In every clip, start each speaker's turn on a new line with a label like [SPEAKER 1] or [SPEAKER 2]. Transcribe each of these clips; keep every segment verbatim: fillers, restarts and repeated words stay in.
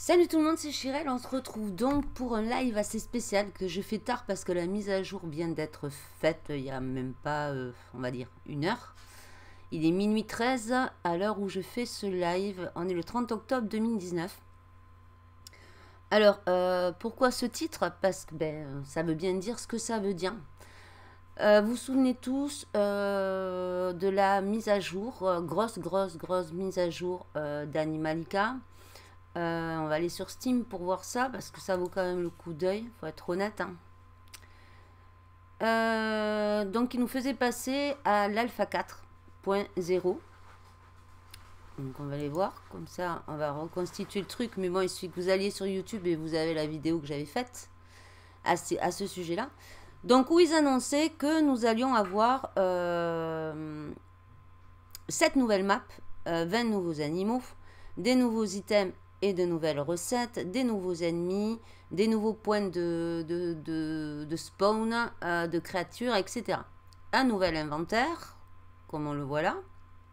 [SPEAKER 1] Salut tout le monde, c'est Chirel. On se retrouve donc pour un live assez spécial que je fais tard parce que la mise à jour vient d'être faite il n'y a même pas, euh, on va dire, une heure. Il est minuit treize à l'heure où je fais ce live. On est le trente octobre deux mille dix-neuf. Alors, euh, pourquoi ce titre? Parce que ben, ça veut bien dire ce que ça veut dire. Euh, vous vous souvenez tous euh, de la mise à jour, euh, grosse, grosse, grosse mise à jour euh, d'Animalika. Euh, on va aller sur Steam pour voir ça parce que ça vaut quand même le coup d'œil, faut être honnête. Hein. Euh, donc, il nous faisait passer à l'Alpha quatre point zéro. Donc, on va aller voir. Comme ça, on va reconstituer le truc. Mais bon, il suffit que vous alliez sur YouTube et vous avez la vidéo que j'avais faite à ce, à ce sujet-là. Donc, où ils annonçaient que nous allions avoir euh, sept nouvelles maps, euh, vingt nouveaux animaux, des nouveaux items et de nouvelles recettes, des nouveaux ennemis, des nouveaux points de, de, de, de spawn, euh, de créatures, et cetera. Un nouvel inventaire, comme on le voit là.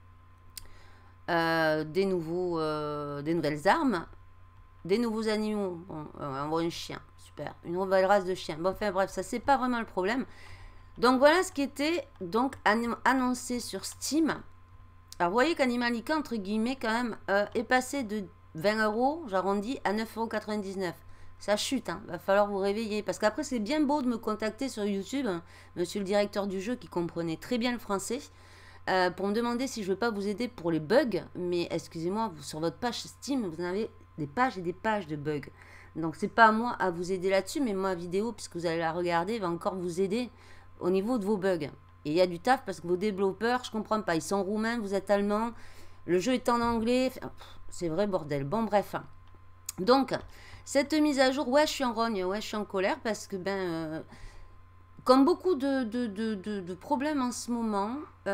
[SPEAKER 1] Euh, des, nouveaux, euh, des nouvelles armes, des nouveaux animaux. Bon, on voit un chien, super. Une nouvelle race de chien. Bon, enfin bref, ça c'est pas vraiment le problème. Donc voilà ce qui était donc annoncé sur Steam. Alors vous voyez qu'Animalika, entre guillemets, quand même, euh, est passé de vingt euros, j'arrondis, à neuf euros quatre-vingt-dix-neuf. Ça chute, hein. Va falloir vous réveiller. Parce qu'après, c'est bien beau de me contacter sur YouTube, hein, monsieur le directeur du jeu qui comprenait très bien le français, euh, pour me demander si je ne veux pas vous aider pour les bugs. Mais excusez-moi, sur votre page Steam, vous avez des pages et des pages de bugs. Donc, c'est pas à moi à vous aider là-dessus, mais ma vidéo, puisque vous allez la regarder, va encore vous aider au niveau de vos bugs. Et il y a du taf parce que vos développeurs, je comprends pas, ils sont roumains, vous êtes allemands, le jeu est en anglais, c'est vrai bordel. Bon bref. Donc, cette mise à jour, ouais je suis en rogne, ouais je suis en colère parce que ben, euh, comme beaucoup de, de, de, de, de problèmes en ce moment,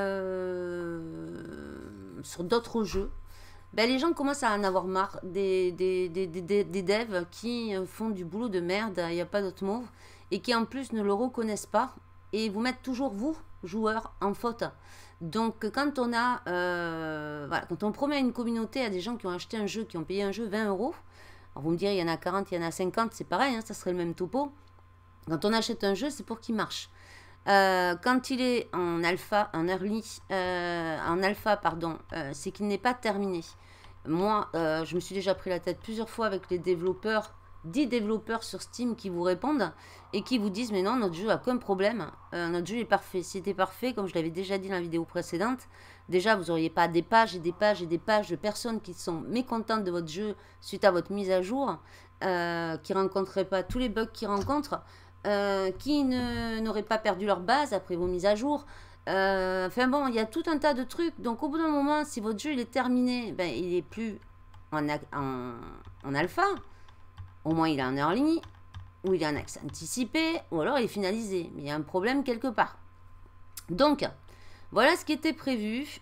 [SPEAKER 1] euh, sur d'autres jeux, ben, les gens commencent à en avoir marre des, des, des, des, des devs qui font du boulot de merde, il n'y a pas d'autre mot, et qui en plus ne le reconnaissent pas et vous mettent toujours vous, joueurs, en faute. Donc quand on a, euh, voilà, quand on promet à une communauté, à des gens qui ont acheté un jeu, qui ont payé un jeu vingt euros, alors vous me direz, il y en a quarante, il y en a cinquante, c'est pareil, hein, ça serait le même topo. Quand on achète un jeu, c'est pour qu'il marche. Euh, quand il est en alpha, en early, euh, en alpha, pardon, euh, c'est qu'il n'est pas terminé. Moi, euh, je me suis déjà pris la tête plusieurs fois avec les développeurs, dix développeurs sur Steam qui vous répondent et qui vous disent mais non, notre jeu a qu'un problème, euh, notre jeu est parfait. Si c'était parfait, comme je l'avais déjà dit dans la vidéo précédente, déjà vous n'auriez pas des pages et des pages et des pages de personnes qui sont mécontentes de votre jeu suite à votre mise à jour, euh, qui ne rencontreraient pas tous les bugs qu'ils rencontrent, euh, qui n'auraient pas perdu leur base après vos mises à jour. Euh, enfin bon, il y a tout un tas de trucs. Donc au bout d'un moment, si votre jeu il est terminé, ben, il est plus en, en, en alpha. Au moins il est en early, ou il est en accès anticipé, ou alors il est finalisé. Mais il y a un problème quelque part. Donc, voilà ce qui était prévu.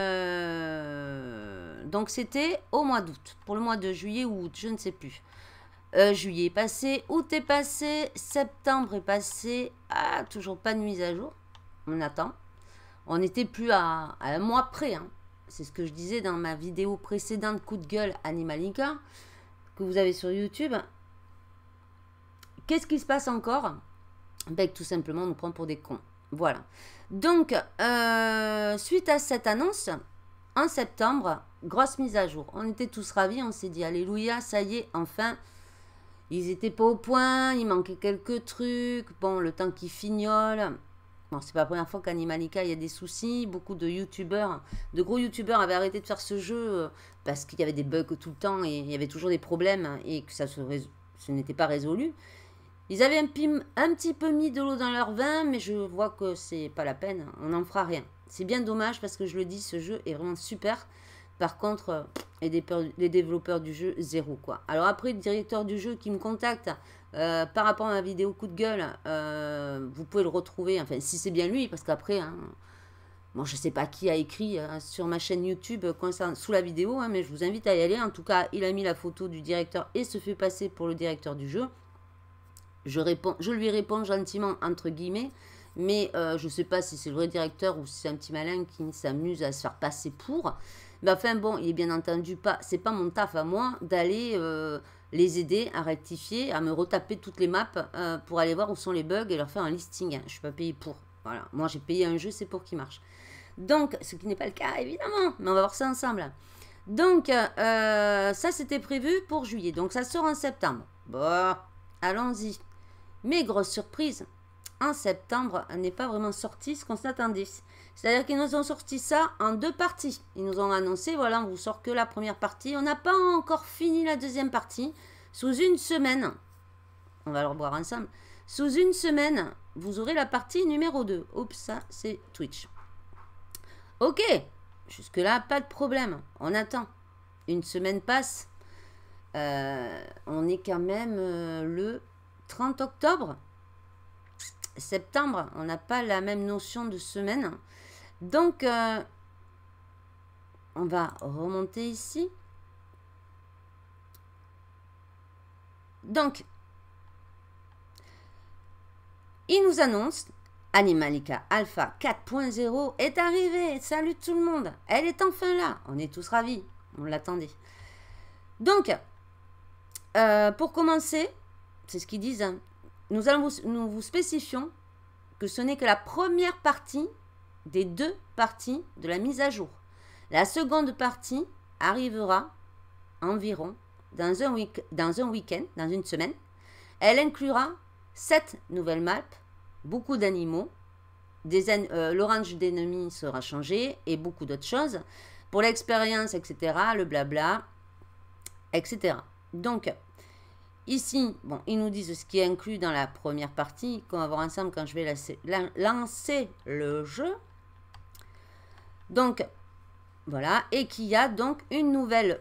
[SPEAKER 1] Euh, donc c'était au mois d'août. Pour le mois de juillet ou août, je ne sais plus. Euh, juillet est passé, août est passé, septembre est passé. Ah, toujours pas de mise à jour. On attend. On n'était plus à, à un mois près. Hein. C'est ce que je disais dans ma vidéo précédente coup de gueule Animalika que vous avez sur YouTube. Qu'est-ce qui se passe encore? Ben, tout simplement, on nous prend pour des cons. Voilà. Donc, euh, suite à cette annonce, en septembre, grosse mise à jour. On était tous ravis, on s'est dit, alléluia, ça y est, enfin, ils n'étaient pas au point, il manquait quelques trucs. Bon, le temps qui fignole. Bon, c'est pas la première fois qu'Animalika, il y a des soucis. Beaucoup de youtubeurs, de gros youtubeurs avaient arrêté de faire ce jeu parce qu'il y avait des bugs tout le temps et il y avait toujours des problèmes et que ça se, ce n'était pas résolu. Ils avaient un, un petit peu mis de l'eau dans leur vin, mais je vois que c'est pas la peine. On n'en fera rien. C'est bien dommage parce que je le dis, ce jeu est vraiment super. Par contre, les, les développeurs du jeu, zéro quoi. Alors après, le directeur du jeu qui me contacte euh, par rapport à ma vidéo coup de gueule, euh, vous pouvez le retrouver, enfin si c'est bien lui, parce qu'après, hein, bon, je sais pas qui a écrit euh, sur ma chaîne YouTube sous la vidéo, hein, mais je vous invite à y aller. En tout cas, il a mis la photo du directeur et se fait passer pour le directeur du jeu. Je, réponds, je lui réponds gentiment, entre guillemets, mais euh, je ne sais pas si c'est le vrai directeur ou si c'est un petit malin qui s'amuse à se faire passer pour. Mais enfin bon, il est bien entendu pas, c'est pas mon taf à moi d'aller euh, les aider à rectifier, à me retaper toutes les maps euh, pour aller voir où sont les bugs et leur faire un listing. Je suis pas payé pour. Voilà, moi j'ai payé un jeu, c'est pour qu'il marche. Donc, ce qui n'est pas le cas évidemment, mais on va voir ça ensemble. Donc, euh, ça c'était prévu pour juillet, donc ça sort en septembre. Bon, allons-y. Mais grosse surprise, en septembre, elle n'est pas vraiment sorti ce qu'on s'attendait. C'est-à-dire qu'ils nous ont sorti ça en deux parties. Ils nous ont annoncé, voilà, on vous sort que la première partie. On n'a pas encore fini la deuxième partie. Sous une semaine, on va le revoir ensemble. Sous une semaine, vous aurez la partie numéro deux. Oups, ça, c'est Twitch. Ok, jusque-là, pas de problème. On attend. Une semaine passe. Euh, on est quand même euh, le trente octobre. Septembre, on n'a pas la même notion de semaine. Donc, euh, on va remonter ici. Donc, il nous annonce Animalika Alpha quatre point zéro est arrivée. Salut tout le monde. Elle est enfin là. On est tous ravis. On l'attendait. Donc, euh, pour commencer, c'est ce qu'ils disent. Hein, nous, allons vous, nous vous spécifions que ce n'est que la première partie des deux parties de la mise à jour. La seconde partie arrivera environ dans un, week dans un week-end, dans une semaine. Elle inclura sept nouvelles maps, beaucoup d'animaux, euh, l'orange d'ennemis sera changé et beaucoup d'autres choses. Pour l'expérience, et cetera, le blabla, et cetera. Donc, ici, bon, ils nous disent ce qui est inclus dans la première partie, qu'on va voir ensemble quand je vais lancer, lancer le jeu. Donc, voilà, et qu'il y a donc une nouvelle,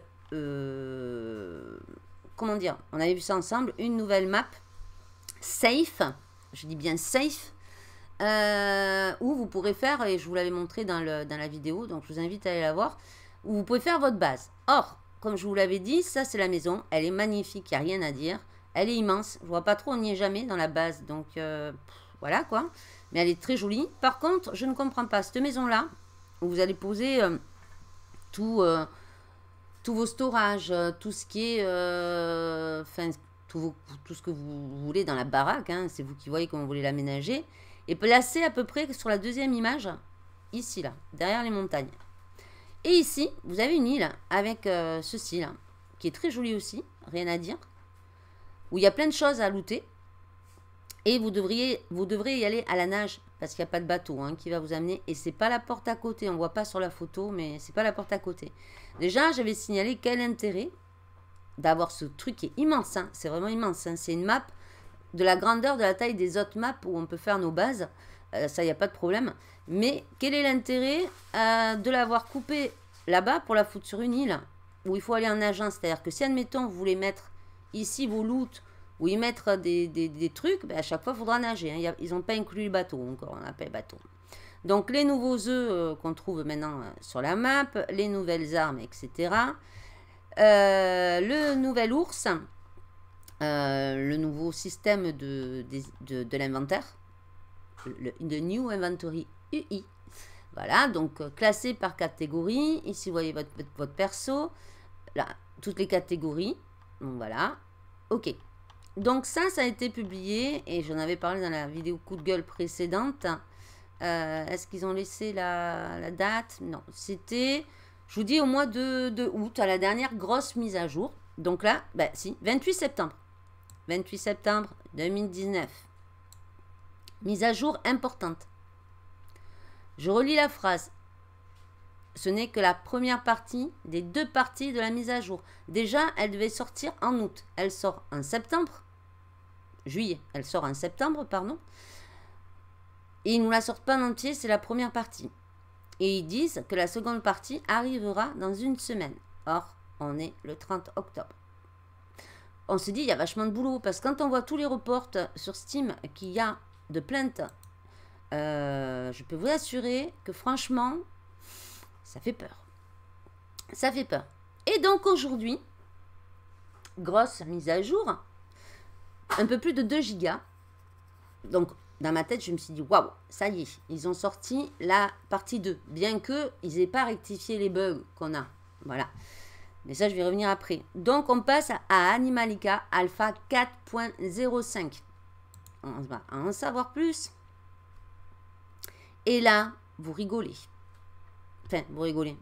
[SPEAKER 1] euh, comment dire, on avait vu ça ensemble, une nouvelle map, safe, je dis bien safe, euh, où vous pourrez faire, et je vous l'avais montré dans, le, dans la vidéo, donc je vous invite à aller la voir, où vous pouvez faire votre base. Or, comme je vous l'avais dit, ça c'est la maison, elle est magnifique, il n'y a rien à dire, elle est immense, je vois pas trop, on n'y est jamais dans la base, donc euh, pff, voilà quoi, mais elle est très jolie. Par contre, je ne comprends pas, cette maison-là, où vous allez poser euh, tout, euh, tous vos storages, euh, tout ce qui est, euh, enfin, tout, vos, tout ce que vous voulez dans la baraque, hein, c'est vous qui voyez comment vous voulez l'aménager, et placé à peu près sur la deuxième image, ici là, derrière les montagnes. Et ici, vous avez une île avec euh, ceci là, qui est très jolie aussi, rien à dire, où il y a plein de choses à looter, et vous devriez, vous devrez y aller à la nage, parce qu'il n'y a pas de bateau hein, qui va vous amener, et c'est pas la porte à côté, on ne voit pas sur la photo, mais c'est pas la porte à côté. Déjà, j'avais signalé quel intérêt d'avoir ce truc qui est immense, hein, c'est vraiment immense, hein, c'est une map de la grandeur, de la taille des autres maps où on peut faire nos bases, euh, ça, il n'y a pas de problème, mais quel est l'intérêt euh, de l'avoir coupé là-bas pour la foutre sur une île, où il faut aller en nageant, c'est-à-dire que si, admettons, vous voulez mettre ici vos loots, ou y mettre des, des, des trucs, ben à chaque fois, il faudra nager. Hein. Ils n'ont pas inclus le bateau encore, on appelle bateau. Donc, les nouveaux œufs euh, qu'on trouve maintenant euh, sur la map, les nouvelles armes, et cetera. Euh, le nouvel ours, euh, le nouveau système de, de, de, de l'inventaire, le, le New Inventory U I. Voilà, donc euh, classé par catégorie. Ici, vous voyez votre, votre perso. Là, toutes les catégories. Donc, voilà. OK. Donc ça, ça a été publié et j'en avais parlé dans la vidéo coup de gueule précédente. Euh, Est-ce qu'ils ont laissé la, la date? Non, c'était, je vous dis, au mois de, de août, à la dernière grosse mise à jour. Donc là, ben si, vingt-huit septembre. vingt-huit septembre deux mille dix-neuf. Mise à jour importante. Je relis la phrase. Ce n'est que la première partie des deux parties de la mise à jour. Déjà, elle devait sortir en août. Elle sort en septembre. Juillet. Elle sort en septembre, pardon. Et ils ne nous la sortent pas en entier, c'est la première partie. Et ils disent que la seconde partie arrivera dans une semaine. Or, on est le trente octobre. On se dit, il y a vachement de boulot. Parce que quand on voit tous les reports sur Steam qu'il y a de plaintes, euh, je peux vous assurer que franchement, ça fait peur. Ça fait peur. Et donc aujourd'hui, grosse mise à jour, un peu plus de deux gigas. Donc dans ma tête, je me suis dit, waouh, ça y est, ils ont sorti la partie deux. Bien qu'ils n'aient pas rectifié les bugs qu'on a Voilà. Mais ça, je vais revenir après. Donc, on passe à Animalika Alpha quatre point zéro cinq. On va en savoir plus. Et là, vous rigolez. Enfin, vous rigolez.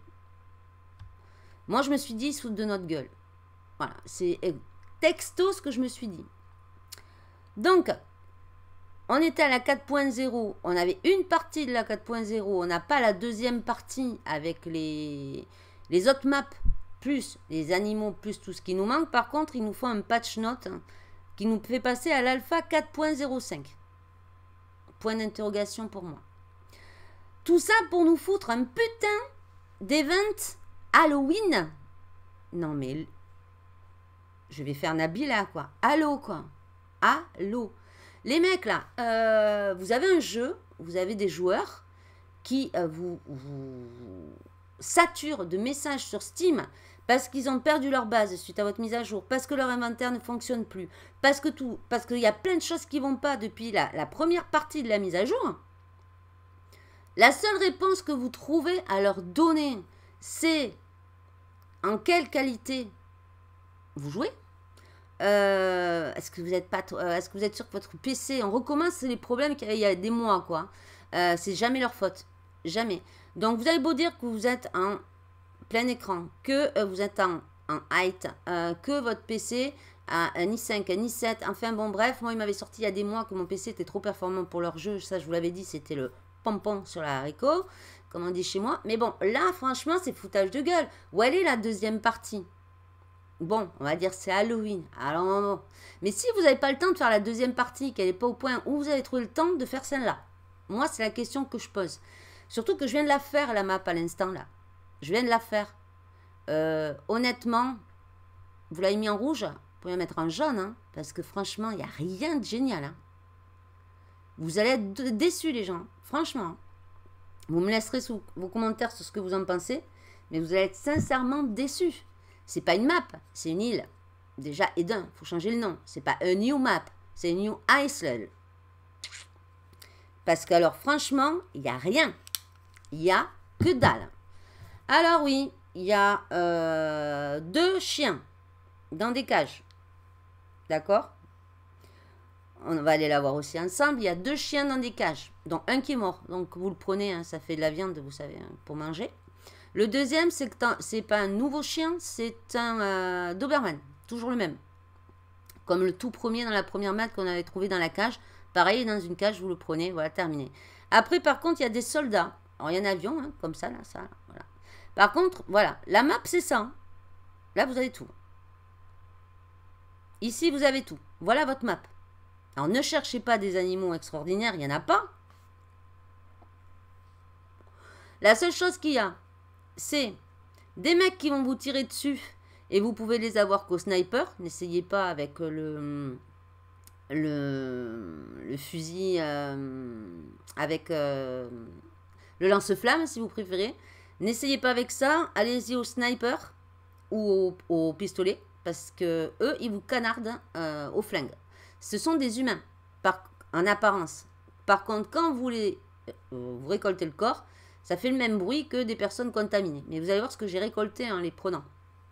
[SPEAKER 1] Moi, je me suis dit, sous de notre gueule. Voilà, c'est texto ce que je me suis dit. Donc, on était à la quatre point zéro. On avait une partie de la quatre point zéro. On n'a pas la deuxième partie avec les, les autres maps, plus les animaux, plus tout ce qui nous manque. Par contre, il nous faut un patch note hein, qui nous fait passer à l'alpha quatre point zéro cinq. Point d'interrogation pour moi. Tout ça pour nous foutre un putain d'event Halloween. Non mais... Je vais faire Nabila quoi. Allô quoi. Allô. Les mecs là, euh, vous avez un jeu, vous avez des joueurs qui euh, vous, vous saturent de messages sur Steam parce qu'ils ont perdu leur base suite à votre mise à jour, parce que leur inventaire ne fonctionne plus, parce que tout, parce qu'il y a plein de choses qui vont pas depuis la, la première partie de la mise à jour. La seule réponse que vous trouvez à leur donner, c'est en quelle qualité vous jouez. Euh, est-ce que vous êtes pas, euh, est-ce que vous êtes sûr que votre P C, on recommence les problèmes qu'il y a il y a des mois quoi. Euh, c'est jamais leur faute, jamais. Donc vous avez beau dire que vous êtes en plein écran, que euh, vous êtes en, en height, euh, que votre P C a un i cinq, un i sept, enfin bon bref, moi il m'avait sorti il y a des mois que mon P C était trop performant pour leur jeu, ça je vous l'avais dit, c'était le pompon sur la haricot, comme on dit chez moi. Mais bon, là franchement c'est foutage de gueule. Où elle est la deuxième partie? Bon, on va dire c'est Halloween. Alors, bon. Mais si vous n'avez pas le temps de faire la deuxième partie, qu'elle n'est pas au point où vous avez trouvé le temps de faire celle-là. Moi, c'est la question que je pose. Surtout que je viens de la faire, la map, à l'instant, là. Je viens de la faire. Euh, honnêtement, vous l'avez mis en rouge, vous pouvez la mettre en jaune, hein, parce que franchement, il n'y a rien de génial. Hein. Vous allez être déçus, les gens. Franchement. Vous me laisserez sous vos commentaires sur ce que vous en pensez, mais vous allez être sincèrement déçus. C'est pas une map, c'est une île. Déjà, et d'un, il faut changer le nom. C'est pas un new map, c'est un new Island. Parce que alors, franchement, il n'y a rien. Il n'y a que dalle. Alors oui, il y a euh, deux chiens dans des cages. D'accord? On va aller la voir aussi ensemble. Il y a deux chiens dans des cages, dont un qui est mort. Donc vous le prenez, hein, ça fait de la viande, vous savez, hein, pour manger. Le deuxième, c'est que c'est pas un nouveau chien, c'est un euh, Doberman, toujours le même. Comme le tout premier dans la première map qu'on avait trouvé dans la cage. Pareil, dans une cage, vous le prenez, voilà, terminé. Après, par contre, il y a des soldats. Alors, il y a un avion, hein, comme ça, là, ça, voilà. Par contre, voilà, la map, c'est ça. Hein. Là, vous avez tout. Ici, vous avez tout. Voilà votre map. Alors, ne cherchez pas des animaux extraordinaires, il n'y en a pas. La seule chose qu'il y a, c'est des mecs qui vont vous tirer dessus et vous pouvez les avoir qu'au sniper. N'essayez pas avec le, le, le fusil, euh, avec euh, le lance-flamme si vous préférez. N'essayez pas avec ça. Allez-y au sniper ou au, au pistolet parce que eux, ils vous canardent euh, au flingue. Ce sont des humains par, en apparence. Par contre, quand vous, les, euh, vous récoltez le corps, ça fait le même bruit que des personnes contaminées. Mais vous allez voir ce que j'ai récolté en les prenant.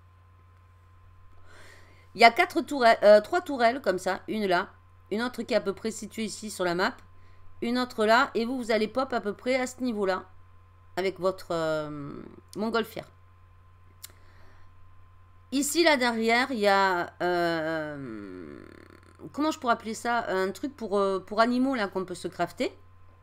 [SPEAKER 1] Il y a quatre tourelles, euh, trois tourelles comme ça. Une là, une autre qui est à peu près située ici sur la map. Une autre là. Et vous, vous allez pop à peu près à ce niveau-là. Avec votre euh, montgolfière. Ici, là derrière, il y a... Euh, comment je pourrais appeler ça? Un truc pour, euh, pour animaux là qu'on peut se crafter.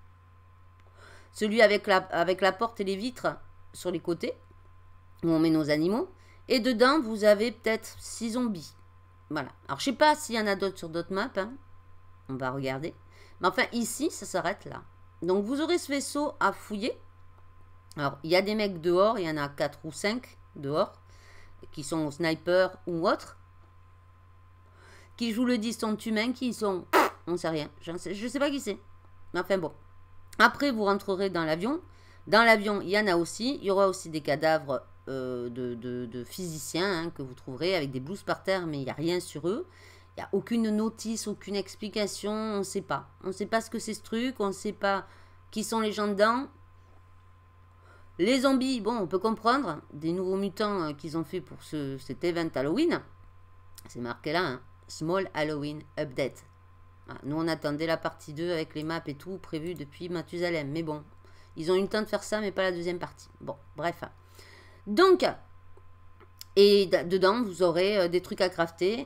[SPEAKER 1] Celui avec la, avec la porte et les vitres sur les côtés, où on met nos animaux. Et dedans, vous avez peut-être six zombies. Voilà. Alors, je sais pas s'il y en a d'autres sur d'autres maps. Hein. On va regarder. Mais enfin, ici, ça s'arrête là. Donc, vous aurez ce vaisseau à fouiller. Alors, il y a des mecs dehors. Il y en a quatre ou cinq dehors. Qui sont au sniper ou autres. Qui, je vous le dis, sont humains. Qui sont... On ne sait rien. Je ne sais, je sais pas qui c'est. Mais enfin, bon. Après, vous rentrerez dans l'avion. Dans l'avion, il y en a aussi. Il y aura aussi des cadavres euh, de, de, de physiciens hein, que vous trouverez avec des blouses par terre, mais il n'y a rien sur eux. Il n'y a aucune notice, aucune explication. On ne sait pas. On ne sait pas ce que c'est ce truc. On ne sait pas qui sont les gens dedans. Les zombies, bon, on peut comprendre. Des nouveaux mutants euh, qu'ils ont fait pour ce, cet event Halloween. C'est marqué là, hein. Small Halloween Update. Voilà. Nous, on attendait la partie deux avec les maps et tout, prévu depuis Mathusalem. Mais bon, ils ont eu le temps de faire ça, mais pas la deuxième partie. Bon, bref. Donc, et dedans, vous aurez euh, des trucs à crafter.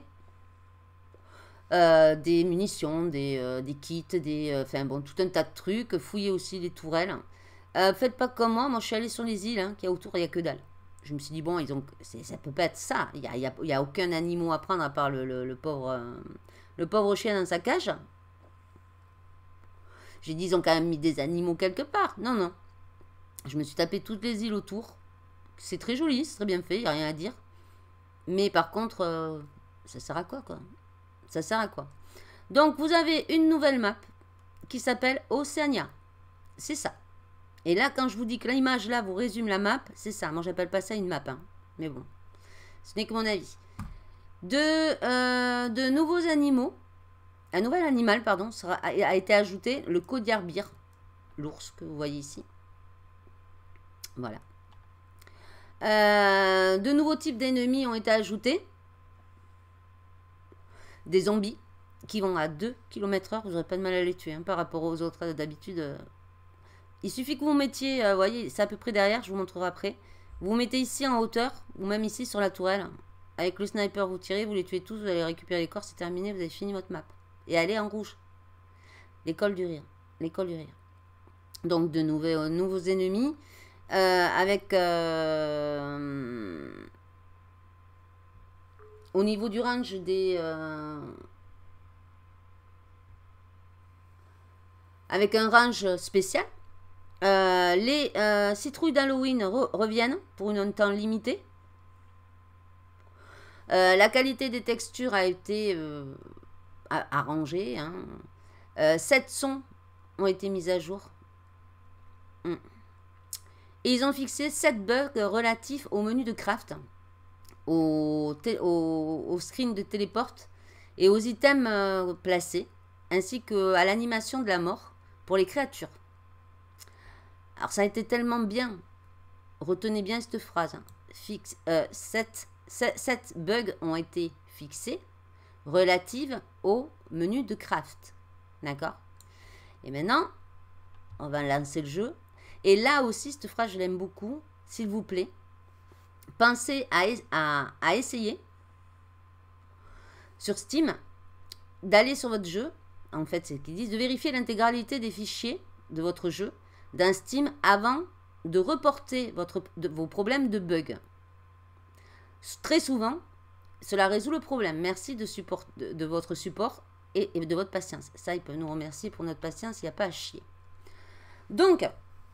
[SPEAKER 1] Euh, des munitions, des, euh, des kits, des, enfin euh, bon, tout un tas de trucs. Fouillez aussi les tourelles. Euh, faites pas comme moi, moi je suis allée sur les îles, hein, qu'il y a autour, il n'y a que dalle. Je me suis dit, bon, ils ont, ça peut pas être ça. Il n'y a, y a, y a aucun animal à prendre à part le, le, le, pauvre, euh, le pauvre chien dans sa cage. J'ai dit, ils ont quand même mis des animaux quelque part. Non, non. Je me suis tapé toutes les îles autour. C'est très joli, c'est très bien fait, il n'y a rien à dire. Mais par contre, euh, ça sert à quoi, quoi? Ça sert à quoi? Donc, vous avez une nouvelle map qui s'appelle Océania. C'est ça. Et là, quand je vous dis que l'image là vous résume la map, c'est ça. Moi, j'appelle pas ça une map. Hein. Mais bon, ce n'est que mon avis. De, euh, de nouveaux animaux. Un nouvel animal, pardon, sera, a, a été ajouté. Le Kodiarbir. L'ours que vous voyez ici. Voilà. Euh, de nouveaux types d'ennemis ont été ajoutés. Des zombies qui vont à deux kilomètres heure. Vous n'aurez pas de mal à les tuer hein, par rapport aux autres d'habitude. Euh, Il suffit que vous mettiez, vous euh, voyez, c'est à peu près derrière, je vous montrerai après. Vous vous mettez ici en hauteur, ou même ici sur la tourelle. Avec le sniper, vous tirez, vous les tuez tous, vous allez récupérer les corps, c'est terminé, vous avez fini votre map. Et allez en rouge. L'école du rire. L'école du rire. Donc de nouveaux, euh, nouveaux ennemis. Euh, avec... Euh, au niveau du range des... Euh, avec un range spécial. Euh, les euh, citrouilles d'Halloween re reviennent pour un temps limité. Euh, la qualité des textures a été euh, arrangée. Hein. Euh, sept sons ont été mis à jour. Mm. Et ils ont fixé sept bugs relatifs au menu de craft, au, au, au screen de téléporte et aux items euh, placés, ainsi qu'à l'animation de la mort pour les créatures. Alors, ça a été tellement bien. Retenez bien cette phrase. Hein. Fixe, euh, sept, sept, sept bugs ont été fixés relatives au menu de craft. D'accord? Et maintenant, on va lancer le jeu. Et là aussi, cette phrase, je l'aime beaucoup. S'il vous plaît, pensez à, à, à essayer sur Steam d'aller sur votre jeu. En fait, c'est ce qu'ils disent, de vérifier l'intégralité des fichiers de votre jeu dans Steam avant de reporter votre, de, vos problèmes de bug. Très souvent, cela résout le problème. Merci de, support, de, de votre support et, et de votre patience. Ça, ils peuvent nous remercier pour notre patience, il n'y a pas à chier. Donc,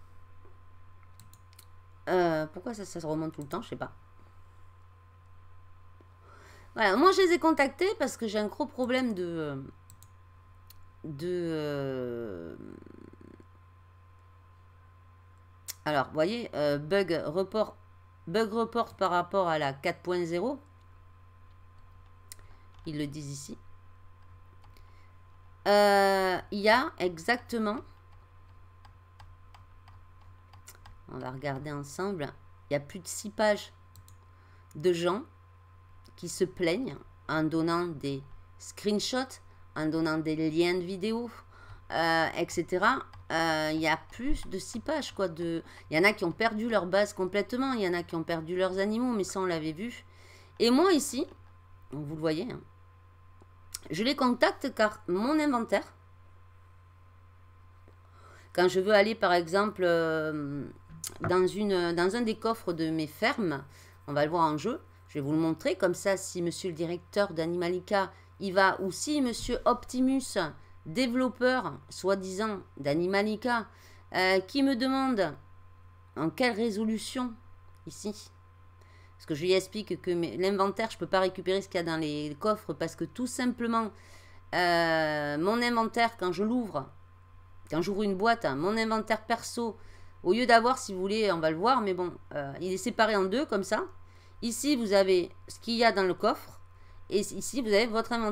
[SPEAKER 1] euh, pourquoi ça, ça se remonte tout le temps, je ne sais pas. Voilà, moi je les ai contactés parce que j'ai un gros problème de... de euh, alors, vous voyez, euh, bug, report, bug report par rapport à la quatre point zéro. Ils le disent ici. Euh, il y a exactement... On va regarder ensemble. Il y a plus de six pages de gens qui se plaignent en donnant des screenshots, en donnant des liens de vidéos, euh, et cetera. Euh, il y a plus de six pages, quoi. De... Il y en a qui ont perdu leur base complètement. Il y en a qui ont perdu leurs animaux, mais ça, on l'avait vu. Et moi, ici, vous le voyez, hein, je les contacte car mon inventaire, quand je veux aller, par exemple, euh, dans, une, dans un des coffres de mes fermes, on va le voir en jeu, je vais vous le montrer. Comme ça, si monsieur le directeur d'Animalica y va, ou si monsieur Optimus, développeur, soi-disant, d'Animalica, euh, qui me demande en quelle résolution, ici, parce que je lui explique que l'inventaire, je ne peux pas récupérer ce qu'il y a dans les coffres, parce que tout simplement, euh, mon inventaire, quand je l'ouvre, quand j'ouvre une boîte, mon inventaire perso, au lieu d'avoir, si vous voulez, on va le voir, mais bon, euh, il est séparé en deux, comme ça. Ici, vous avez ce qu'il y a dans le coffre, et ici, vous avez votre inventaire.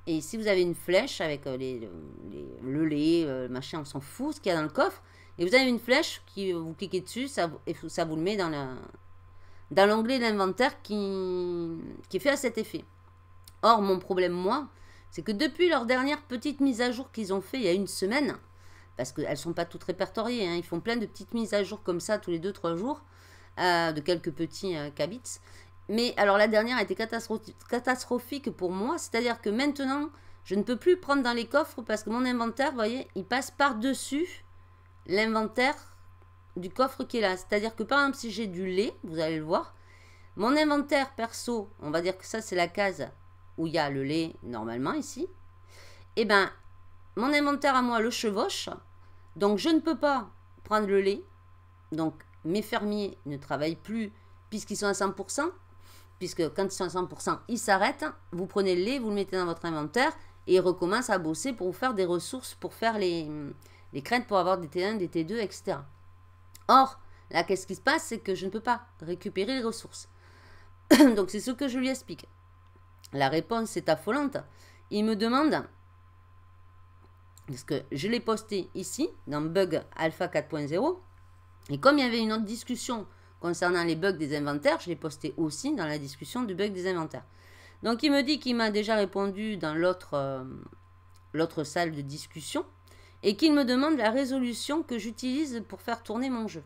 [SPEAKER 1] Et ici, vous avez une flèche avec euh, les, les, le lait, euh, machin, on s'en fout, ce qu'il y a dans le coffre. Et vous avez une flèche qui vous cliquez dessus, ça, et ça vous le met dans la, dans l'onglet d'inventaire qui, qui est fait à cet effet. Or, mon problème, moi, c'est que depuis leur dernière petite mise à jour qu'ils ont fait il y a une semaine, parce qu'elles ne sont pas toutes répertoriées, hein, ils font plein de petites mises à jour comme ça tous les deux trois jours, euh, de quelques petits euh, cabits. Mais alors la dernière a été catastrophique pour moi, c'est-à-dire que maintenant, je ne peux plus prendre dans les coffres parce que mon inventaire, vous voyez, il passe par-dessus l'inventaire du coffre qui est là. C'est-à-dire que par exemple, si j'ai du lait, vous allez le voir, mon inventaire perso, on va dire que ça c'est la case où il y a le lait normalement ici, et bien mon inventaire à moi le chevauche, donc je ne peux pas prendre le lait, donc mes fermiers ne travaillent plus puisqu'ils sont à cent pour cent, puisque quand ils sont à cent pour cent, ils s'arrêtent, vous prenez le lait, vous le mettez dans votre inventaire, et ils recommencent à bosser pour vous faire des ressources, pour faire les, les crêtes, pour avoir des T un, des T deux, et cetera. Or, là, qu'est-ce qui se passe? C'est que je ne peux pas récupérer les ressources. Donc, c'est ce que je lui explique. La réponse est affolante. Il me demande, parce que je l'ai posté ici, dans Bug Alpha quatre point zéro, et comme il y avait une autre discussion concernant les bugs des inventaires, je l'ai posté aussi dans la discussion du bug des inventaires. Donc, il me dit qu'il m'a déjà répondu dans l'autre euh, l'autre salle de discussion et qu'il me demande la résolution que j'utilise pour faire tourner mon jeu.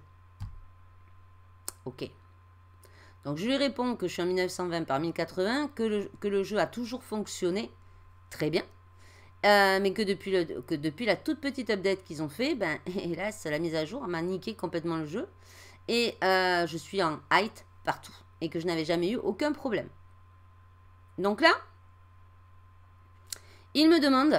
[SPEAKER 1] Ok. Donc, je lui réponds que je suis en mille neuf cent vingt par mille quatre-vingts, que le, que le jeu a toujours fonctionné très bien, euh, mais que depuis, le, que depuis la toute petite update qu'ils ont fait, ben, hélas, la mise à jour m'a niqué complètement le jeu. Et euh, je suis en height partout. Et que je n'avais jamais eu aucun problème. Donc là, il me demande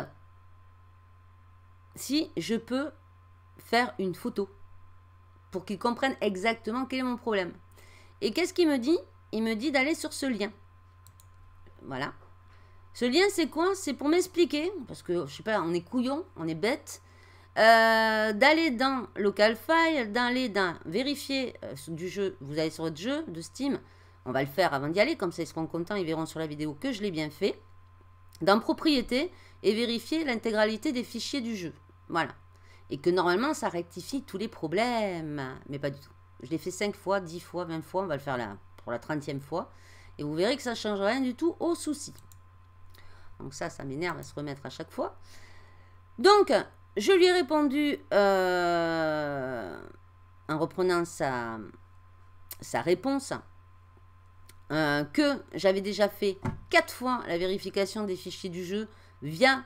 [SPEAKER 1] si je peux faire une photo. Pour qu'il comprenne exactement quel est mon problème. Et qu'est-ce qu'il me dit? Il me dit d'aller sur ce lien. Voilà. Ce lien, c'est quoi? C'est pour m'expliquer. Parce que, je sais pas, on est couillon, on est bête. Euh, d'aller dans local file, d'aller dans vérifier euh, du jeu, vous allez sur votre jeu de Steam, on va le faire avant d'y aller, comme ça ils seront contents, ils verront sur la vidéo que je l'ai bien fait, dans propriété et vérifier l'intégralité des fichiers du jeu, voilà, et que normalement ça rectifie tous les problèmes, mais pas du tout, je l'ai fait cinq fois, dix fois, vingt fois, on va le faire là pour la trentième fois, et vous verrez que ça ne change rien du tout au souci. Donc ça, ça m'énerve à se remettre à chaque fois. Donc, je lui ai répondu, euh, en reprenant sa, sa réponse, euh, que j'avais déjà fait quatre fois la vérification des fichiers du jeu via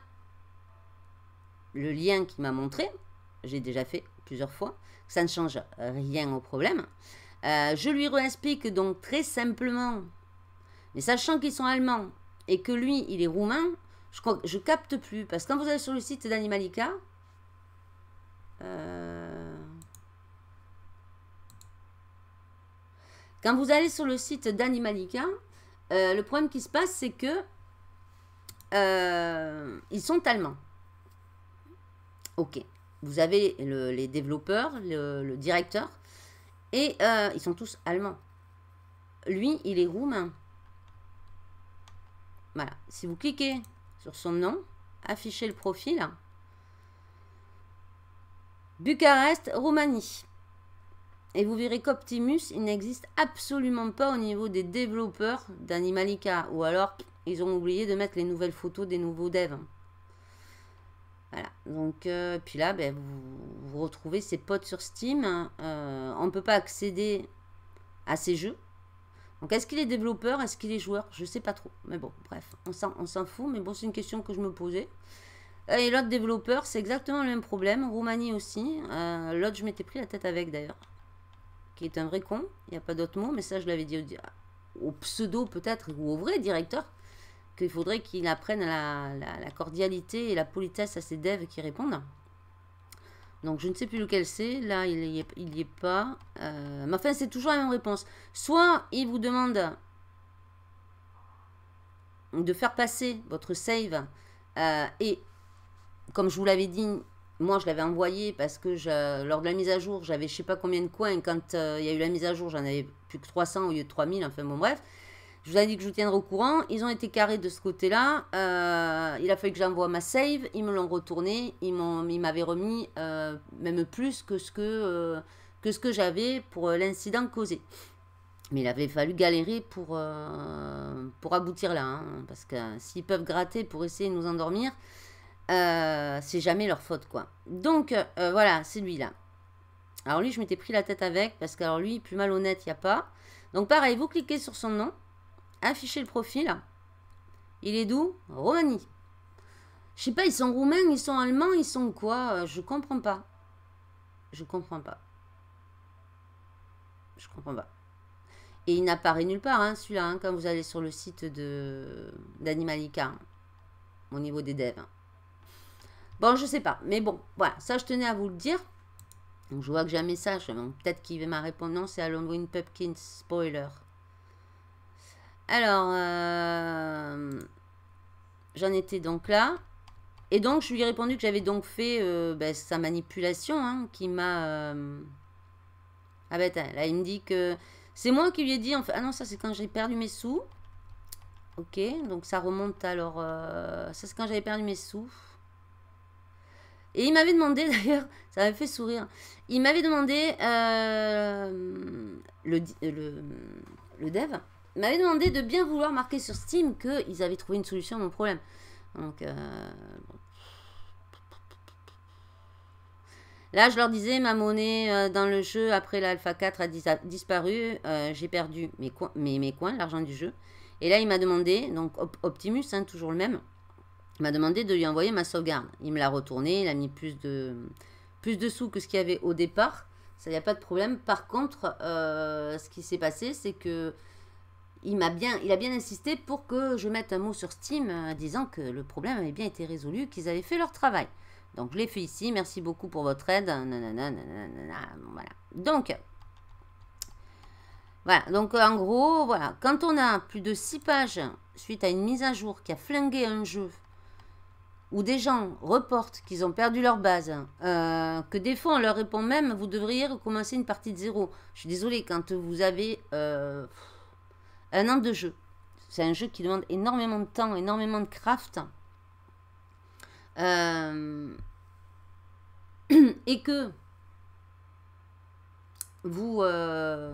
[SPEAKER 1] le lien qu'il m'a montré. J'ai déjà fait plusieurs fois. Ça ne change rien au problème. Euh, je lui réexplique donc très simplement, mais sachant qu'ils sont allemands et que lui, il est roumain, je crois, je capte plus. Parce que quand vous allez sur le site d'Animalica, Euh... quand vous allez sur le site d'Animalica, euh, le problème qui se passe, c'est que euh, ils sont allemands. Ok. Vous avez le, les développeurs, le, le directeur, et euh, ils sont tous allemands. Lui, il est roumain. Voilà. Si vous cliquez sur son nom, affichez le profil. Bucarest, Roumanie. Et vous verrez qu'Optimus, il n'existe absolument pas au niveau des développeurs d'Animalica. Ou alors, ils ont oublié de mettre les nouvelles photos des nouveaux devs. Voilà. Donc, euh, puis là, ben, vous, vous retrouvez ces potes sur Steam. Euh, on ne peut pas accéder à ces jeux. Donc, est-ce qu'il est développeur? Est-ce qu'il est joueur? Je ne sais pas trop. Mais bon, bref, on s'en fout. Mais bon, c'est une question que je me posais. Et l'autre développeur, c'est exactement le même problème. Roumanie aussi. Euh, l'autre, je m'étais pris la tête avec d'ailleurs. Qui est un vrai con. Il n'y a pas d'autre mot. Mais ça, je l'avais dit au, au pseudo peut-être. Ou au vrai directeur. Qu'il faudrait qu'il apprenne la, la, la cordialité et la politesse à ses devs qui répondent. Donc, je ne sais plus lequel c'est. Là, il n'y est, il y est pas. Euh, mais enfin, c'est toujours la même réponse. Soit il vous demande de faire passer votre save euh, et comme je vous l'avais dit, moi je l'avais envoyé parce que je, lors de la mise à jour, j'avais je sais pas combien de coins. Quand euh, il y a eu la mise à jour, j'en avais plus que trois cents au lieu de trois mille. Enfin bon, bref. Je vous ai dit que je vous tiendrai au courant. Ils ont été carrés de ce côté-là. Euh, il a fallu que j'envoie ma save. Ils me l'ont retourné. Ils m'avaient remis euh, même plus que ce que, euh, que, ce que j'avais pour l'incident causé. Mais il avait fallu galérer pour, euh, pour aboutir là. Hein, parce que s'ils peuvent gratter pour essayer de nous endormir, euh, c'est jamais leur faute, quoi. Donc, euh, voilà, c'est lui-là. Alors lui, je m'étais pris la tête avec. Parce que alors lui, plus malhonnête, il n'y a pas. Donc pareil, vous cliquez sur son nom. Afficher le profil. Il est d'où? Roumanie. Je sais pas, ils sont roumains, ils sont allemands, ils sont quoi? Je comprends pas. Je comprends pas. Je comprends pas. Et il n'apparaît nulle part, hein, celui-là, hein, quand vous allez sur le site de d'Animalica, hein, au niveau des devs. Bon, je sais pas, mais bon, voilà, ça je tenais à vous le dire. Donc je vois que j'ai un message, peut-être qu'il va m'a répondre. Non, c'est Halloween Pumpkin, spoiler. Alors, euh, j'en étais donc là. Et donc, je lui ai répondu que j'avais donc fait euh, ben, sa manipulation hein, qui m'a... Euh... Ah ben, là, il me dit que... C'est moi qui lui ai dit... En fait... Ah non, ça, c'est quand j'ai perdu mes sous. Ok, donc ça remonte alors... Euh... Ça, c'est quand j'avais perdu mes sous. Et il m'avait demandé, d'ailleurs, ça m'avait fait sourire. Il m'avait demandé... Euh... Le, le, le dev... m'avait demandé de bien vouloir marquer sur Steam qu'ils avaient trouvé une solution à mon problème. Donc, euh, bon. Là, je leur disais, ma monnaie euh, dans le jeu après l'Alpha quatre a dis disparu. Euh, J'ai perdu mes, mes, mes coins, l'argent du jeu. Et là, il m'a demandé, donc Op Optimus, hein, toujours le même, il m'a demandé de lui envoyer ma sauvegarde. Il me l'a retourné, il a mis plus de, plus de sous que ce qu'il y avait au départ. Ça, il n'y a pas de problème. Par contre, euh, ce qui s'est passé, c'est que Il, m'a bien, il a bien insisté pour que je mette un mot sur Steam euh, disant que le problème avait bien été résolu, qu'ils avaient fait leur travail. Donc, je l'ai fait ici. Merci beaucoup pour votre aide. Nanana, nanana, voilà. Donc, voilà. Donc, en gros, voilà. Quand on a plus de six pages suite à une mise à jour qui a flingué un jeu, où des gens reportent qu'ils ont perdu leur base, euh, que des fois on leur répond même, vous devriez recommencer une partie de zéro. Je suis désolée, quand vous avez... Euh, un an de jeu. C'est un jeu qui demande énormément de temps, énormément de craft. Euh, et que vous euh,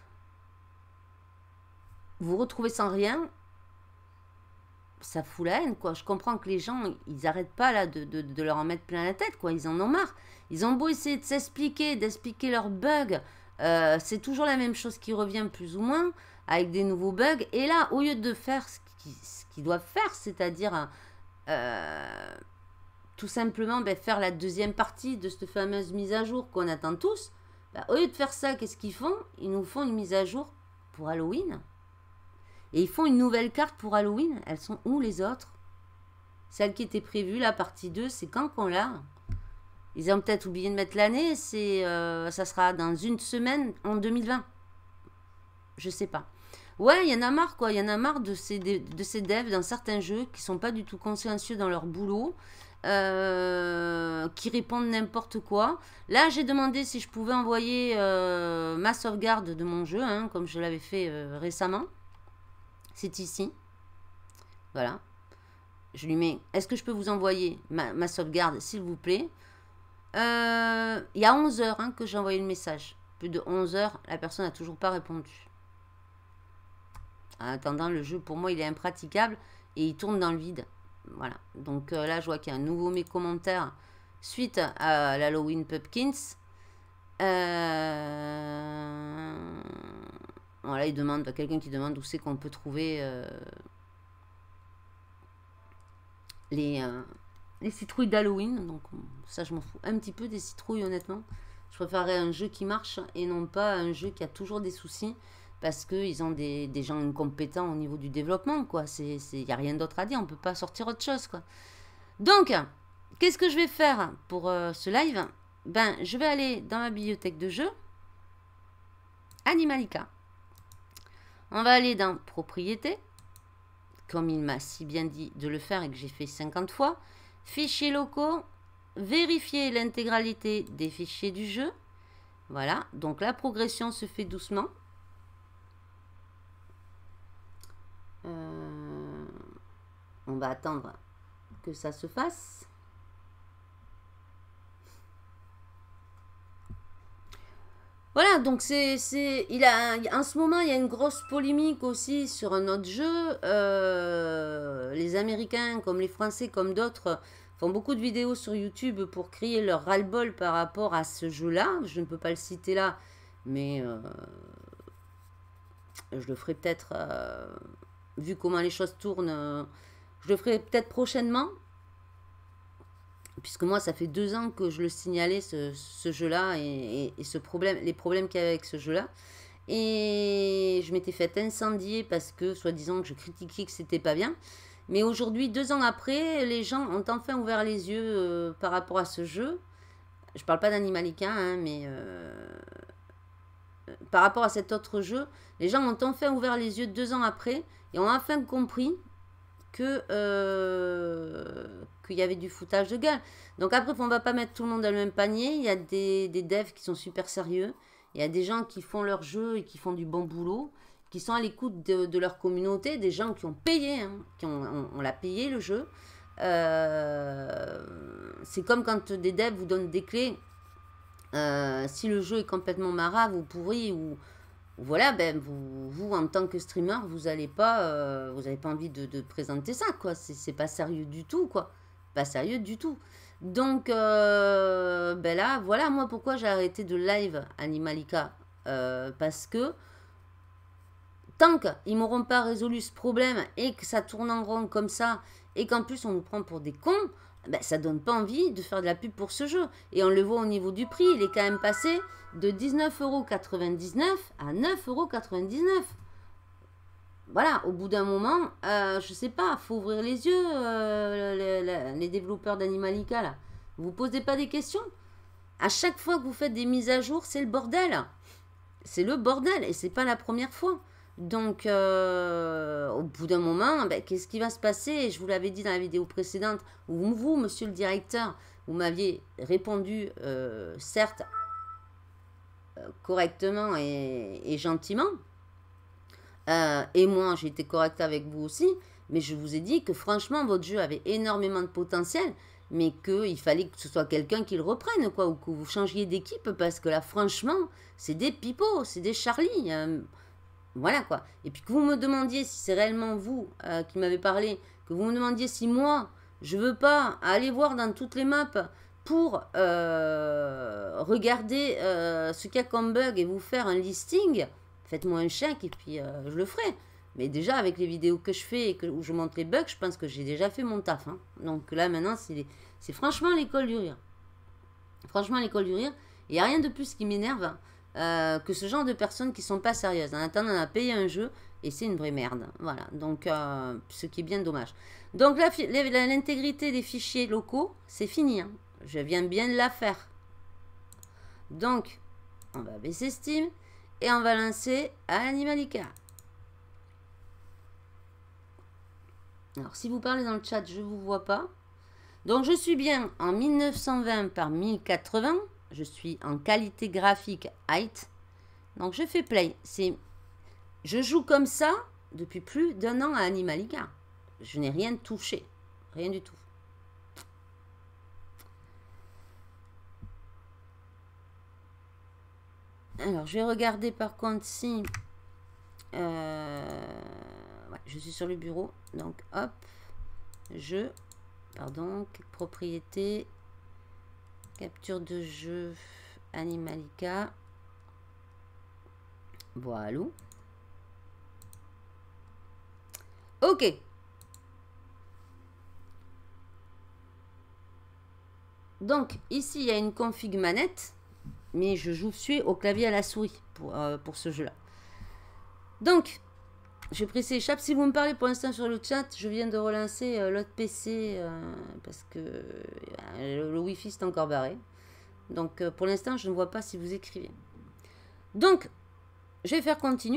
[SPEAKER 1] vous retrouvez sans rien, ça fout la haine, quoi. Je comprends que les gens, ils n'arrêtent pas là de, de, de leur en mettre plein la tête, quoi. Ils en ont marre. Ils ont beau essayer de s'expliquer, d'expliquer leurs bugs. Euh, c'est toujours la même chose qui revient plus ou moins, avec des nouveaux bugs. Et là, au lieu de faire ce qu'ils qu'ils doivent faire, c'est-à-dire euh, tout simplement ben, faire la deuxième partie de cette fameuse mise à jour qu'on attend tous, ben, au lieu de faire ça, qu'est-ce qu'ils font? Ils nous font une mise à jour pour Halloween. Et ils font une nouvelle carte pour Halloween. Elles sont où les autres? Celle qui était prévue, la partie deux, c'est quand qu'on l'a? Ils ont peut-être oublié de mettre l'année. C'est, euh, ça sera dans une semaine en deux mille vingt. Je sais pas. Ouais, il y en a marre, quoi. Il y en a marre de ces, de ces devs dans certains jeux qui sont pas du tout consciencieux dans leur boulot, euh, qui répondent n'importe quoi. Là, j'ai demandé si je pouvais envoyer euh, ma sauvegarde de mon jeu, hein, comme je l'avais fait euh, récemment. C'est ici. Voilà. Je lui mets, est-ce que je peux vous envoyer ma, ma sauvegarde, s'il vous plaît? euh, Il y a onze heures hein, que j'ai envoyé le message. Plus de onze heures, la personne n'a toujours pas répondu. En attendant, le jeu, pour moi, il est impraticable et il tourne dans le vide. Voilà. Donc euh, là, je vois qu'il y a un nouveau mes commentaires suite à l'Halloween Pumpkins. Euh... Voilà, il demande, bah, quelqu'un qui demande où c'est qu'on peut trouver euh, les, euh, les citrouilles d'Halloween. Donc ça, je m'en fous un petit peu des citrouilles, honnêtement. Je préférerais un jeu qui marche et non pas un jeu qui a toujours des soucis parce qu'ils ont des, des gens incompétents au niveau du développement, quoi. Il n'y a rien d'autre à dire, on ne peut pas sortir autre chose, quoi. Donc, qu'est-ce que je vais faire pour euh, ce live? Ben, je vais aller dans ma bibliothèque de jeux, Animalica. On va aller dans Propriété, comme il m'a si bien dit de le faire et que j'ai fait cinquante fois. Fichiers locaux, vérifier l'intégralité des fichiers du jeu. Voilà, donc la progression se fait doucement. On va attendre que ça se fasse. Voilà, donc c'est, c'est, il a, en ce moment, il y a une grosse polémique aussi sur un autre jeu. Euh, les Américains, comme les Français, comme d'autres, font beaucoup de vidéos sur YouTube pour crier leur ras-le-bol par rapport à ce jeu-là. Je ne peux pas le citer là, mais euh, je le ferai peut-être, euh, vu comment les choses tournent, euh, je le ferai peut-être prochainement. Puisque moi, ça fait deux ans que je le signalais, ce, ce jeu-là, et, et, et ce problème, les problèmes qu'il y avait avec ce jeu-là. Et je m'étais fait incendier parce que, soi-disant, que je critiquais que c'était pas bien. Mais aujourd'hui, deux ans après, les gens ont enfin ouvert les yeux euh, par rapport à ce jeu. Je parle pas d'Animalica, hein, mais euh, par rapport à cet autre jeu, les gens ont enfin ouvert les yeux deux ans après et ont enfin compris que euh, qu'il y avait du foutage de gueule. Donc après, on va pas mettre tout le monde dans le même panier. Il y a des, des devs qui sont super sérieux. Il y a des gens qui font leur jeu et qui font du bon boulot, qui sont à l'écoute de, de leur communauté, des gens qui ont payé, hein, qui ont, on, on l'a payé le jeu. Euh, c'est comme quand des devs vous donnent des clés. Euh, si le jeu est complètement marave ou pourri ou voilà, ben vous, vous en tant que streamer, vous n'allez pas, euh, vous n'avez pas envie de, de présenter ça, quoi. C'est pas sérieux du tout, quoi. Pas sérieux du tout. Donc, euh, ben là, voilà, moi, pourquoi j'ai arrêté de live Animalica. Euh, parce que, tant qu'ils m'auront pas résolu ce problème et que ça tourne en rond comme ça, et qu'en plus on nous prend pour des cons, ben, ça donne pas envie de faire de la pub pour ce jeu. Et on le voit au niveau du prix, il est quand même passé de dix-neuf euros quatre-vingt-dix-neuf à neuf euros quatre-vingt-dix-neuf. Voilà, au bout d'un moment, euh, je sais pas, faut ouvrir les yeux, euh, les, les, les développeurs d'Animalica, là. Vous posez pas des questions? À chaque fois que vous faites des mises à jour, c'est le bordel. C'est le bordel, et c'est pas la première fois. Donc, euh, au bout d'un moment, ben, qu'est-ce qui va se passer? Et je vous l'avais dit dans la vidéo précédente, où vous, monsieur le directeur, vous m'aviez répondu, euh, certes, euh, correctement et, et gentiment. Euh, et moi, j'ai été correcte avec vous aussi. Mais je vous ai dit que franchement, votre jeu avait énormément de potentiel. Mais qu'il fallait que ce soit quelqu'un qui le reprenne, quoi. Ou que vous changiez d'équipe. Parce que là, franchement, c'est des pipeaux, c'est des Charlie. Euh, Voilà quoi. Et puis que vous me demandiez si c'est réellement vous euh, qui m'avez parlé, que vous me demandiez si moi, je veux pas aller voir dans toutes les maps pour euh, regarder euh, ce qu'il y a comme bug et vous faire un listing, faites-moi un chèque et puis euh, je le ferai. Mais déjà avec les vidéos que je fais et que, où je montre les bugs, je pense que j'ai déjà fait mon taf. Hein. Donc là maintenant, c'est franchement l'école du rire. Franchement l'école du rire. Il n'y a rien de plus qui m'énerve. Hein. Euh, que ce genre de personnes qui sont pas sérieuses. En attendant, on a payé un jeu et c'est une vraie merde. Voilà, donc euh, ce qui est bien dommage. Donc l'intégrité des fichiers locaux, c'est fini. Hein. Je viens bien de la faire. Donc, on va baisser Steam et on va lancer Animalica. Alors, si vous parlez dans le chat, je ne vous vois pas. Donc, je suis bien en mille neuf cent vingt par mille quatre-vingts. Je suis en qualité graphique height. Donc, je fais play. Je joue comme ça depuis plus d'un an à Animalica. Je n'ai rien touché. Rien du tout. Alors, je vais regarder par contre si... Euh, ouais, je suis sur le bureau. Donc, hop. Je... Pardon. Propriété... Capture de jeu Animalica. Voilà. Ok. Donc, ici, il y a une config manette. Mais je joue suis au clavier à la souris pour, euh, pour ce jeu-là. Donc, je précise échappe. Si vous me parlez pour l'instant sur le chat, je viens de relancer euh, l'autre P C euh, parce que euh, le, le Wi-Fi est encore barré. Donc, euh, pour l'instant, je ne vois pas si vous écrivez. Donc, je vais faire continue.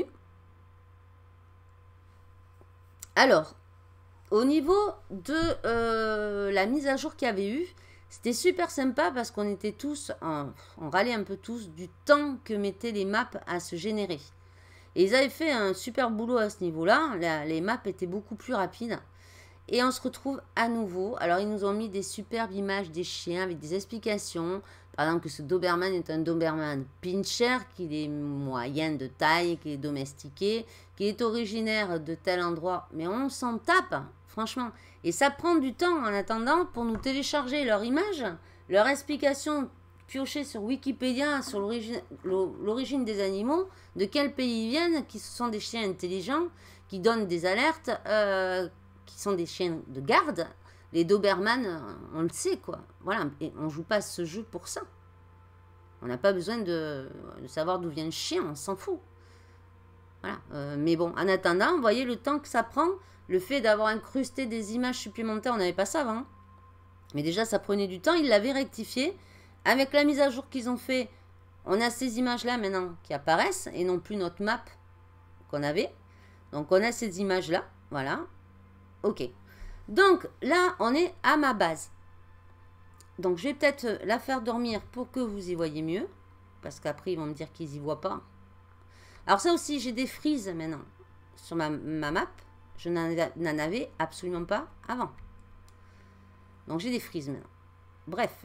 [SPEAKER 1] Alors, au niveau de euh, la mise à jour qu'il y avait eu, c'était super sympa parce qu'on était tous, en, on râlait un peu tous du temps que mettaient les maps à se générer. Et ils avaient fait un super boulot à ce niveau-là. Les maps étaient beaucoup plus rapides. Et on se retrouve à nouveau. Alors, ils nous ont mis des superbes images des chiens avec des explications. Par exemple, que ce Doberman est un Doberman Pinscher, qu'il est moyen de taille, qu'il est domestiqué, qu'il est originaire de tel endroit. Mais on s'en tape, franchement. Et ça prend du temps en attendant pour nous télécharger leur image, leur explication piochée sur Wikipédia sur l'origine des animaux, de quel pays ils viennent, qui sont des chiens intelligents, qui donnent des alertes, euh, qui sont des chiens de garde. Les Doberman, on le sait, quoi. Voilà, et on joue pas ce jeu pour ça. On n'a pas besoin de, de savoir d'où vient le chien, on s'en fout. Voilà. Euh, mais bon, en attendant, vous voyez le temps que ça prend, le fait d'avoir incrusté des images supplémentaires, on n'avait pas ça avant. Mais déjà, ça prenait du temps, ils l'avaient rectifié. Avec la mise à jour qu'ils ont fait, on a ces images-là maintenant qui apparaissent, et non plus notre map qu'on avait. Donc, on a ces images-là, voilà. Ok. Donc, là, on est à ma base. Donc, je vais peut-être la faire dormir pour que vous y voyez mieux. Parce qu'après, ils vont me dire qu'ils y voient pas. Alors, ça aussi, j'ai des frises maintenant sur ma, ma map. Je n'en avais absolument pas avant. Donc, j'ai des frises maintenant. Bref.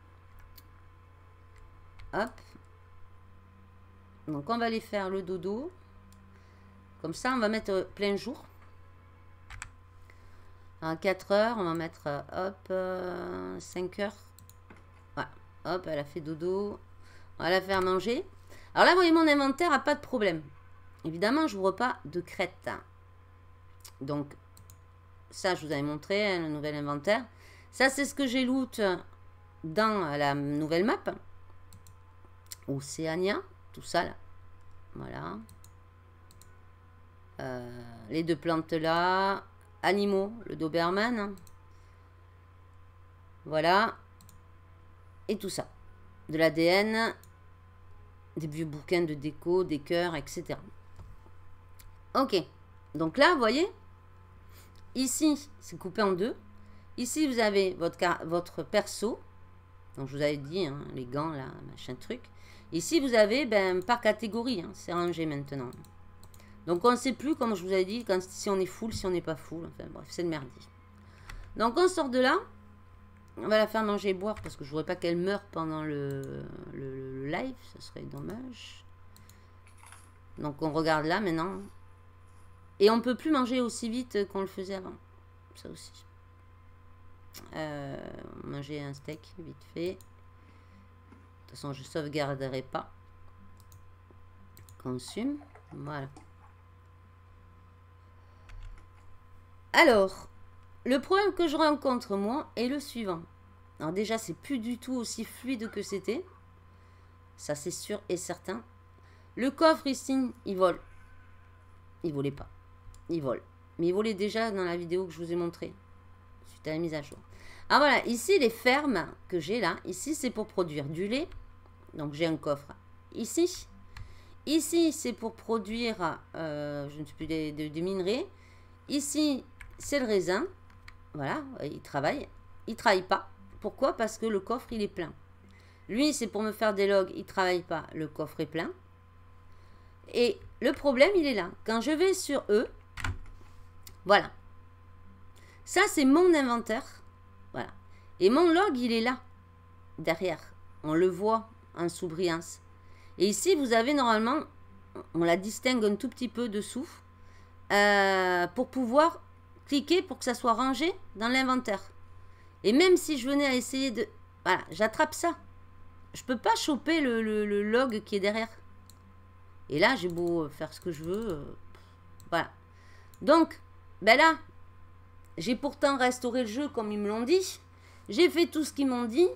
[SPEAKER 1] Hop. Donc, on va aller faire le dodo. Comme ça, on va mettre plein jour. À quatre heures, on va mettre, hop, euh, cinq heures. Voilà, hop, elle a fait dodo. On va la faire manger. Alors là, vous voyez, mon inventaire n'a pas de problème. Évidemment, je n'ouvre pas de crête. Donc, ça, je vous avais montré, hein, le nouvel inventaire. Ça, c'est ce que j'ai loot dans la nouvelle map. Océania, tout ça, là. Voilà. Euh, les deux plantes là. Animaux, le Doberman. Voilà. Et tout ça. De l'A D N. Des vieux bouquins de déco, des cœurs, et cetera. Ok. Donc là, vous voyez. Ici, c'est coupé en deux. Ici, vous avez votre, votre perso. Donc, je vous avais dit, hein, les gants, là, machin truc. Ici, vous avez, ben, par catégorie. Hein, c'est rangé maintenant. Donc, on ne sait plus, comme je vous avais dit, quand, si on est full, si on n'est pas full. Enfin, bref, c'est le merdier. Donc, on sort de là. On va la faire manger et boire parce que je ne voudrais pas qu'elle meure pendant le, le, le live. Ce serait dommage. Donc, on regarde là, maintenant. Et on ne peut plus manger aussi vite qu'on le faisait avant. Ça aussi. Euh, manger un steak, vite fait. De toute façon, je ne sauvegarderai pas. Consume. Voilà. Alors, le problème que je rencontre, moi, est le suivant. Alors déjà, c'est plus du tout aussi fluide que c'était. Ça, c'est sûr et certain. Le coffre ici, il vole. Il volait pas. Il vole. Mais il volait déjà dans la vidéo que je vous ai montrée. Suite à la mise à jour. Alors voilà, ici, les fermes que j'ai là. Ici, c'est pour produire du lait. Donc, j'ai un coffre ici. Ici, c'est pour produire, euh, je ne sais plus, des, des, des minerais. Ici, c'est le raisin. Voilà, il travaille. Il ne travaille pas. Pourquoi? Parce que le coffre, il est plein. Lui, c'est pour me faire des logs. Il ne travaille pas. Le coffre est plein. Et le problème, il est là. Quand je vais sur eux, voilà. Ça, c'est mon inventaire. Voilà. Et mon log, il est là. Derrière. On le voit en sous-brillance. Et ici, vous avez normalement, on la distingue un tout petit peu dessous, euh, pour pouvoir cliquer pour que ça soit rangé dans l'inventaire. Et même si je venais à essayer de... Voilà, j'attrape ça. Je ne peux pas choper le, le, le log qui est derrière. Et là, j'ai beau faire ce que je veux. Euh, voilà. Donc, ben là, j'ai pourtant restauré le jeu comme ils me l'ont dit. J'ai fait tout ce qu'ils m'ont dit.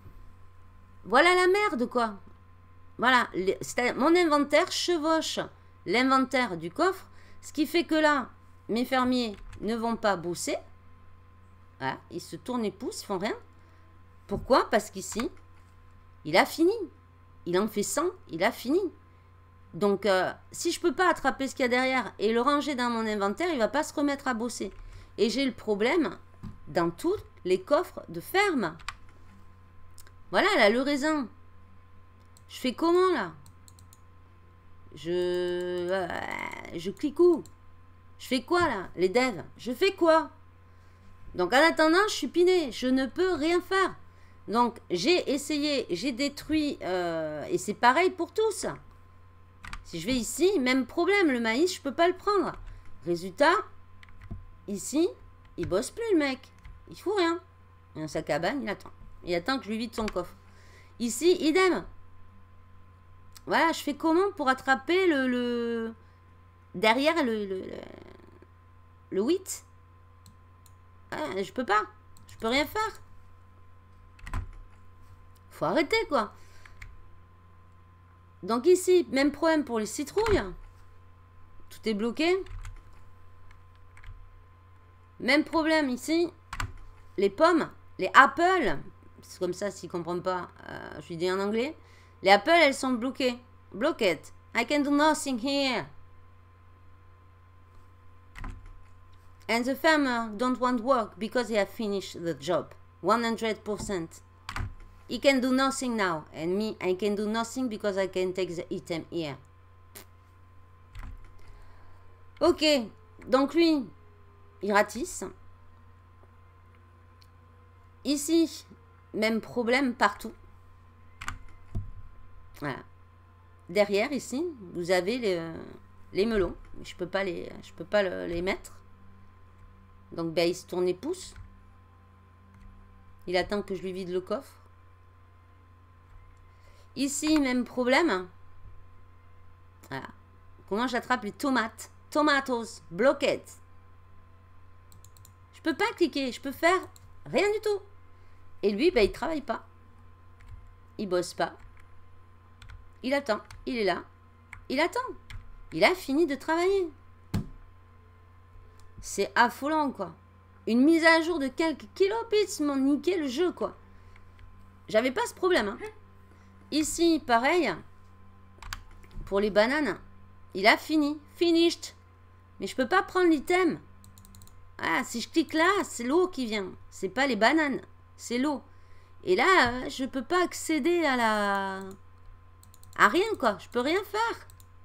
[SPEAKER 1] Voilà la merde, quoi. Voilà, mon inventaire chevauche l'inventaire du coffre, ce qui fait que là, mes fermiers ne vont pas bosser. Voilà, ils se tournent les pouces, ils font rien. Pourquoi? Parce qu'ici, il a fini. Il en fait cent, il a fini. Donc, euh, si je ne peux pas attraper ce qu'il y a derrière et le ranger dans mon inventaire, il ne va pas se remettre à bosser. Et j'ai le problème dans tous les coffres de ferme. Voilà, là, le raisin. Je fais comment, là? Je... Euh, je clique où? Je fais quoi, là? Les devs. Je fais quoi? Donc en attendant, je suis piné, je ne peux rien faire. Donc j'ai essayé, j'ai détruit, euh, et c'est pareil pour tous. Si je vais ici, même problème, le maïs, je peux pas le prendre. Résultat, ici, il bosse plus le mec. Il fout rien. Dans sa cabane, il attend. Il attend que je lui vide son coffre. Ici, idem. Voilà, je fais comment pour attraper le... le... derrière le... le, le, le huit. Ah, je peux pas. Je peux rien faire. Faut arrêter, quoi. Donc ici, même problème pour les citrouilles. Tout est bloqué. Même problème ici. Les pommes, les apples. C'est comme ça, s'ils ne comprennent pas, euh, je lui dis en anglais. Les apples, elles sont bloquées. Blocked. I can do nothing here. And the farmer don't want work because he have finished the job. one hundred percent. He can do nothing now. And me, I can do nothing because I can take the item here. Ok. Donc lui, il ratisse. Ici, même problème partout. Voilà. Derrière, ici, vous avez les, les melons. Je peux pas les, je peux pas le, les mettre. Donc, ben, il se tourne les pouces. Il attend que je lui vide le coffre. Ici, même problème. Voilà. Comment j'attrape les tomates? Tomatoes, blocked. Je peux pas cliquer, je peux faire rien du tout. Et lui, ben, il travaille pas. Il bosse pas. Il attend, il est là. Il attend. Il a fini de travailler. C'est affolant, quoi. Une mise à jour de quelques kilobits m'ont niqué le jeu, quoi. J'avais pas ce problème. Hein. Ici, pareil. Pour les bananes, il a fini. Finished. Mais je peux pas prendre l'item. Ah, si je clique là, c'est l'eau qui vient. C'est pas les bananes. C'est l'eau. Et là, je peux pas accéder à la... à rien, quoi. Je peux rien faire.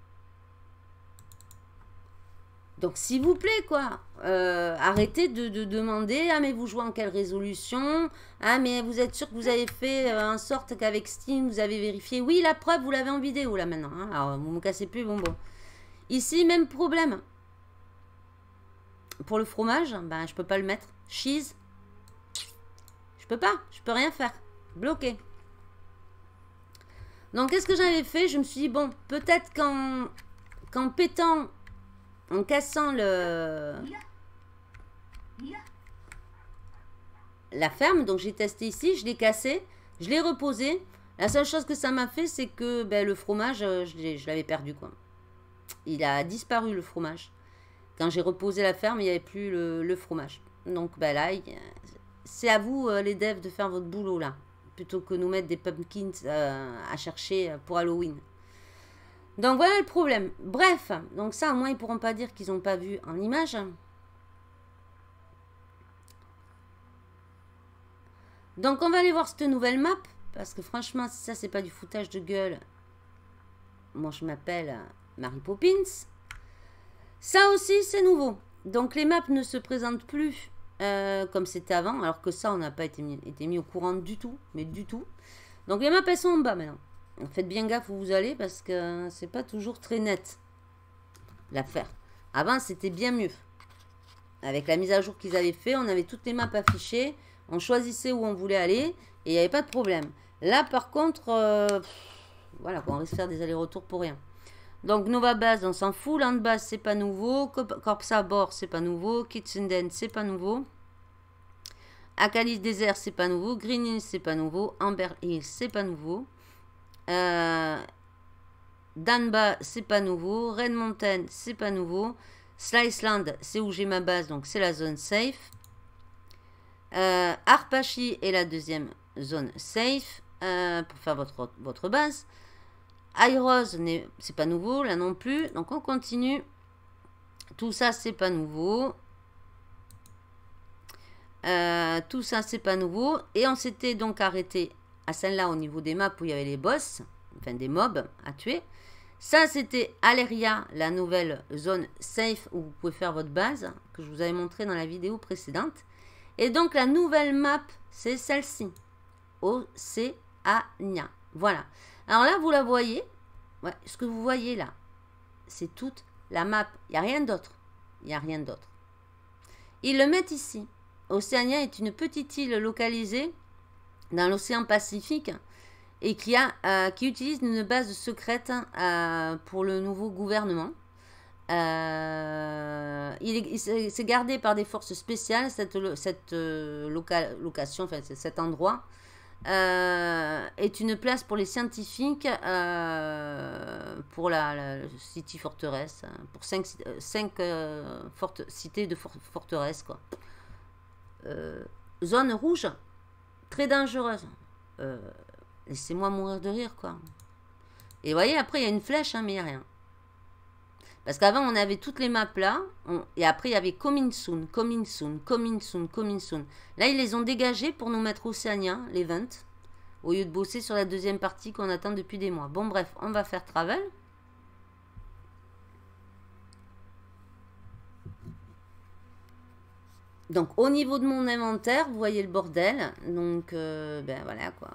[SPEAKER 1] Donc, s'il vous plaît, quoi, euh, arrêtez de, de demander, ah, mais vous jouez en quelle résolution? Ah, mais vous êtes sûr que vous avez fait euh, en sorte qu'avec Steam, vous avez vérifié? Oui, la preuve, vous l'avez en vidéo, là, maintenant. Hein. Alors, vous me cassez plus, bon, bon. Ici, même problème. Pour le fromage, ben, je peux pas le mettre. Cheese. Je peux pas, je peux rien faire. Bloqué. Donc, qu'est-ce que j'avais fait? Je me suis dit, bon, peut-être qu'en qu'en pétant... en cassant le la ferme, donc j'ai testé ici, je l'ai cassé, je l'ai reposé. La seule chose que ça m'a fait, c'est que ben, le fromage, je l'avais perdu, quoi. Il a disparu, le fromage. Quand j'ai reposé la ferme, il n'y avait plus le, le fromage. Donc ben là, c'est à vous, euh, les devs, de faire votre boulot, là. Plutôt que nous mettre des pumpkins euh, à chercher pour Halloween. Donc voilà le problème. Bref, donc ça au moins ils pourront pas dire qu'ils n'ont pas vu en image. Donc on va aller voir cette nouvelle map. Parce que franchement, si ça c'est pas du foutage de gueule. Moi je m'appelle Mary Poppins. Ça aussi c'est nouveau. Donc les maps ne se présentent plus euh, comme c'était avant. Alors que ça on n'a pas été mis, été mis au courant du tout. Mais du tout. Donc les maps elles sont en bas maintenant. Faites bien gaffe où vous allez parce que c'est pas toujours très net l'affaire. Avant c'était bien mieux. Avec la mise à jour qu'ils avaient fait, on avait toutes les maps affichées, on choisissait où on voulait aller et il n'y avait pas de problème. Là par contre, euh, voilà, on risque de faire des allers-retours pour rien. Donc Nova Base, on s'en fout. Land Base, c'est pas nouveau. Corps Sabor, c'est pas nouveau. Kitsenden, c'est pas nouveau. Akalis Desert, c'est pas nouveau. Green Hills, c'est pas nouveau. Amber Hills, c'est pas nouveau. Euh, Danba, c'est pas nouveau. Red Mountain, c'est pas nouveau. Sliceland, c'est où j'ai ma base, donc c'est la zone safe. Euh, Arpachi est la deuxième zone safe euh, pour faire votre, votre base. Iros, c'est pas nouveau, là non plus. Donc on continue. Tout ça, c'est pas nouveau. Euh, tout ça, c'est pas nouveau. Et on s'était donc arrêté à celle-là au niveau des maps où il y avait les boss, enfin des mobs à tuer. Ça, c'était Aleria, la nouvelle zone safe où vous pouvez faire votre base, que je vous avais montré dans la vidéo précédente. Et donc, la nouvelle map, c'est celle-ci. Océania. Voilà. Alors là, vous la voyez. Ouais, ce que vous voyez là, c'est toute la map. Il n'y a rien d'autre. Il n'y a rien d'autre. Ils le mettent ici. Océania est une petite île localisée dans l'océan Pacifique et qui, a, euh, qui utilise une base secrète euh, pour le nouveau gouvernement. Euh, il est, c'est gardé par des forces spéciales, cette, cette euh, loca, location, enfin cet endroit. Euh, est une place pour les scientifiques euh, pour la, la City Forteresse, pour cinq, cinq euh, fortes, cités de for, forteresse quoi. Euh, zone rouge, très dangereuse. Euh, laissez-moi mourir de rire quoi. Et vous voyez après il y a une flèche hein, mais il n'y a rien. Parce qu'avant on avait toutes les maps là on, et après il y avait Coming Soon, Coming Soon, Coming Soon, Coming Soon. Là ils les ont dégagés pour nous mettre Océania, l'event, au lieu de bosser sur la deuxième partie qu'on attend depuis des mois. Bon bref, on va faire Travel. Donc au niveau de mon inventaire, vous voyez le bordel. Donc euh, ben voilà quoi.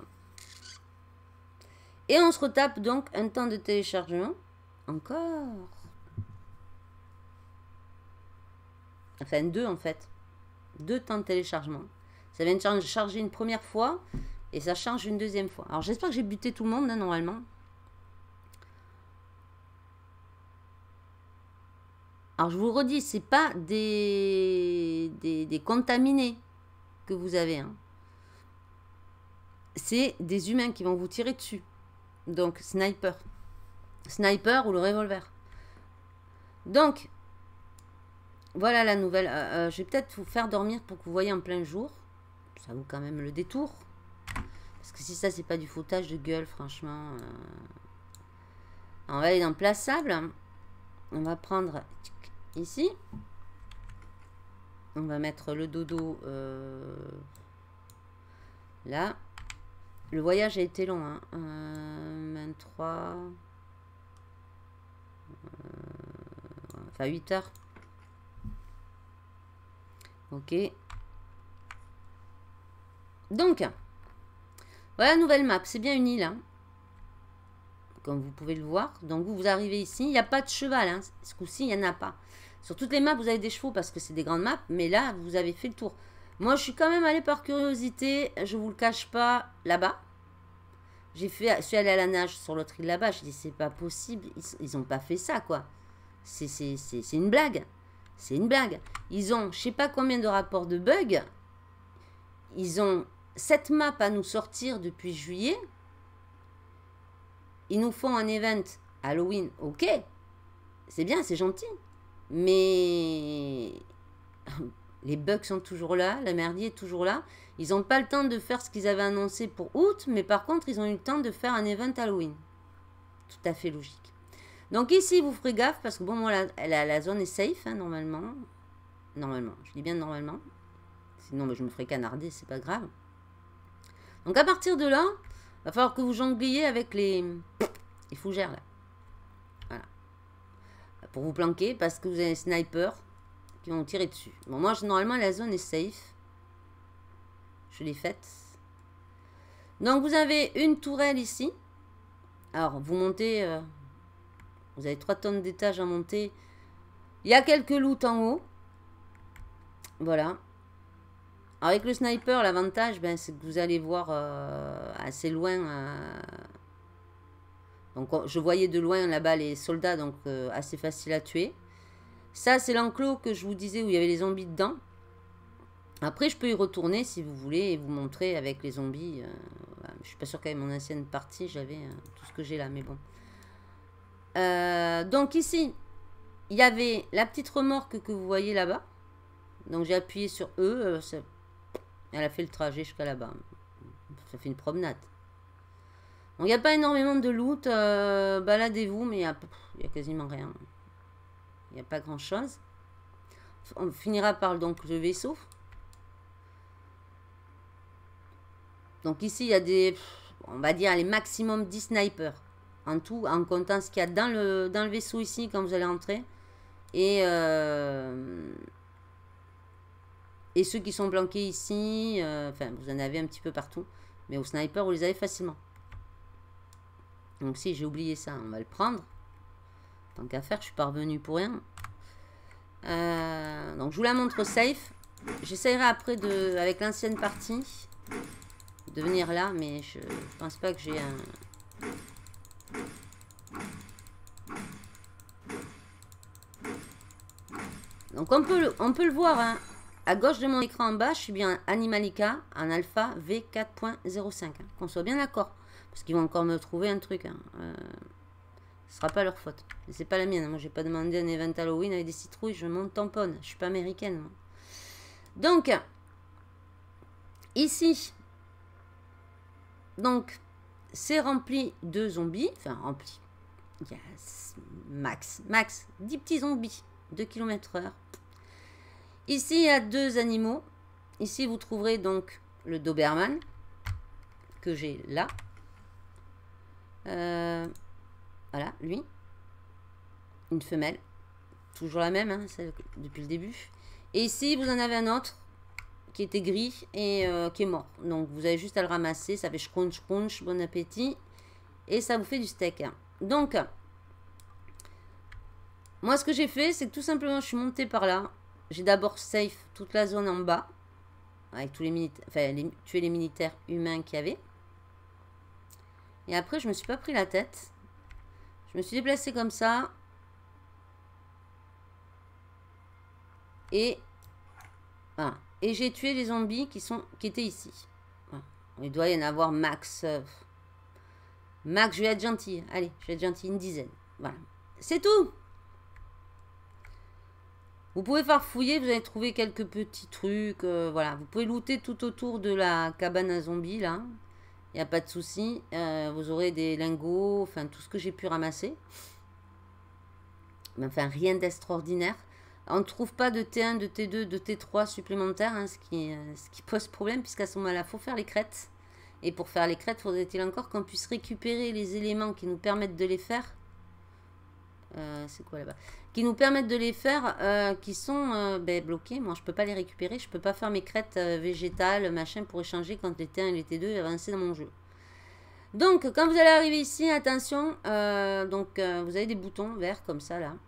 [SPEAKER 1] Et on se retape donc un temps de téléchargement. Encore. Enfin, deux en fait. Deux temps de téléchargement. Ça vient de charger une première fois et ça charge une deuxième fois. Alors, j'espère que j'ai buté tout le monde, hein, normalement. Alors, je vous redis, c'est pas des, des, des contaminés que vous avez. Hein. C'est des humains qui vont vous tirer dessus. Donc, sniper. Sniper ou le revolver. Donc, voilà la nouvelle. Euh, euh, je vais peut-être vous faire dormir pour que vous voyez en plein jour. Ça vaut quand même le détour. Parce que si ça, c'est pas du foutage de gueule, franchement. Euh... On va aller dans plaçable. On va prendre ici. On va mettre le dodo euh... là. Le voyage a été long. Hein. Euh, vingt-trois. Euh... Enfin, huit heures. Ok. Donc, voilà la nouvelle map. C'est bien une île. Hein, comme vous pouvez le voir. Donc, vous, vous arrivez ici. Il n'y a pas de cheval. Hein. Ce coup-ci, il n'y en a pas. Sur toutes les maps, vous avez des chevaux parce que c'est des grandes maps. Mais là, vous avez fait le tour. Moi, je suis quand même allée par curiosité. Je ne vous le cache pas là-bas. J'ai fait, je suis allée à la nage sur l'autre île là-bas. Je dis, c'est pas possible. Ils n'ont pas fait ça, quoi. C'est une blague. C'est une blague. Ils ont, je sais pas combien de rapports de bugs. Ils ont sept maps à nous sortir depuis juillet. Ils nous font un event Halloween. Ok. C'est bien, c'est gentil. Mais les bugs sont toujours là. La merdier est toujours là. Ils n'ont pas le temps de faire ce qu'ils avaient annoncé pour août. Mais par contre, ils ont eu le temps de faire un event Halloween. Tout à fait logique. Donc ici, vous ferez gaffe parce que bon, moi, la, la, la zone est safe, hein, normalement. Normalement, je dis bien normalement. Sinon, bah, je me ferai canarder, c'est pas grave. Donc à partir de là, il va falloir que vous jongliez avec les, les fougères, là. Voilà. Pour vous planquer parce que vous avez des snipers qui vont tirer dessus. Bon, moi, je, normalement, la zone est safe. Je l'ai faite. Donc, vous avez une tourelle ici. Alors, vous montez... Euh, Vous avez trois tonnes d'étages à monter. Il y a quelques loots en haut. Voilà. Avec le sniper, l'avantage, ben, c'est que vous allez voir euh, assez loin. Euh... Donc, je voyais de loin là-bas les soldats, donc euh, assez facile à tuer. Ça, c'est l'enclos que je vous disais où il y avait les zombies dedans. Après, je peux y retourner si vous voulez et vous montrer avec les zombies. Euh... Voilà. Je suis pas sûre qu'avec mon ancienne partie, j'avais euh, tout ce que j'ai là, mais bon. Euh, donc ici, il y avait la petite remorque que vous voyez là-bas. Donc j'ai appuyé sur E. Euh, ça, elle a fait le trajet jusqu'à là-bas. Ça fait une promenade. Donc il n'y a pas énormément de loot. Euh, Baladez-vous, mais il n'y a, a quasiment rien. Il n'y a pas grand-chose. On finira par donc, le vaisseau. Donc ici, il y a des... On va dire les maximum dix snipers. En tout, en comptant ce qu'il y a dans le, dans le vaisseau ici, quand vous allez entrer. Et, euh, Et ceux qui sont planqués ici, euh, enfin, vous en avez un petit peu partout. Mais au sniper, vous les avez facilement. Donc si j'ai oublié ça, on va le prendre. Tant qu'à faire, je suis pas revenu pour rien. Euh, donc je vous la montre safe. J'essaierai après de, avec l'ancienne partie, de venir là, mais je, je pense pas que j'ai un... Donc on peut, le, on peut le voir, hein. À gauche de mon écran en bas, je suis bien Animalika en alpha V quatre point zéro cinq. Hein. Qu'on soit bien d'accord. Parce qu'ils vont encore me trouver un truc. Hein. Euh, ce sera pas leur faute. C'est pas la mienne. Moi, j'ai pas demandé un event Halloween avec des citrouilles. Je monte tamponne. Je suis pas américaine. Moi. Donc, ici, donc, c'est rempli de zombies. Enfin, rempli. Il y a max, max, dix petits zombies. deux kilomètres heure. Ici, il y a deux animaux. Ici, vous trouverez donc le Doberman que j'ai là. Euh, voilà, lui. Une femelle. Toujours la même, hein, celle depuis le début. Et ici, vous en avez un autre qui était gris et euh, qui est mort. Donc, vous avez juste à le ramasser. Ça fait scrunch, crunch, bon appétit. Et ça vous fait du steak. Hein. Donc, moi, ce que j'ai fait, c'est que tout simplement, je suis montée par là. J'ai d'abord safe toute la zone en bas. Avec tous les militaires, enfin, les, tuer les militaires humains qu'il y avait. Et après, je me suis pas pris la tête. Je me suis déplacée comme ça. Et voilà. Et j'ai tué les zombies qui, sont, qui étaient ici. Voilà. Il doit y en avoir max. Euh, max, je vais être gentil. Allez, je vais être gentil, une dizaine. Voilà. C'est tout. Vous pouvez farfouiller, vous allez trouver quelques petits trucs. Euh, voilà, vous pouvez looter tout autour de la cabane à zombies, là. Il n'y a pas de souci. Euh, vous aurez des lingots, enfin, tout ce que j'ai pu ramasser. Mais enfin, rien d'extraordinaire. On ne trouve pas de T un, de T deux, de T trois supplémentaires, hein, ce, qui, euh, ce qui pose problème, puisqu'à ce moment-là, il faut faire les crêtes. Et pour faire les crêtes, faudrait-il encore qu'on puisse récupérer les éléments qui nous permettent de les faire. Euh, c'est quoi là-bas? Qui nous permettent de les faire, euh, qui sont euh, ben, bloqués. Moi, je peux pas les récupérer. Je peux pas faire mes crêtes euh, végétales, machin, pour échanger quand les T un et les T deux avancent dans mon jeu. Donc, quand vous allez arriver ici, attention, euh, donc euh, vous avez des boutons verts comme ça, là.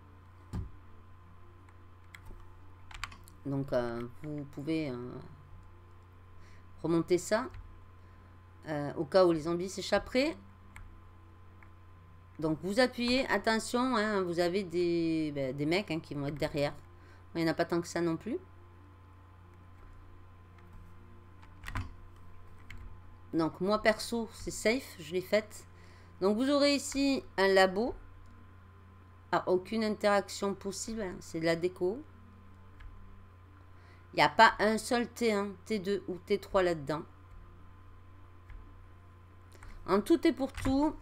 [SPEAKER 1] Donc, euh, vous pouvez euh, remonter ça, euh, au cas où les zombies s'échapperaient. Donc, vous appuyez, attention, hein, vous avez des, ben, des mecs hein, qui vont être derrière. Il n'y en a pas tant que ça non plus. Donc, moi, perso, c'est safe, je l'ai faite. Donc, vous aurez ici un labo. Ah, aucune interaction possible, hein, c'est de la déco. Il n'y a pas un seul T un, T deux ou T trois là-dedans. En tout et pour tout...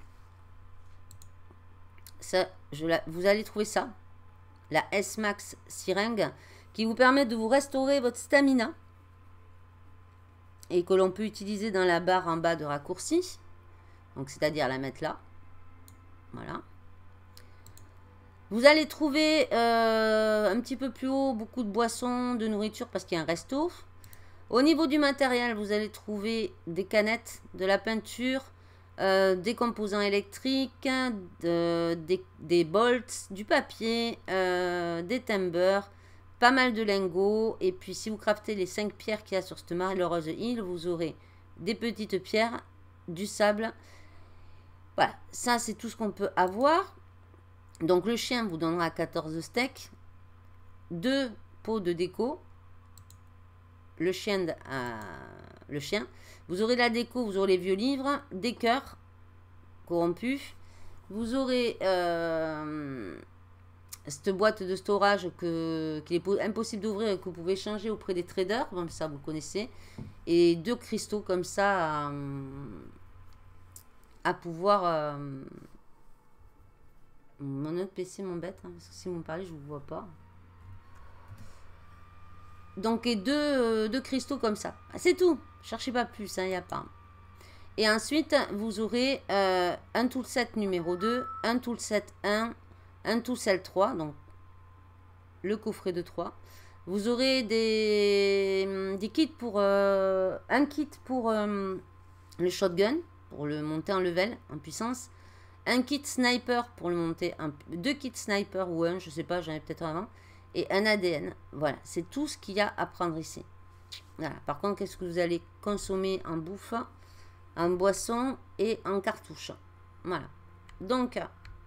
[SPEAKER 1] Ça, je la, vous allez trouver ça, la S-Max Syringue, qui vous permet de vous restaurer votre stamina et que l'on peut utiliser dans la barre en bas de raccourci, donc c'est-à-dire la mettre là, voilà. Vous allez trouver euh, un petit peu plus haut beaucoup de boissons, de nourriture parce qu'il y a un resto. Au niveau du matériel, vous allez trouver des canettes, de la peinture, Euh, des composants électriques, de, des, des bolts, du papier, euh, des timbers, pas mal de lingots. Et puis si vous craftez les cinq pierres qu'il y a sur cette malheureuse île, vous aurez des petites pierres, du sable. Voilà, ça c'est tout ce qu'on peut avoir. Donc le chien vous donnera quatorze steaks, deux pots de déco, le chien... De, euh, le chien. Vous aurez la déco, vous aurez les vieux livres, des cœurs corrompus. Vous aurez euh, cette boîte de storage que qu'il est impossible d'ouvrir et que vous pouvez changer auprès des traders. Bon, ça, vous connaissez. Et deux cristaux comme ça à, à pouvoir... Euh, mon autre P C m'embête, hein, parce que si vous me parlez, je ne vous vois pas. Donc, et deux, euh, deux cristaux comme ça. C'est tout. Cherchez pas plus, il hein, n'y a pas. Et ensuite, vous aurez euh, un toolset numéro deux, un toolset un, un toolset trois, donc le coffret de trois, Vous aurez des, des kits pour... Euh, un kit pour euh, le shotgun, pour le monter en level, en puissance. Un kit sniper pour le monter, un, deux kits sniper ou un, je sais pas, j'en ai peut-être avant. Et un A D N. Voilà, c'est tout ce qu'il y a à prendre ici. Voilà. Par contre, qu'est-ce que vous allez consommer en bouffe, en boisson et en cartouche. Voilà. Donc,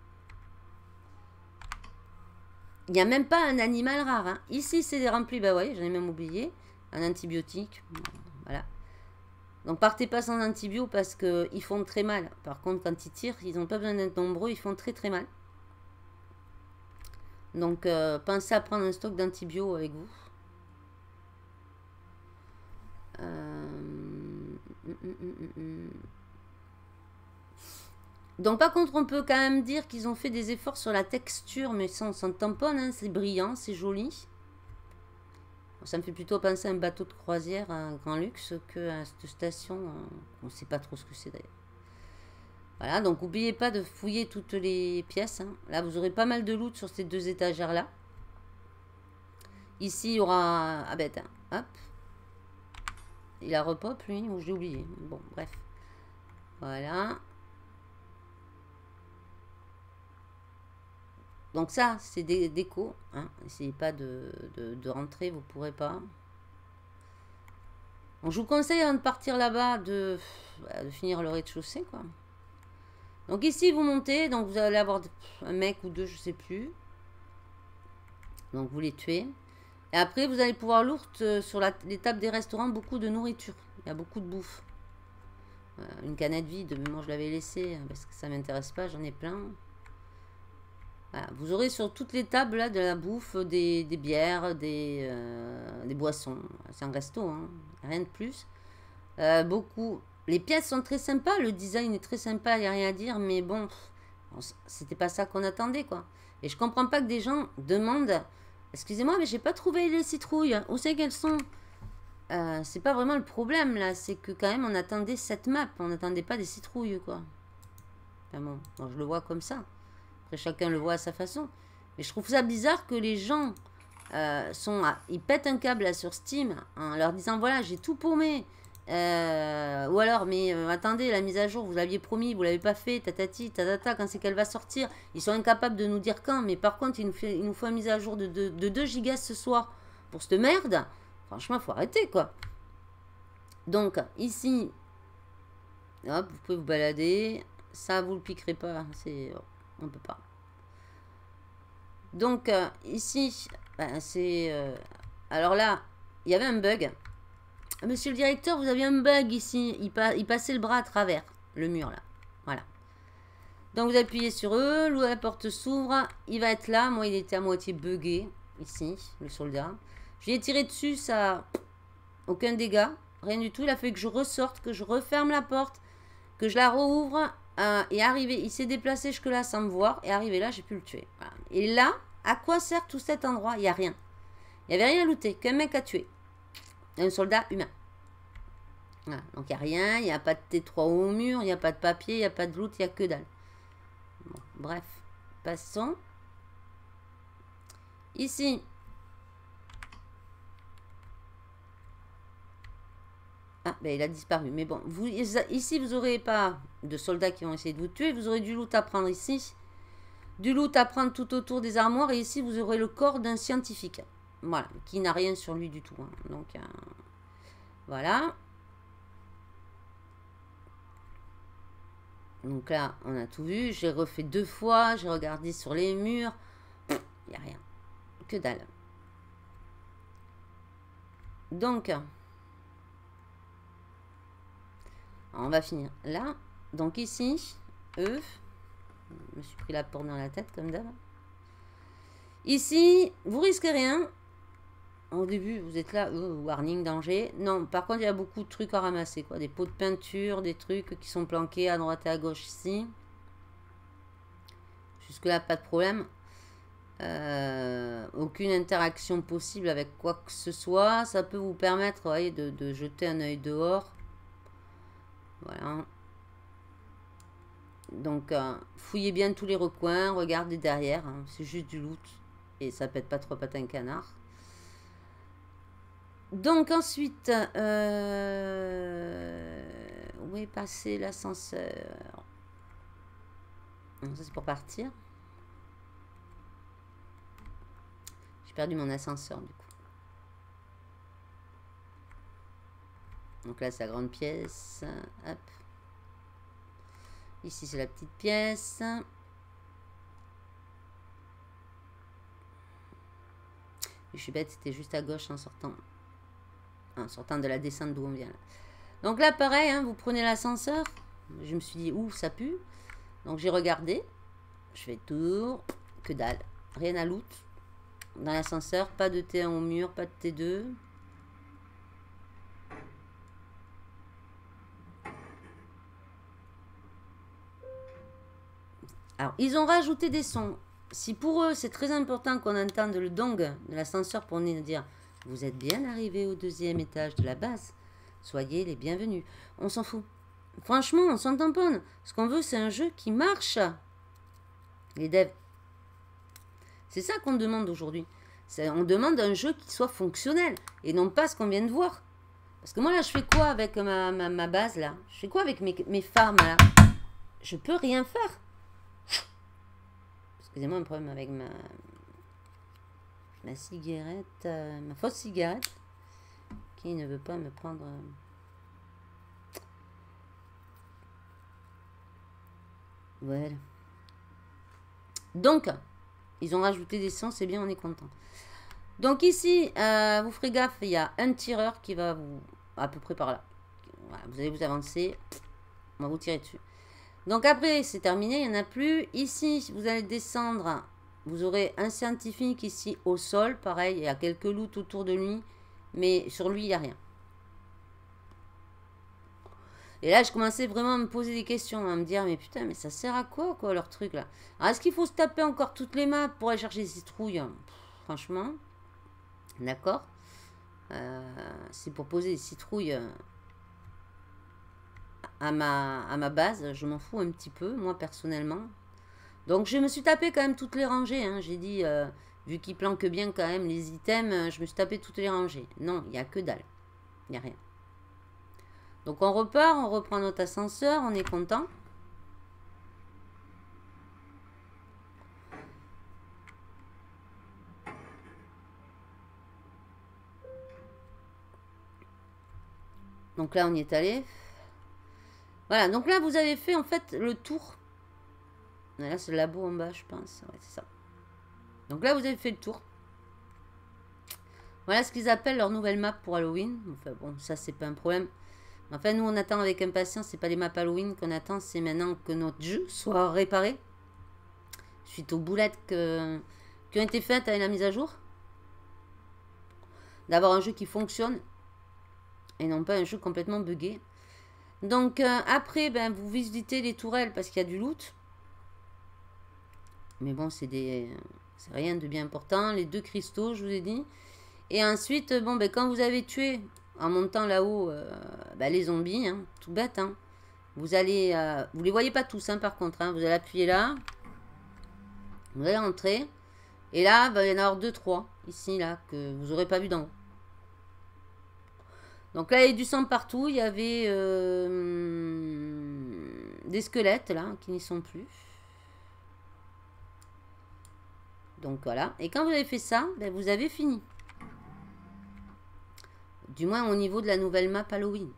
[SPEAKER 1] il n'y a même pas un animal rare. Hein. Ici, c'est rempli, bah oui, j'en ai même oublié. Un antibiotique. Voilà. Donc, partez pas sans antibio parce qu'ils font très mal. Par contre, quand ils tirent, ils n'ont pas besoin d'être nombreux, ils font très très mal. Donc, euh, pensez à prendre un stock d'antibio avec vous. Euh... Donc, par contre, on peut quand même dire qu'ils ont fait des efforts sur la texture, mais ça, on s'en tamponne, hein, c'est brillant, c'est joli. Ça me fait plutôt penser à un bateau de croisière à grand luxe que à cette station. On ne sait pas trop ce que c'est d'ailleurs. Voilà, donc n'oubliez pas de fouiller toutes les pièces. Hein. Là, vous aurez pas mal de loot sur ces deux étagères-là. Ici, il y aura... Ah bête, hein. Hop. Il a repop, lui, ou j'ai oublié. Bon, bref. Voilà. Donc ça, c'est des déco. Hein. Essayez pas de, de, de rentrer, vous pourrez pas. Donc, je vous conseille avant de partir là-bas de, de finir le rez-de-chaussée, quoi. Donc ici, vous montez. Donc vous allez avoir un mec ou deux, je sais plus. Donc vous les tuez. Et après, vous allez pouvoir loot sur la, les tables des restaurants beaucoup de nourriture. Il y a beaucoup de bouffe. Euh, une canette vide, mais moi je l'avais laissée parce que ça m'intéresse pas, j'en ai plein. Voilà. Vous aurez sur toutes les tables là de la bouffe, des, des bières, des, euh, des boissons. C'est un resto, hein. Rien de plus. Euh, beaucoup. Les pièces sont très sympas, le design est très sympa, il n'y a rien à dire, mais bon, c'était pas ça qu'on attendait, quoi. Et je comprends pas que des gens demandent, excusez-moi, mais j'ai pas trouvé les citrouilles, où c'est qu'elles sont? euh, C'est pas vraiment le problème, là, c'est que quand même, on attendait cette map, on n'attendait pas des citrouilles, quoi. Enfin bon, bon, je le vois comme ça. Après, chacun le voit à sa façon. Mais je trouve ça bizarre que les gens euh, sont à, ils pètent un câble là, sur Steam en leur disant, voilà, j'ai tout paumé. Euh, ou alors, mais euh, attendez, la mise à jour, vous l'aviez promis, vous l'avez pas fait, tatati, tatata, quand c'est qu'elle va sortir? Ils sont incapables de nous dire quand, mais par contre, il nous, fait, il nous faut une mise à jour de, de, de deux gigas ce soir pour cette merde. Franchement, faut arrêter, quoi. Donc, ici, hop, vous pouvez vous balader. Ça, vous le piquerez pas, c'est... On peut pas. Donc, euh, ici, ben, c'est... Euh, alors là, il y avait un bug. Monsieur le directeur, vous aviez un bug ici. Il, pa il passait le bras à travers le mur, là. Voilà. Donc, vous appuyez sur eux. La porte s'ouvre. Il va être là. Moi, il était à moitié bugué. Ici, le soldat. Je lui ai tiré dessus. Ça... Aucun dégât. Rien du tout. Il a fallu que je ressorte, que je referme la porte, que je la rouvre. Euh, et arrivé, il s'est déplacé jusque là sans me voir. Et arrivé là, j'ai pu le tuer. Voilà. Et là, à quoi sert tout cet endroit? Il n'y a rien. Il n'y avait rien à looter. Qu'un mec a tué. Un soldat humain. Voilà. Donc il n'y a rien, il n'y a pas de T trois au mur, il n'y a pas de papier, il n'y a pas de loot, il n'y a que dalle. Bon, bref, passons. Ici. Ah, ben il a disparu. Mais bon, vous, ici vous n'aurez pas de soldats qui vont essayer de vous tuer. Vous aurez du loot à prendre ici. Du loot à prendre tout autour des armoires. Et ici vous aurez le corps d'un scientifique. Voilà, qui n'a rien sur lui du tout. Hein. Donc, euh, voilà. Donc là, on a tout vu. J'ai refait deux fois. J'ai regardé sur les murs. Il n'y a rien. Que dalle. Donc, on va finir là. Donc ici, eux. Je me suis pris la porte dans la tête comme d'hab. Ici, vous risquez rien. Au début, vous êtes là, oh, warning, danger. Non, par contre, il y a beaucoup de trucs à ramasser, quoi. Des pots de peinture, des trucs qui sont planqués à droite et à gauche ici. Jusque-là, pas de problème. Euh, aucune interaction possible avec quoi que ce soit. Ça peut vous permettre, vous voyez, de, de jeter un œil dehors. Voilà. Donc, euh, fouillez bien tous les recoins. Regardez derrière. Hein. C'est juste du loot. Et ça pète pas trois pattes à un canard. Donc ensuite, euh, où est passé l'ascenseur? Ça c'est pour partir. J'ai perdu mon ascenseur du coup. Donc là c'est la grande pièce. Hop. Ici c'est la petite pièce. Je suis bête, c'était juste à gauche en sortant. En sortant de la descente d'où on vient. Là. Donc là pareil, hein, vous prenez l'ascenseur. Je me suis dit, ouh, ça pue. Donc j'ai regardé. Je fais tour. Que dalle. Rien à loot. Dans l'ascenseur, pas de T un au mur, pas de T deux. Alors, ils ont rajouté des sons. Si pour eux, c'est très important qu'on entende le dong de l'ascenseur pour nous dire « Vous êtes bien arrivé au deuxième étage de la base. Soyez les bienvenus. » On s'en fout. Franchement, on s'en tamponne. Ce qu'on veut, c'est un jeu qui marche. Les devs. C'est ça qu'on demande aujourd'hui. On demande un jeu qui soit fonctionnel et non pas ce qu'on vient de voir. Parce que moi, là, je fais quoi avec ma, ma, ma base, là? Je fais quoi avec mes, mes farms, là? Je peux rien faire. Excusez-moi, un problème avec ma, ma cigarette, euh, ma fausse cigarette, qui ne veut pas me prendre... Euh... Voilà. Donc, ils ont rajouté des sons, c'est bien, on est content. Donc ici, euh, vous ferez gaffe, il y a un tireur qui va vous... à peu près par là. Voilà, vous allez vous avancer, on va vous tirer dessus. Donc après, c'est terminé, il n'y en a plus. Ici, vous allez descendre. Vous aurez un scientifique ici au sol. Pareil, il y a quelques loots autour de lui. Mais sur lui, il n'y a rien. Et là, je commençais vraiment à me poser des questions. À me dire, mais putain, mais ça sert à quoi, quoi, leur truc, là? Alors, est-ce qu'il faut se taper encore toutes les maps pour aller chercher des citrouilles? Pff, franchement. D'accord. Euh, c'est pour poser des citrouilles... Euh, À ma, à ma base, je m'en fous un petit peu, moi personnellement. Donc je me suis tapé quand même toutes les rangées. Hein. J'ai dit, euh, vu qu'ils planquent bien quand même les items, je me suis tapé toutes les rangées. Non, il n'y a que dalle. Il n'y a rien. Donc on repart, on reprend notre ascenseur, on est content. Donc là on y est allé. Voilà, donc là, vous avez fait en fait le tour. Là, c'est le labo en bas, je pense. Ouais, c'est ça. Donc là, vous avez fait le tour. Voilà ce qu'ils appellent leur nouvelle map pour Halloween. Enfin bon, ça, c'est pas un problème. Enfin, nous, on attend avec impatience. C'est pas les maps Halloween qu'on attend. C'est maintenant que notre jeu soit réparé. Suite aux boulettes que, qui ont été faites avec la mise à jour. D'avoir un jeu qui fonctionne. Et non pas un jeu complètement buggé. Donc euh, après, ben, vous visitez les tourelles parce qu'il y a du loot. Mais bon, c'est des, c'est rien de bien important. Les deux cristaux, je vous ai dit. Et ensuite, bon, ben, quand vous avez tué, en montant là-haut, euh, ben, les zombies, hein, tout bête, hein, vous allez, euh, vous les voyez pas tous, hein, par contre, hein, vous allez appuyer là. Vous allez rentrer. Et là, ben, il y en a alors deux, trois, ici, là, que vous n'aurez pas vu d'en haut. Donc là, il y avait du sang partout. Il y avait euh, des squelettes, là, qui n'y sont plus. Donc voilà. Et quand vous avez fait ça, ben, vous avez fini. Du moins au niveau de la nouvelle map Halloween.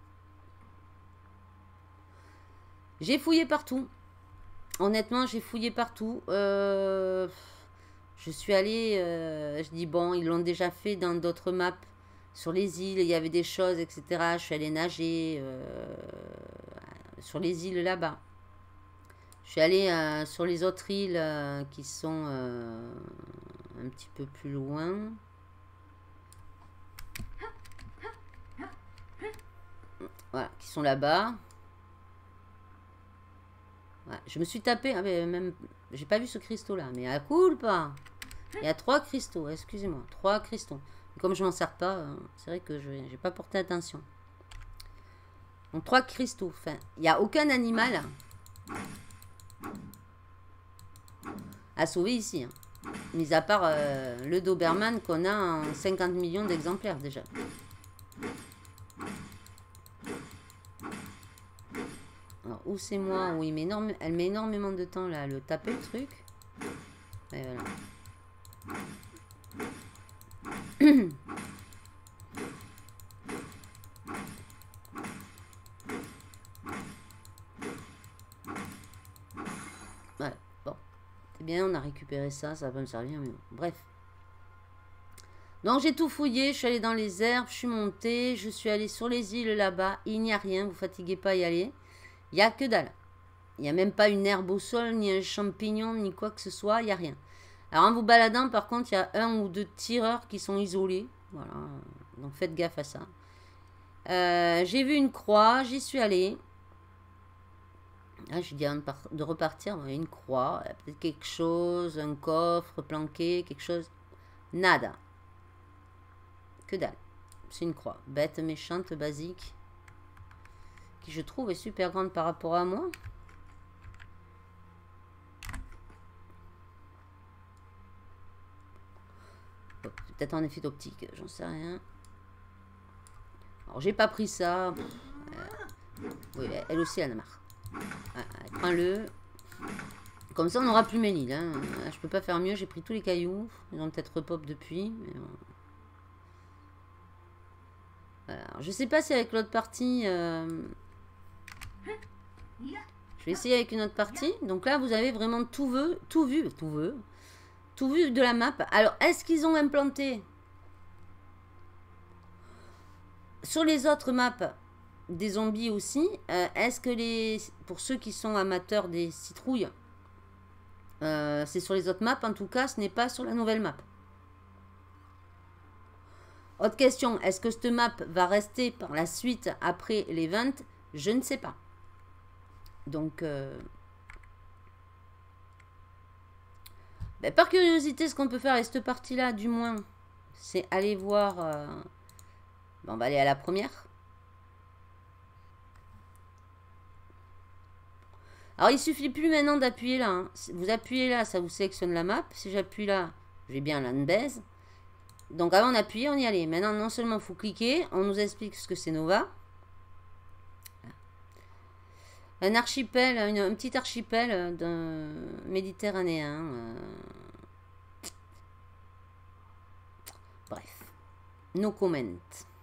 [SPEAKER 1] J'ai fouillé partout. Honnêtement, j'ai fouillé partout. Euh, je suis allée... Euh, je dis, bon, ils l'ont déjà fait dans d'autres maps. Sur les îles, il y avait des choses, et cetera. Je suis allée nager euh, sur les îles là-bas. Je suis allée euh, sur les autres îles euh, qui sont euh, un petit peu plus loin. Voilà, qui sont là-bas. Voilà, je me suis tapé, ah, mais même, j'ai pas vu ce cristaux là, mais à cool pas. Il y a trois cristaux, excusez-moi, trois cristaux. Comme je m'en sers pas, euh, c'est vrai que je n'ai pas porté attention. Donc trois cristaux. Enfin, il n'y a aucun animal à sauver ici. Hein. Mis à part euh, le Doberman qu'on a en cinquante millions d'exemplaires déjà. Alors, où c'est moi? Oui, mais énorme... elle met énormément de temps là à le taper le truc. Et voilà. Ouais, bon. C'est bien, on a récupéré ça, ça va pas me servir, mais bon. Bref. Donc j'ai tout fouillé, je suis allée dans les herbes, je suis montée, je suis allée sur les îles là-bas, il n'y a rien, vous fatiguez pas à y aller. Il n'y a que dalle. Il n'y a même pas une herbe au sol, ni un champignon, ni quoi que ce soit, il n'y a rien. Alors en vous baladant, par contre, il y a un ou deux tireurs qui sont isolés. Voilà, donc faites gaffe à ça. Euh, j'ai vu une croix, j'y suis allée. Ah, je dis avant de repartir, une croix, peut-être quelque chose, un coffre planqué, quelque chose. Nada. Que dalle. C'est une croix. Bête, méchante, basique. Qui je trouve est super grande par rapport à moi. Peut-être en effet d'optique, j'en sais rien. Alors j'ai pas pris ça. Euh, oui, elle aussi elle en a marre. Ah, prends-le. Comme ça on n'aura plus mes Lille. Hein. Je peux pas faire mieux, j'ai pris tous les cailloux. Ils ont peut-être repop depuis. Mais bon. Voilà. Alors, je sais pas si avec l'autre partie... Euh... Je vais essayer avec une autre partie. Donc là vous avez vraiment tout vu. Tout vu. Tout vu. Tout vu de la map. Alors, est-ce qu'ils ont implanté sur les autres maps des zombies aussi? euh, Est-ce que les... Pour ceux qui sont amateurs des citrouilles, euh, c'est sur les autres maps. En tout cas, ce n'est pas sur la nouvelle map. Autre question. Est-ce que cette map va rester par la suite après l'event? Je ne sais pas. Donc... Euh... Ben, par curiosité, ce qu'on peut faire avec cette partie-là, du moins, c'est aller voir... Euh... Ben, on va aller à la première. Alors, il suffit plus maintenant d'appuyer là. Hein. Vous appuyez là, ça vous sélectionne la map. Si j'appuie là, j'ai bien la base. Donc, avant d'appuyer, on y allait. Maintenant, non seulement il faut cliquer, on nous explique ce que c'est Nova. Un archipel, une, un petit archipel d'un méditerranéen. Euh... Bref. No comment.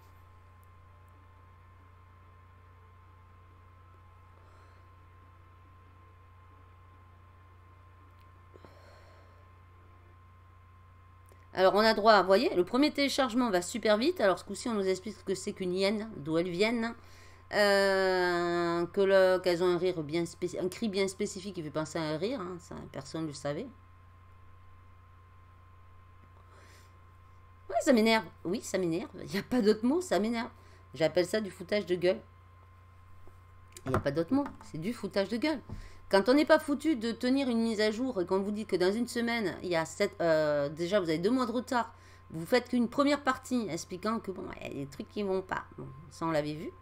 [SPEAKER 1] Alors, on a droit, vous voyez, le premier téléchargement va super vite. Alors, ce coup-ci, on nous explique ce que c'est qu'une hyène, d'où elles viennent. Euh, que le, qu'elles ont un rire bien spécifique, un cri bien spécifique qui fait penser à un rire, hein, ça, personne ne le savait. Ouais, ça m'énerve. Oui, ça m'énerve. Il n'y a pas d'autre mot, ça m'énerve. J'appelle ça du foutage de gueule. Il n'y a pas d'autre mot, c'est du foutage de gueule. Quand on n'est pas foutu de tenir une mise à jour et qu'on vous dit que dans une semaine, il y a sept, euh, déjà vous avez deux mois de retard, vous faites qu'une première partie expliquant que bon, il y a des trucs qui ne vont pas. Bon, ça on l'avait vu.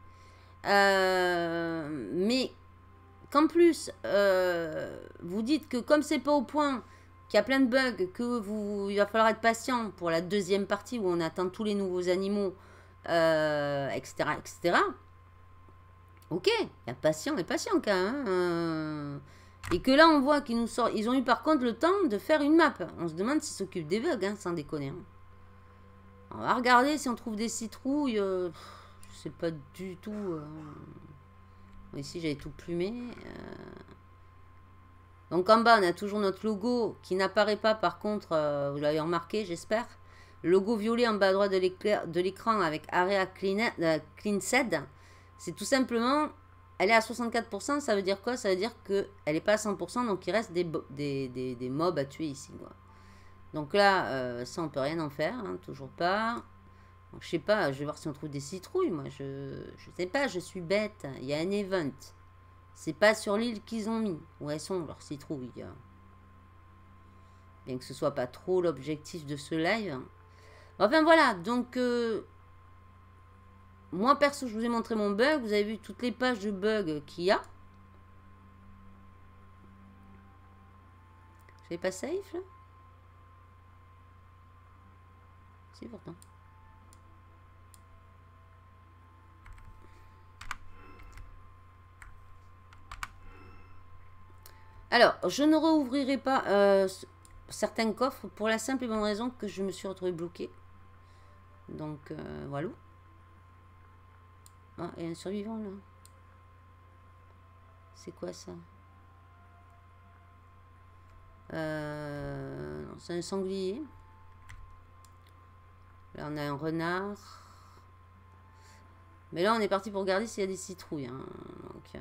[SPEAKER 1] Euh, mais qu'en plus, euh, vous dites que comme c'est pas au point, qu'il y a plein de bugs, que vous, il va falloir être patient pour la deuxième partie où on attend tous les nouveaux animaux, euh, et cetera, et cetera. Ok, il y a patient et patient quand même. Euh, et que là, on voit qu'ils nous sortent. Ils ont eu par contre le temps de faire une map. On se demande s'ils s'occupent des bugs, hein, sans déconner. Hein. On va regarder si on trouve des citrouilles. Euh, je sais pas du tout. Euh... Ici, j'avais tout plumé. Euh... Donc en bas, on a toujours notre logo qui n'apparaît pas. Par contre, euh, vous l'avez remarqué, j'espère. Le logo violet en bas à droite de l'écran avec Area Cleansed. C'est tout simplement, elle est à soixante-quatre pour cent, ça veut dire quoi? Ça veut dire qu'elle n'est pas à cent pour cent, donc il reste des, des, des, des mobs à tuer ici. Quoi. Donc là, euh, ça on peut rien en faire, hein, toujours pas. Donc, je sais pas, je vais voir si on trouve des citrouilles, moi, je, je sais pas, je suis bête. Il y a un event. C'est pas sur l'île qu'ils ont mis. Où elles sont, leurs citrouilles? Bien que ce soit pas trop l'objectif de ce live. Enfin voilà, donc... Euh, moi, perso, je vous ai montré mon bug. Vous avez vu toutes les pages de bugs qu'il y a. Je vais pas safe, là? Si, pourtant. Alors, je ne rouvrirai pas euh, certains coffres pour la simple et bonne raison que je me suis retrouvée bloquée. Donc, euh, voilà. Ah, il y a un survivant, là. C'est quoi, ça? euh, C'est un sanglier. Là, on a un renard. Mais là, on est parti pour regarder s'il y a des citrouilles. Hein. Donc, euh...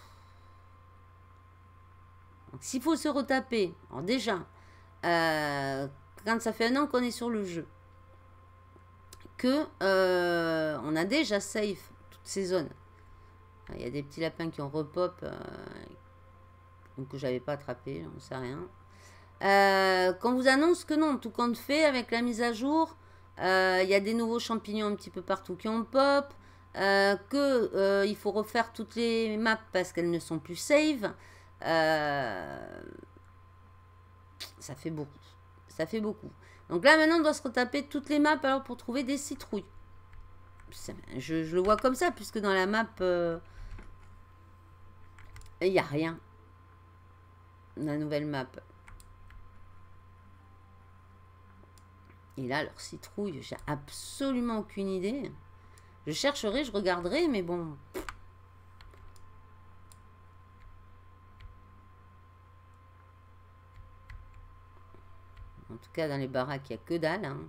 [SPEAKER 1] Donc s'il faut se retaper, alors déjà, euh, quand ça fait un an qu'on est sur le jeu, que euh, on a déjà safe toutes ces zones. Il y a des petits lapins qui ont repop, euh, que j'avais pas attrapé, on ne sait rien. Euh, qu'on vous annonce que non, tout compte fait, avec la mise à jour, euh, il y a des nouveaux champignons un petit peu partout qui ont pop, euh, que euh, il faut refaire toutes les maps parce qu'elles ne sont plus save. Euh, ça fait beaucoup. Ça fait beaucoup. Donc là, maintenant, on doit se retaper toutes les maps alors pour trouver des citrouilles. Je, je le vois comme ça, puisque dans la map, il euh, n'y a rien. La nouvelle map. Et là, leur citrouille, j'ai absolument aucune idée. Je chercherai, je regarderai, mais bon... En tout cas, dans les baraques, il n'y a que dalle. Hein.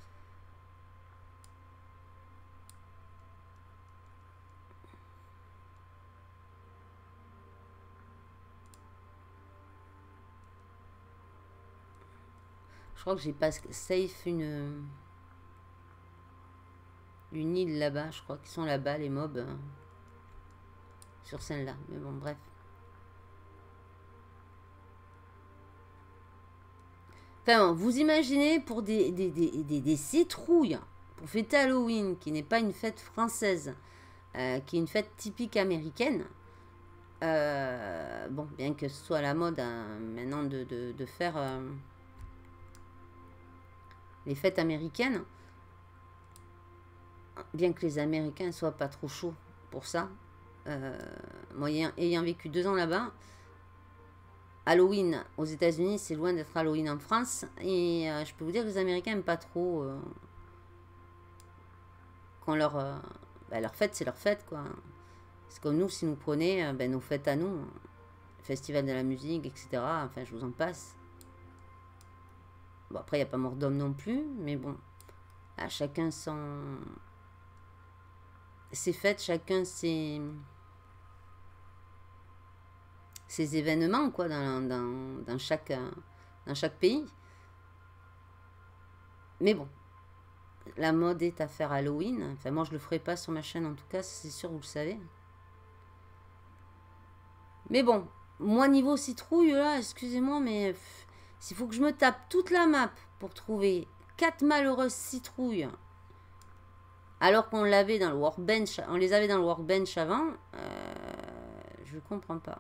[SPEAKER 1] Je crois que j'ai pas safe une... Une île là-bas. Je crois qu'ils sont là-bas, les mobs. Hein, sur celle-là. Mais bon, bref. Enfin, vous imaginez pour des, des, des, des, des citrouilles, pour fêter Halloween, qui n'est pas une fête française, euh, qui est une fête typique américaine. Euh, bon, bien que ce soit à la mode hein, maintenant de, de, de faire euh, les fêtes américaines. Bien que les Américains ne soient pas trop chauds pour ça. Euh, moi, ayant vécu deux ans là-bas, Halloween aux États-Unis, c'est loin d'être Halloween en France. Et euh, je peux vous dire que les Américains n'aiment pas trop euh, qu'on leur... Euh, bah, leur fête, c'est leur fête, quoi. C'est comme nous, si nous prenez euh, ben, nos fêtes à nous, festival de la musique, et cetera. Enfin, je vous en passe. Bon, après, il n'y a pas mort d'homme non plus, mais bon. Là, chacun son... ses fêtes, chacun ses... ces événements quoi dans, dans, dans, chaque, dans chaque pays. Mais bon, la mode est à faire Halloween. Enfin, moi, je le ferai pas sur ma chaîne, en tout cas, c'est sûr, vous le savez. Mais bon, moi, niveau citrouille, là, excusez-moi, mais s'il faut que je me tape toute la map pour trouver quatre malheureuses citrouilles, alors qu'on l'avait dans le workbench, on les avait dans le workbench avant, euh, je comprends pas.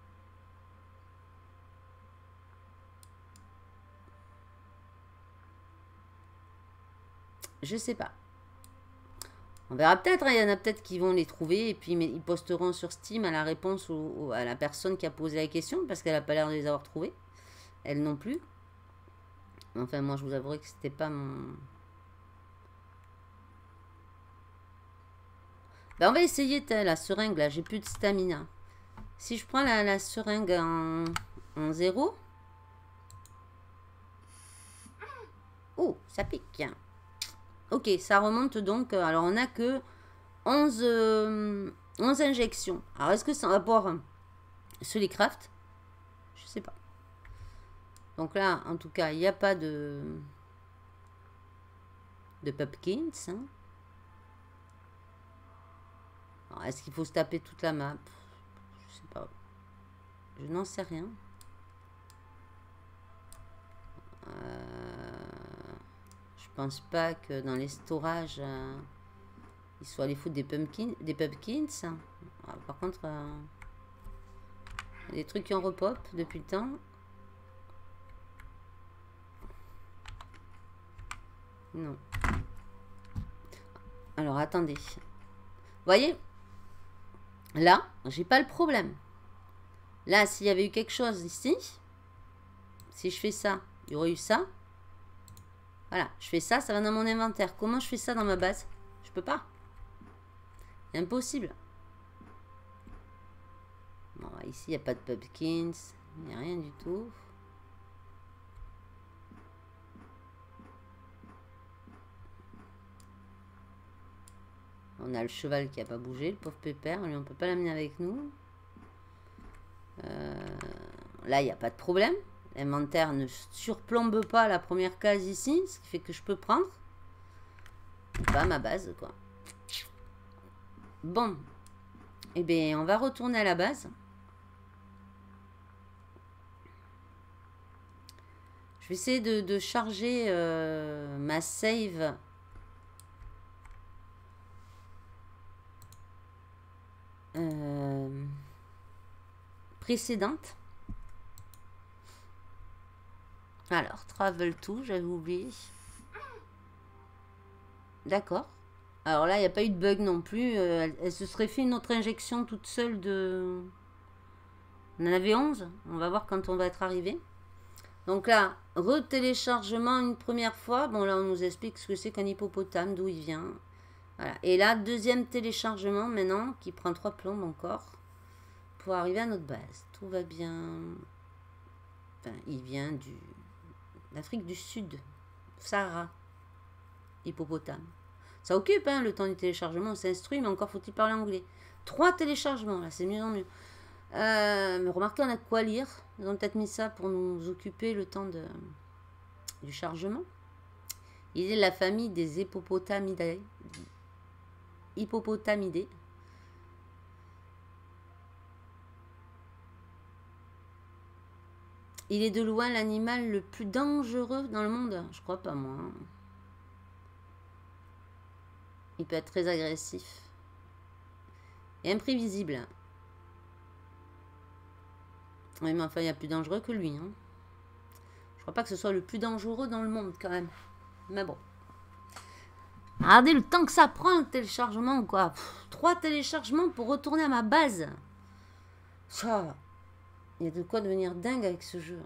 [SPEAKER 1] Je sais pas. On verra peut-être. Hein, il y en a peut-être qui vont les trouver et puis mais, ils posteront sur Steam à la réponse au, au, à la personne qui a posé la question parce qu'elle n'a pas l'air de les avoir trouvés. Elle non plus. Enfin, moi, je vous avouerai que c'était pas mon... Ben, on va essayer la seringue, là. J'ai plus de stamina. Si je prends la, la seringue en, en zéro... Oh, ça pique. Ok, ça remonte donc. Alors, on n'a que onze, euh, onze injections. Alors, est-ce que ça va pouvoir se les craft? Je sais pas. Donc là, en tout cas, il n'y a pas de... de pumpkins. Hein. Est-ce qu'il faut se taper toute la map? Je sais pas. Je n'en sais rien. Euh... Je pense pas que dans les storages, euh, il soit allé foutre des pumpkins. Des pumpkins. Ah, par contre, euh, des trucs qui en repop depuis le temps. Non. Alors, attendez. Vous voyez? Là, j'ai pas le problème. Là, s'il y avait eu quelque chose ici, si je fais ça, il y aurait eu ça. Voilà, je fais ça, ça va dans mon inventaire. Comment je fais ça dans ma base? Je peux pas. Impossible. Bon, ici, il n'y a pas de pumpkins. Il n'y a rien du tout. On a le cheval qui n'a pas bougé, le pauvre pépère. Lui, on ne peut pas l'amener avec nous. Euh, là, il n'y a pas de problème. L'inventaire ne surplombe pas la première case ici, ce qui fait que je peux prendre. Pas ma base, quoi. Bon. Eh bien, on va retourner à la base. Je vais essayer de, de charger euh, ma save. Euh, précédente. Alors, travel to, j'avais oublié. D'accord. Alors là, il n'y a pas eu de bug non plus. Euh, elle, elle se serait fait une autre injection toute seule de... On en avait onze. On va voir quand on va être arrivé. Donc là, retéléchargement une première fois. Bon, là, on nous explique ce que c'est qu'un hippopotame, d'où il vient. Voilà. Et là, deuxième téléchargement maintenant, qui prend trois plombes encore, pour arriver à notre base. Tout va bien. Enfin, il vient du d'Afrique du Sud, Sahara, hippopotame. Ça occupe hein, le temps du téléchargement, on s'instruit, mais encore faut-il parler anglais. Trois téléchargements, là, c'est mieux en mieux. Euh, mais remarquez, on a quoi lire. Ils ont peut-être mis ça pour nous occuper le temps de, du chargement. Il est de la famille des hippopotamidae. Hippopotamidae. Il est de loin l'animal le plus dangereux dans le monde. Je crois pas, moi. Il peut être très agressif. Et imprévisible. Oui, mais enfin, il y a plus dangereux que lui. Hein. Je crois pas que ce soit le plus dangereux dans le monde, quand même. Mais bon. Regardez le temps que ça prend, le téléchargement, quoi. Pff, trois téléchargements pour retourner à ma base. Ça... Il y a de quoi devenir dingue avec ce jeu.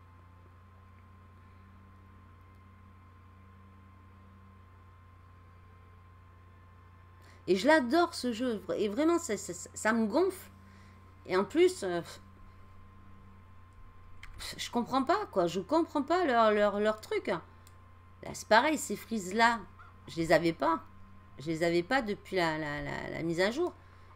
[SPEAKER 1] Et je l'adore ce jeu. Et vraiment, ça, ça, ça me gonfle. Et en plus, euh, je comprends pas, quoi. Je comprends pas leur, leur, leur truc. Là, c'est pareil, ces frises-là, je les avais pas. Je les avais pas depuis la, la, la, la mise à jour.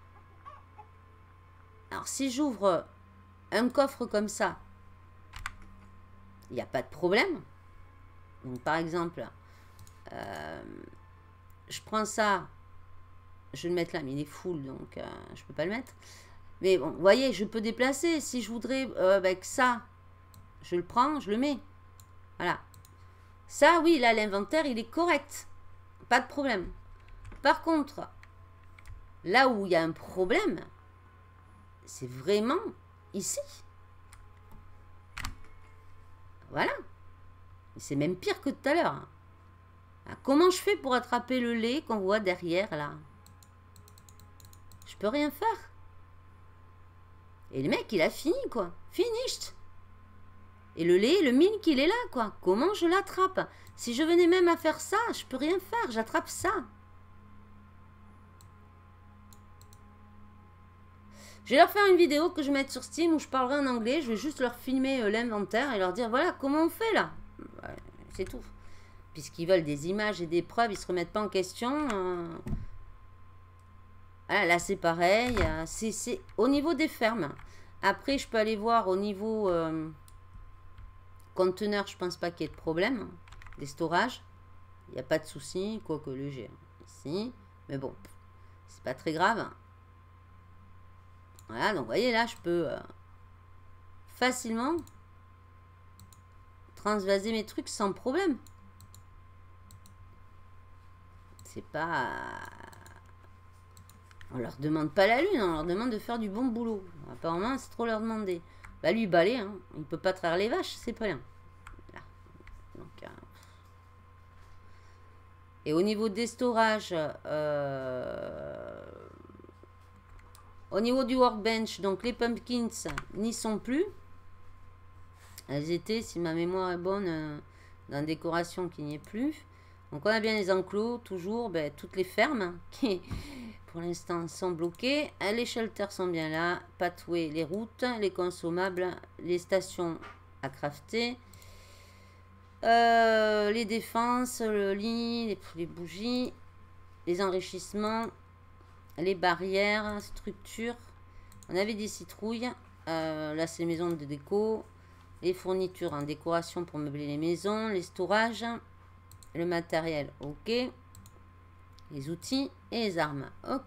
[SPEAKER 1] Alors, si j'ouvre... un coffre comme ça, il n'y a pas de problème. Donc, par exemple, euh, je prends ça, je vais le mettre là, mais il est full, donc euh, je ne peux pas le mettre. Mais bon, vous voyez, je peux déplacer. Si je voudrais euh, avec ça, je le prends, je le mets. Voilà. Ça, oui, là, l'inventaire, il est correct. Pas de problème. Par contre, là où il y a un problème, c'est vraiment... ici. Voilà. C'est même pire que tout à l'heure. Comment je fais pour attraper le lait qu'on voit derrière là? Je peux rien faire. Et le mec, il a fini quoi. Finished. Et le lait, le milk, il est là quoi. Comment je l'attrape? Si je venais même à faire ça, je peux rien faire. J'attrape ça. Je vais leur faire une vidéo que je vais mettre sur Steam où je parlerai en anglais. Je vais juste leur filmer euh, l'inventaire et leur dire voilà comment on fait là. Ouais, c'est tout. Puisqu'ils veulent des images et des preuves, ils ne se remettent pas en question. Euh... Voilà, là c'est pareil. C'est au niveau des fermes. Après je peux aller voir au niveau euh, conteneur, je pense pas qu'il y ait de problème. Des storages. Il n'y a pas de souci. Quoique le j'ai ici. Mais bon, c'est pas très grave. Voilà, donc vous voyez là, je peux euh, facilement transvaser mes trucs sans problème. C'est pas... On leur demande pas la lune, on leur demande de faire du bon boulot. Apparemment, c'est trop leur demander. Bah lui, balai, hein. Il peut pas traire les vaches, c'est pas rien. Là. Donc, euh... Et au niveau des storages, euh, au niveau du workbench, donc les pumpkins n'y sont plus. Elles étaient, si ma mémoire est bonne, euh, dans décoration qui n'y est plus. Donc on a bien les enclos, toujours, ben, toutes les fermes qui pour l'instant sont bloquées. Les shelters sont bien là, pathway, les routes, les consommables, les stations à crafter. Euh, les défenses, le lit, les, les bougies, les enrichissements, les barrières, structures. On avait des citrouilles. Euh, là, c'est les maisons de déco. Les fournitures en décoration pour meubler les maisons. Les storages. Le matériel, ok. Les outils et les armes, ok.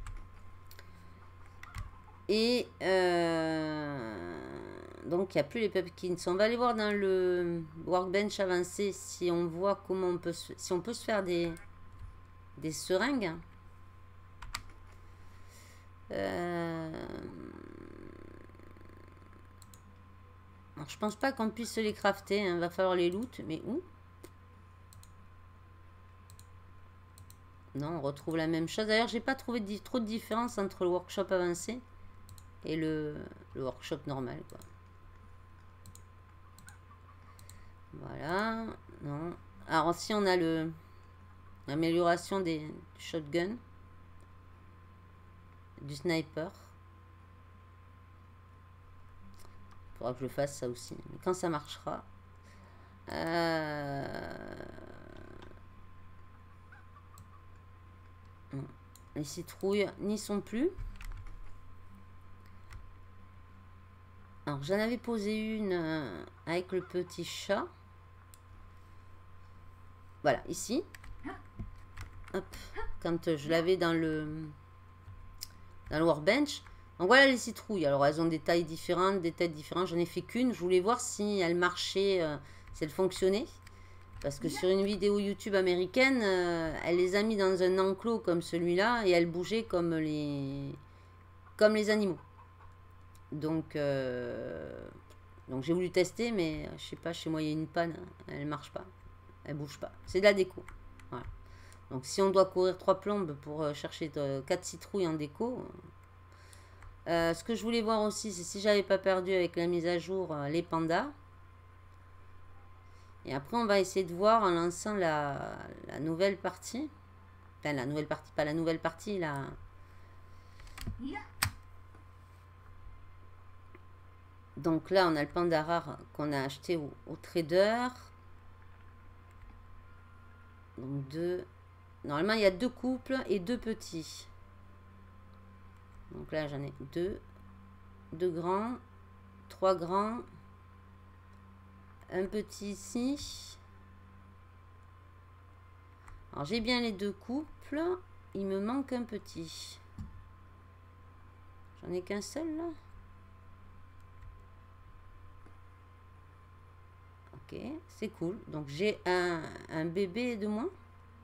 [SPEAKER 1] Et euh, donc, il n'y a plus les pumpkins. On va aller voir dans le workbench avancé si on voit comment on peut se, si on peut se faire des, des seringues. Euh, alors, je pense pas qu'on puisse se les crafter. Il hein. va falloir les loot. Mais où? Non, on retrouve la même chose. D'ailleurs, j'ai pas trouvé de, trop de différence entre le workshop avancé et le, le workshop normal, quoi. Voilà. Non. Alors, si on a le l'amélioration des du shotgun, du sniper. Il faudra que je fasse ça aussi. Mais quand ça marchera. Euh... Les citrouilles n'y sont plus. Alors, j'en avais posé une euh, avec le petit chat. Voilà, ici. Hop, quand je l'avais dans le dans le workbench. Donc voilà les citrouilles. Alors, elles ont des tailles différentes, des têtes différentes. J'en ai fait qu'une. Je voulais voir si elle marchait, euh, si elle fonctionnait. Parce que sur une vidéo YouTube américaine, euh, elle les a mis dans un enclos comme celui-là et elle bougeait comme les, comme les animaux. Donc, euh, donc j'ai voulu tester, mais je sais pas, chez moi il y a une panne, elle marche pas, elle bouge pas. C'est de la déco. Voilà. Donc si on doit courir trois plombes pour chercher quatre citrouilles en déco. Euh, ce que je voulais voir aussi, c'est si j'avais pas perdu avec la mise à jour les pandas. Et après, on va essayer de voir en lançant la, la nouvelle partie. Enfin, la nouvelle partie, pas la nouvelle partie, la... Donc là, on a le panda rare qu'on a acheté au, au trader. Donc deux... Normalement, il y a deux couples et deux petits. Donc là, j'en ai deux. Deux grands. Trois grands. Un petit ici. Alors j'ai bien les deux couples. Il me manque un petit. J'en ai qu'un seul là. Ok, c'est cool. Donc j'ai un, un bébé de moins.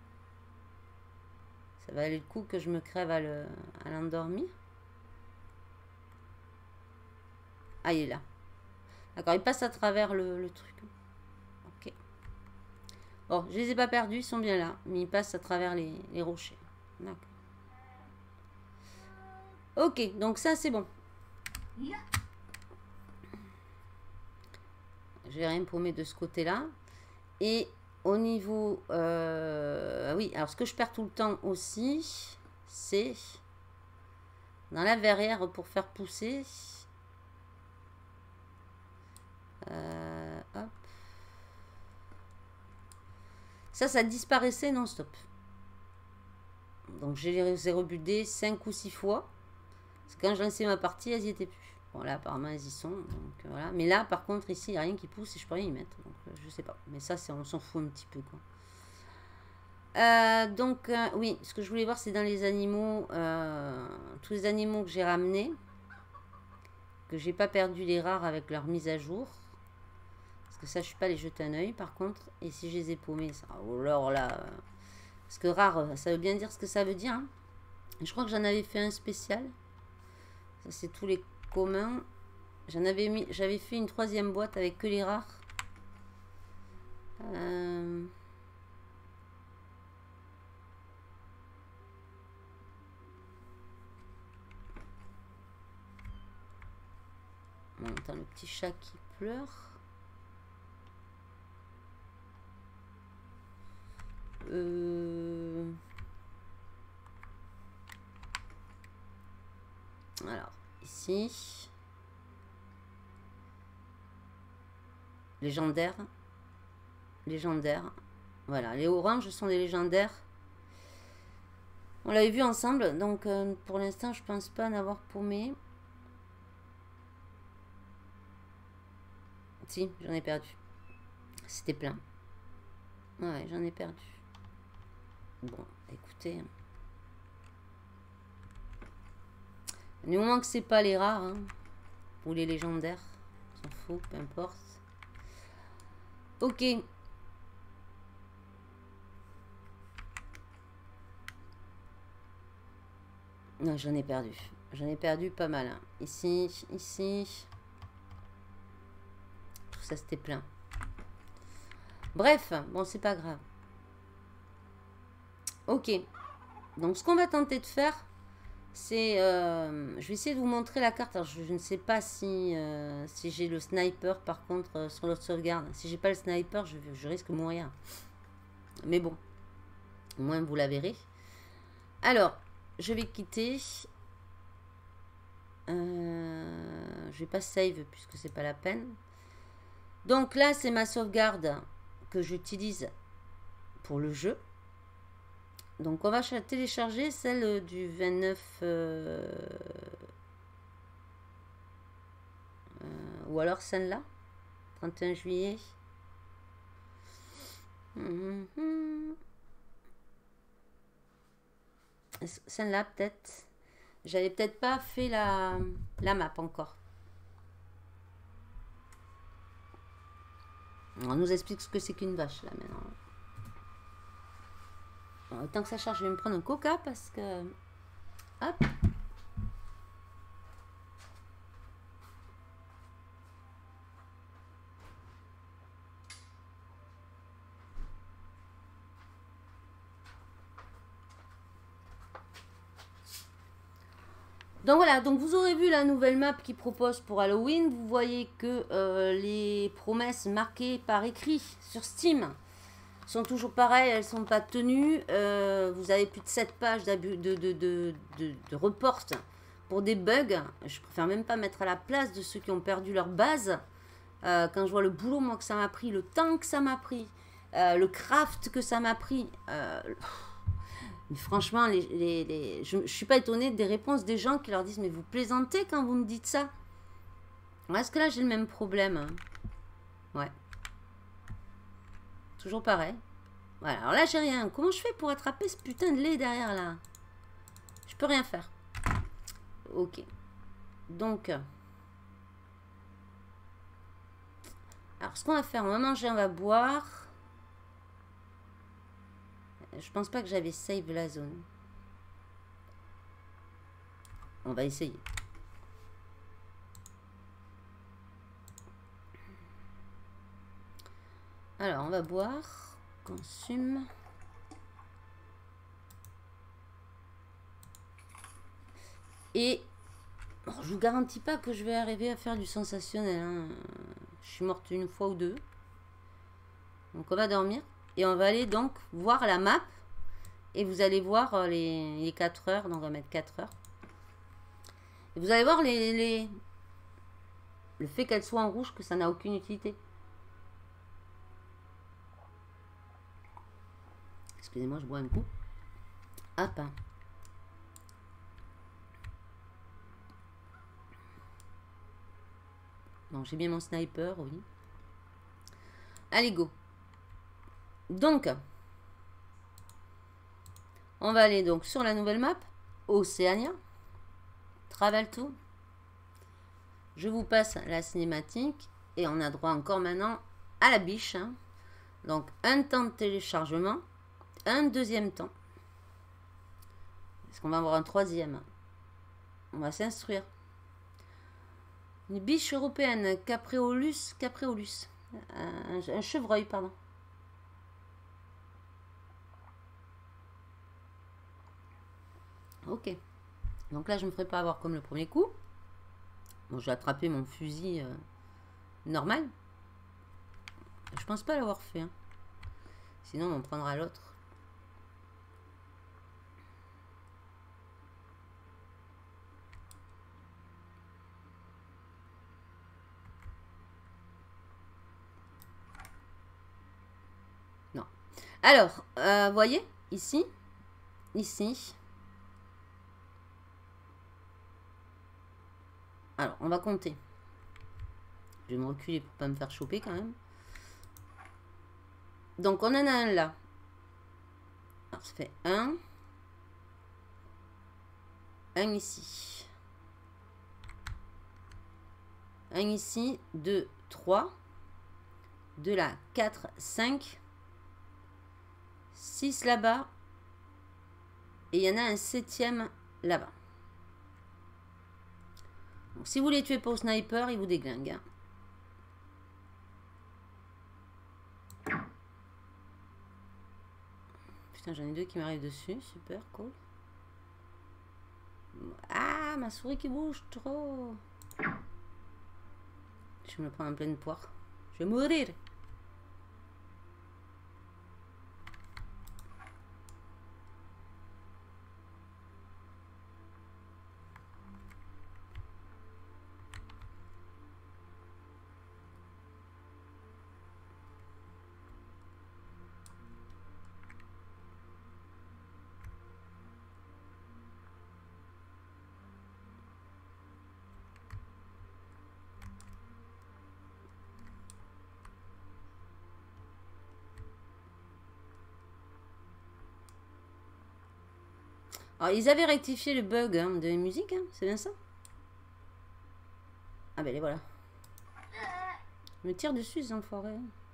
[SPEAKER 1] Ça va aller le coup que je me crève à l'endormir. Ah, il est là. D'accord, il passe à travers le, le truc. Ok. Bon, je les ai pas perdus, ils sont bien là. Mais ils passent à travers les, les rochers. D'accord. Ok, donc ça c'est bon. Je vais rien paumer de ce côté-là. Et au niveau... Euh, oui, alors ce que je perds tout le temps aussi, c'est dans la verrière pour faire pousser... Euh, hop. Ça, ça disparaissait non-stop. Donc, je les ai rebudés cinq ou six fois. Parce que quand j'ai lancé ma partie, elles n'y étaient plus. Bon, là, apparemment, elles y sont. Donc, voilà. Mais là, par contre, ici, il n'y a rien qui pousse et je peux rien y mettre. Donc, euh, je sais pas. Mais ça, on s'en fout un petit peu, quoi. Euh, donc, euh, oui, ce que je voulais voir, c'est dans les animaux. Euh, tous les animaux que j'ai ramenés. Que j'ai pas perdu les rares avec leur mise à jour. Que ça, je suis pas les jeter un oeil par contre. Et si je les ai paumés, ça. Oh, alors là. Parce que rare, ça veut bien dire ce que ça veut dire. Hein. Je crois que j'en avais fait un spécial. Ça, c'est tous les communs. J'en avais mis. J'avais fait une troisième boîte avec que les rares. Euh... Attends, le petit chat qui pleure. Euh... Alors, ici. Légendaire. Légendaire. Voilà, les oranges sont des légendaires. On l'avait vu ensemble, donc euh, pour l'instant, je pense pas en avoir paumé. Si, j'en ai perdu. C'était plein. Ouais, j'en ai perdu. Bon, écoutez. Du moment que c'est pas les rares, hein, ou les légendaires, on s'en fout, peu importe. Ok. Non, j'en ai perdu. J'en ai perdu pas mal. Hein. Ici, ici. Tout ça, c'était plein. Bref, bon, c'est pas grave. Ok. Donc, ce qu'on va tenter de faire, c'est... Euh, je vais essayer de vous montrer la carte. Alors, je, je ne sais pas si, euh, si j'ai le sniper, par contre, euh, sur l'autre sauvegarde. Si j'ai pas le sniper, je, je risque de mourir. Mais bon. Au moins, vous la verrez. Alors, je vais quitter... Euh, je vais pas save puisque c'est pas la peine. Donc là, c'est ma sauvegarde que j'utilise pour le jeu. Donc on va télécharger celle du vingt-neuf euh, euh, ou alors celle-là, trente et un juillet. Mm-hmm. Celle-là peut-être. J'avais peut-être pas fait la, la map encore. On nous explique ce que c'est qu'une vache là maintenant. Bon, autant que ça charge, je vais me prendre un coca parce que... Hop. Donc voilà, donc vous aurez vu la nouvelle map qu'ils proposent pour Halloween. Vous voyez que euh, les promesses marquées par écrit sur Steam sont toujours pareilles, elles ne sont pas tenues. Euh, vous avez plus de sept pages de, de, de, de, de report pour des bugs. Je préfère même pas mettre à la place de ceux qui ont perdu leur base. Euh, quand je vois le boulot moi que ça m'a pris, le temps que ça m'a pris, euh, le craft que ça m'a pris... Euh, Mais franchement, les, les, les, je ne suis pas étonnée des réponses des gens qui leur disent « Mais vous plaisantez quand vous me dites ça ?» Est-ce que là, j'ai le même problème? Hein? Ouais. Toujours pareil. Voilà, alors là, j'ai rien. Comment je fais pour attraper ce putain de lait derrière, là? Je peux rien faire. Ok. Donc... Alors, ce qu'on va faire, on va manger, on va boire... Je pense pas que j'avais save la zone. On va essayer. Alors, on va boire. Consume. Et bon, je vous garantis pas que je vais arriver à faire du sensationnel. Hein. Je suis morte une fois ou deux. Donc, on va dormir. Et on va aller donc voir la map. Et vous allez voir les, les quatre heures. Donc on va mettre quatre heures. Et vous allez voir les, les... le fait qu'elle soit en rouge, que ça n'a aucune utilité. Excusez-moi, je bois un coup. Hop. Hein. Bon, j'ai bien mon sniper, oui. Allez, go. Donc, on va aller donc sur la nouvelle map, Océania, Travel to. Je vous passe la cinématique et on a droit encore maintenant à la biche. Hein. Donc, un temps de téléchargement, un deuxième temps. Est-ce qu'on va avoir un troisième? On va s'instruire. Une biche européenne, Capreolus, Capreolus. Un, un chevreuil, pardon. Ok. Donc là, je ne me ferai pas avoir comme le premier coup. Bon, j'ai attrapé mon fusil euh, normal. Je pense pas l'avoir fait. Hein. Sinon, on prendra l'autre. Non. Alors, euh, voyez, ici, ici. Alors, on va compter. Je vais me reculer pour pas me faire choper quand même. Donc, on en a un là. Alors, ça fait un. Un ici. Un ici. Deux, trois. Deux là. Quatre, cinq. Six là-bas. Et il y en a un septième là-bas. Donc, si vous les tuez pas au sniper, il vous déglingue. Hein. Putain, j'en ai deux qui m'arrivent dessus. Super, cool. Ah, ma souris qui bouge trop. Je vais me prendre en pleine poire. Je vais mourir. Alors, ils avaient rectifié le bug hein, de la musique, hein, c'est bien ça? Ah ben les voilà. Je me tire dessus, ces enfoirés.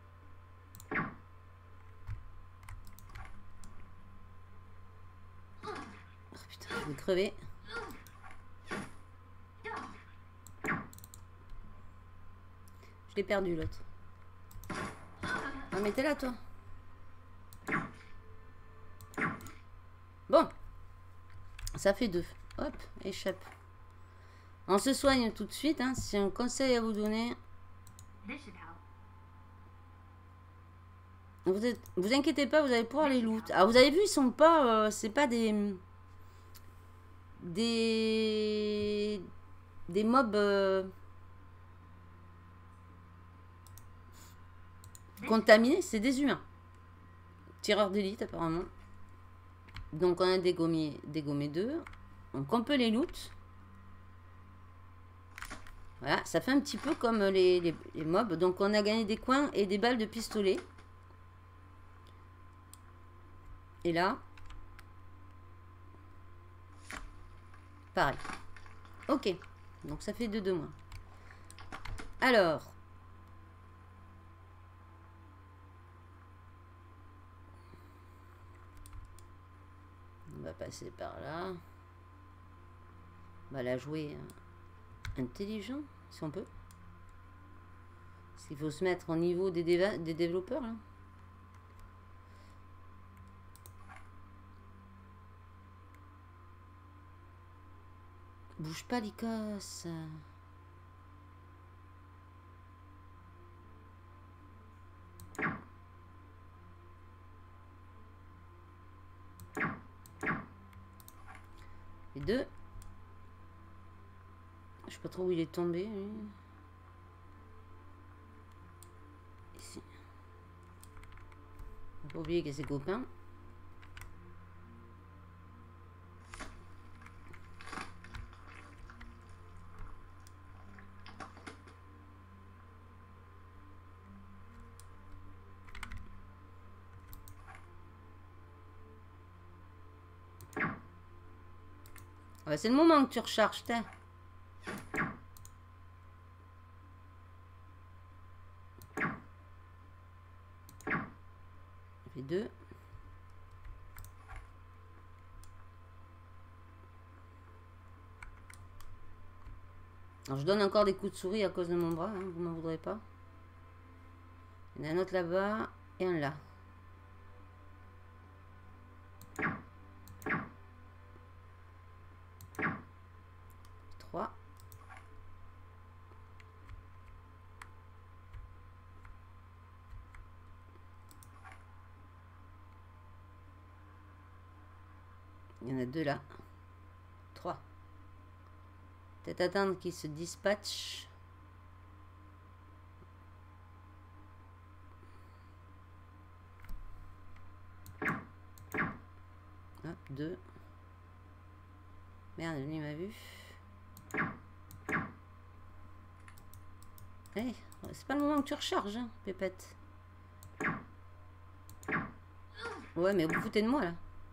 [SPEAKER 1] Oh putain, je vais crever. Je l'ai perdu l'autre. Ah mais t'es là toi. Bon. Ça fait deux. Hop, échappe. On se soigne tout de suite. Hein, si un conseil à vous donner. Vous êtes, vous inquiétez pas, vous allez pouvoir les loot. Alors vous avez vu, ils sont pas, euh, c'est pas des, des, des mobs euh, contaminés, c'est des humains. Tireurs d'élite apparemment. Donc on a dégommé, dégommé deux. Donc on peut les loot. Voilà, ça fait un petit peu comme les, les, les mobs. Donc on a gagné des coins et des balles de pistolet. Et là, pareil. Ok, donc ça fait deux de moins. Alors, on va passer par là. On va la jouer intelligent, si on peut. Parce qu'il faut se mettre au niveau des, déva des développeurs, là. Bouge pas, l'Icos. Les deux. Je sais pas trop où il est tombé, lui. Ici. Faut pas oublier qu'il y a ses copains. Ouais, c'est le moment que tu recharges, t'es. fait deux. Alors, je donne encore des coups de souris à cause de mon bras, hein, vous m'en voudrez pas. Il y en a un autre là-bas et un là. trois. Il y en a deux là. Trois. Peut-être attendre qu'ils se dispatchent. Hop, deux. Merde, lui m'a vu. Hey, c'est pas le moment que tu recharges, hein, pépette. Ouais, mais vous foutez de moi, là.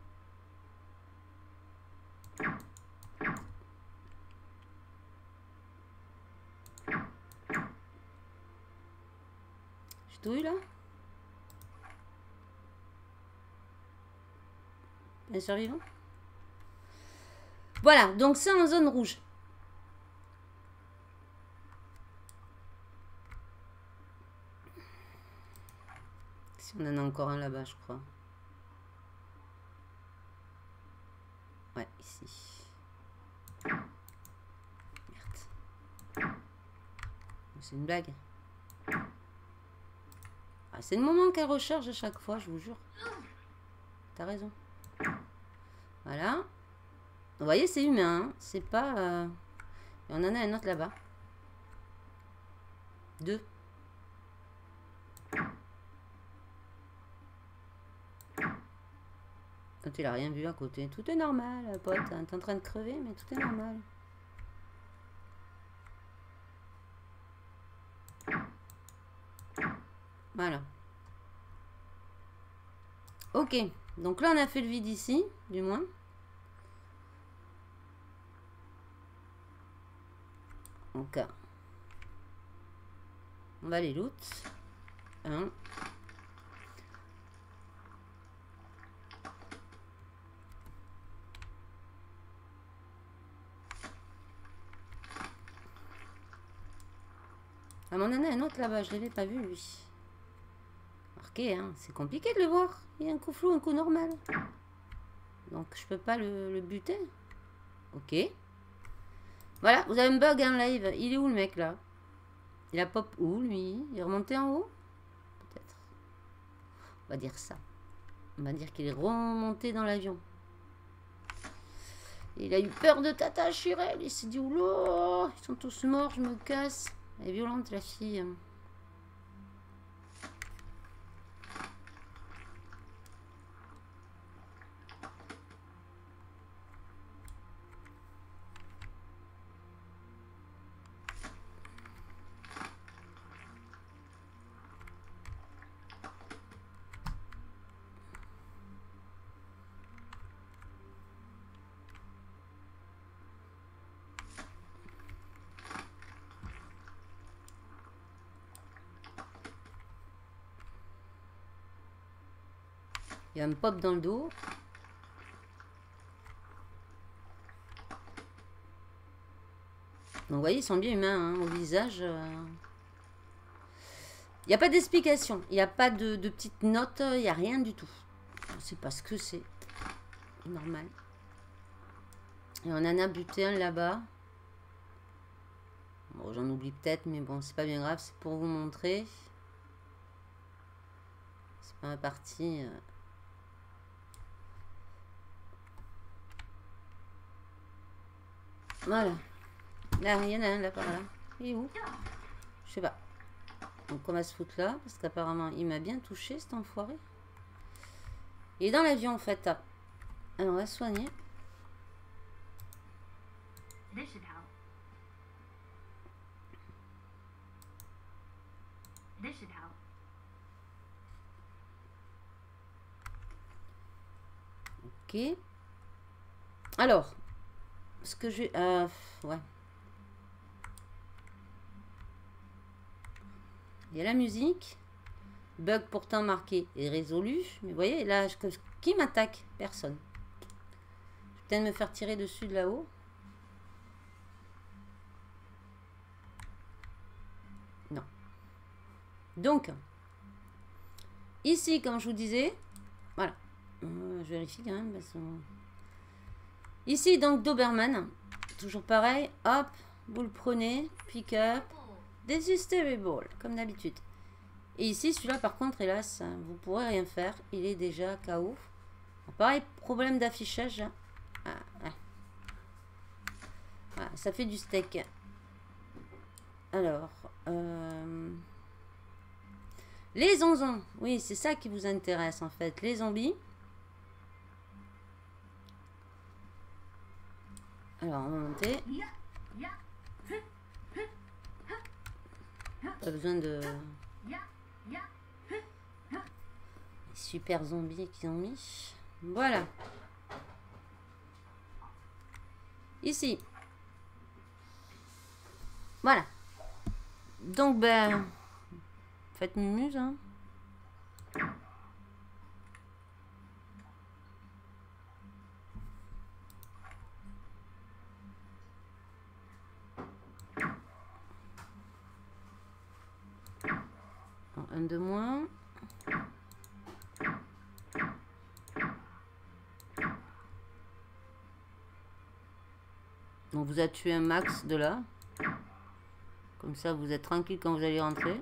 [SPEAKER 1] J'ai tout eu, là. Un survivant. Voilà, donc c'est en zone rouge. Si on en a encore un là-bas, je crois. Ouais, ici. Merde. C'est une blague. Ah, c'est le moment qu'elle recharge à chaque fois, je vous jure. T'as raison. Voilà. Vous voyez, c'est humain. Hein, c'est pas... Euh... Et on en a un autre là-bas. Deux. Quand il a rien vu à côté. Tout est normal, pote. T'es en train de crever, mais tout est normal. Voilà. Ok. Donc là, on a fait le vide ici, du moins. Donc, on va les loot. Un. Ah, mon nana, un autre là-bas, je ne l'avais pas vu, lui. Marqué, hein, c'est compliqué de le voir. Il y a un coup flou, un coup normal. Donc, je peux pas le, le buter. Ok. Voilà, vous avez un bug en live. Il est où, le mec, là? Il a pop où, lui? Il est remonté en haut? Peut-être. On va dire ça. On va dire qu'il est remonté dans l'avion. Il a eu peur de Tata Chirel. Il s'est dit, oula, ils sont tous morts, je me casse. Elle est violente, la fille. Il y a un pop dans le dos. Donc vous voyez, ils sont bien humains, hein, au visage. Euh... Il n'y a pas d'explication. Il n'y a pas de, de petites notes. Il n'y a rien du tout. C'est parce que c'est normal. Et on en a buté un là-bas. Bon, j'en oublie peut-être, mais bon, c'est pas bien grave. C'est pour vous montrer. C'est pas ma partie... Euh... Voilà. Là, il y en a un là par là. Il est où? Je sais pas. Donc on va se foutre là. Parce qu'apparemment, il m'a bien touché, cet enfoiré. Il est dans l'avion en fait. Alors on va se soigner. Ok. Alors. Ce que je... Euh, ouais. Il y a la musique. Bug pourtant marqué et résolu. Mais vous voyez, là, je, qui m'attaque? Personne. Je vais peut-être me faire tirer dessus de là-haut. Non. Donc, ici, comme je vous disais, voilà. Euh, je vérifie quand même. Parce que... Ici, donc, Doberman. Toujours pareil. Hop, vous le prenez. Pick up. Désistable, comme d'habitude. Et ici, celui-là, par contre, hélas, vous pourrez rien faire. Il est déjà K O. Pareil, problème d'affichage. Ah, ah. Voilà, ça fait du steak. Alors, euh... les zonzons. Oui, c'est ça qui vous intéresse en fait. Les zombies. Alors, on va monter. Pas besoin de... super zombies qu'ils ont mis. Voilà. Ici. Voilà. Donc, ben... faites mumuse, hein. Un de moins. On vous a tué un max de là. Comme ça, vous êtes tranquille quand vous allez rentrer.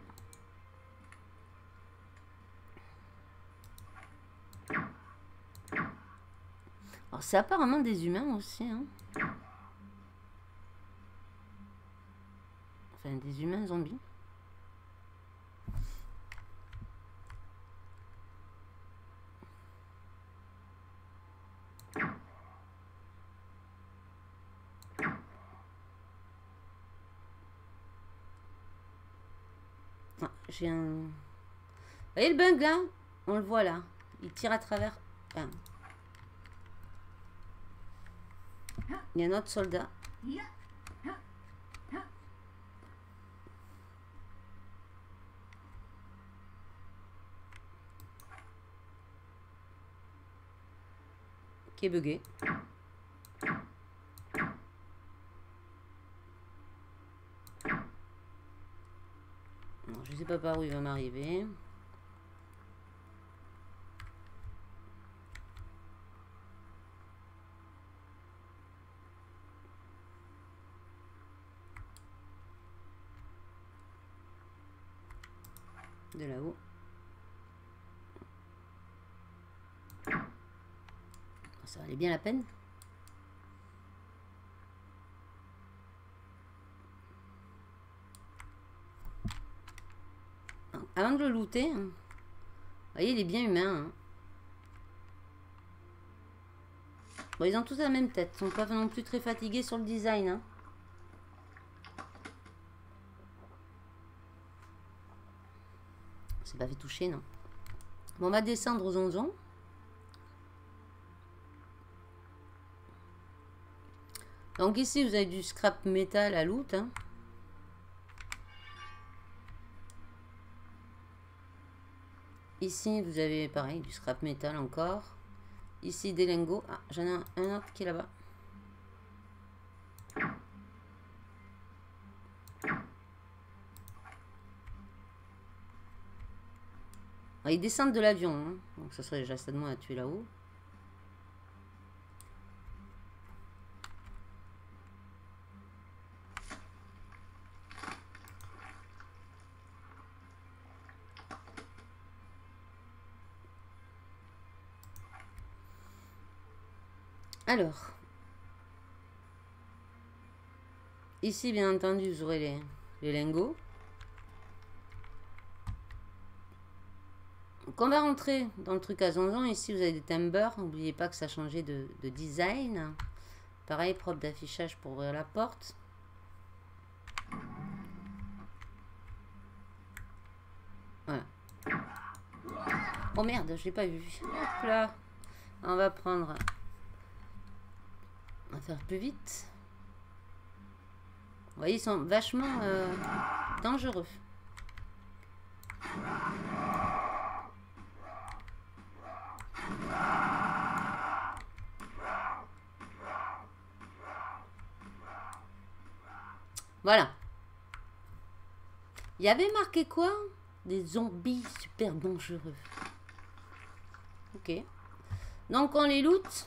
[SPEAKER 1] Alors, c'est apparemment des humains aussi. Hein. Enfin, des humains zombies. J'ai un... Vous voyez le bug là? On le voit là. Il tire à travers. Enfin... Il y a un autre soldat. Qui est bugué. Je sais pas par où il va m'arriver. De là-haut. Ça valait bien la peine. Avant de le looter, vous voyez, il est bien humain. Hein. Bon, ils ont tous la même tête. Ils sont pas non plus très fatigués sur le design. Hein. C'est pas fait toucher, non. Bon, on va descendre aux zonzons. Donc ici, vous avez du scrap métal à loot. Hein. Ici, vous avez pareil, du scrap métal encore. Ici, des lingots. Ah, j'en ai un, un autre qui est là-bas. Ah, ils descendent de l'avion. Hein. Donc, ça serait déjà ça de moi à tuer là-haut. Alors, ici, bien entendu, vous aurez les, les lingots. Donc, on va rentrer dans le truc à zonzon. Ici, vous avez des timbers. N'oubliez pas que ça a changé de, de design. Pareil, propre d'affichage pour ouvrir la porte. Voilà. Oh merde, je l'ai pas vu. Hop là. On va prendre... On va faire plus vite. Vous voyez, ils sont vachement euh, dangereux. Voilà. Il y avait marqué quoi? Des zombies super dangereux. Ok. Donc on les loot.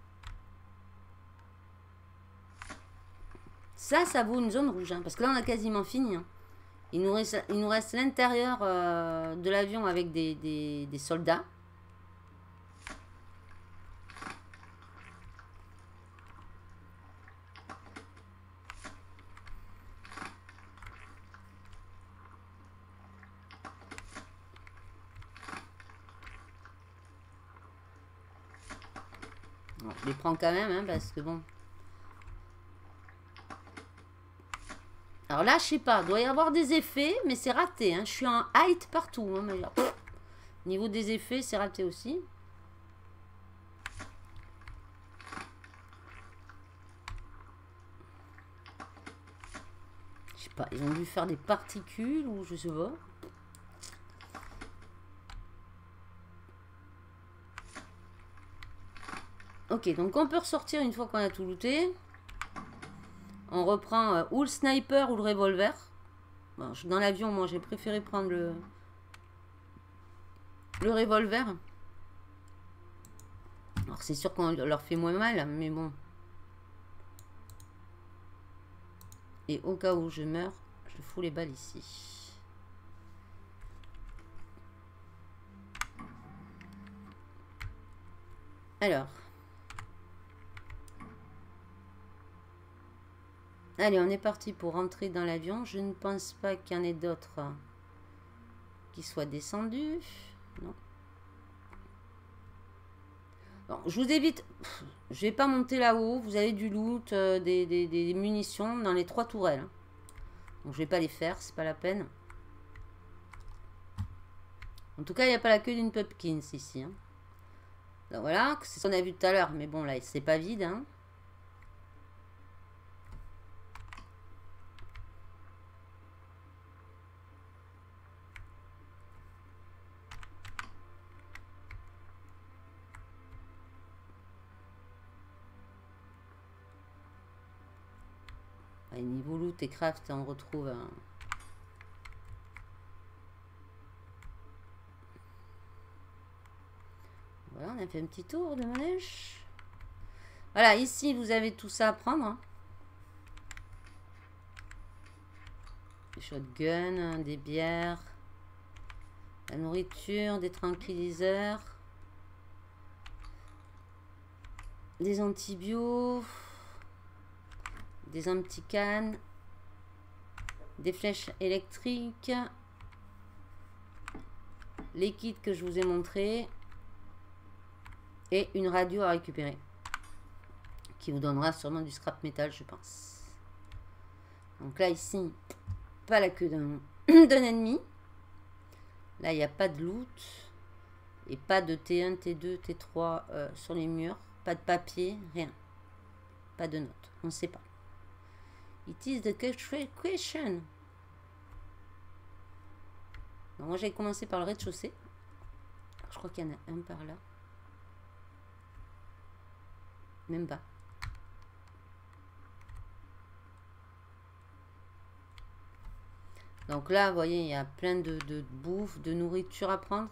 [SPEAKER 1] Ça, ça vaut une zone rouge. Hein, parce que là, on a quasiment fini. Hein. Il nous reste, il nous reste l'intérieur euh, de l'avion avec des, des, des soldats. Alors, je les prends quand même, hein, parce que bon. Alors là, je sais pas, il doit y avoir des effets, mais c'est raté. Hein. Je suis en height partout. Hein, mais genre, pff, niveau des effets, c'est raté aussi. Je sais pas, ils ont dû faire des particules ou je sais pas. Ok, donc on peut ressortir une fois qu'on a tout looté. On reprend euh, ou le sniper ou le revolver. Bon, dans l'avion, moi, j'ai préféré prendre le, le revolver. Alors, c'est sûr qu'on leur fait moins mal, mais bon. Et au cas où je meurs, je fous les balles ici. Alors. Allez, on est parti pour rentrer dans l'avion. Je ne pense pas qu'il y en ait d'autres qui soient descendus. Non. Bon, je vous évite. Je vais pas monter là-haut. Vous avez du loot, euh, des, des, des munitions dans les trois tourelles. Donc je vais pas les faire, c'est pas la peine. En tout cas, il n'y a pas la queue d'une pumpkin ici. Hein. Donc voilà, c'est ce qu'on a vu tout à l'heure. Mais bon, là, c'est pas vide. Hein. Et niveau loot et craft, on retrouve un... Voilà, on a fait un petit tour de manège. Voilà, ici, vous avez tout ça à prendre. Hein. Des shotguns, des bières, la nourriture, des tranquilliseurs, des antibiotiques, des anticanes, des flèches électriques, les kits que je vous ai montrés et une radio à récupérer qui vous donnera sûrement du scrap métal, je pense. Donc là, ici, pas la queue d'un d'un ennemi. Là, il n'y a pas de loot et pas de T un, T deux, T trois euh, sur les murs. Pas de papier, rien. Pas de notes. On ne sait pas. It is the question. Donc, moi, j'ai commencé par le rez-de-chaussée. Je crois qu'il y en a un par là. Même pas. Donc là, vous voyez, il y a plein de, de bouffe, de nourriture à prendre.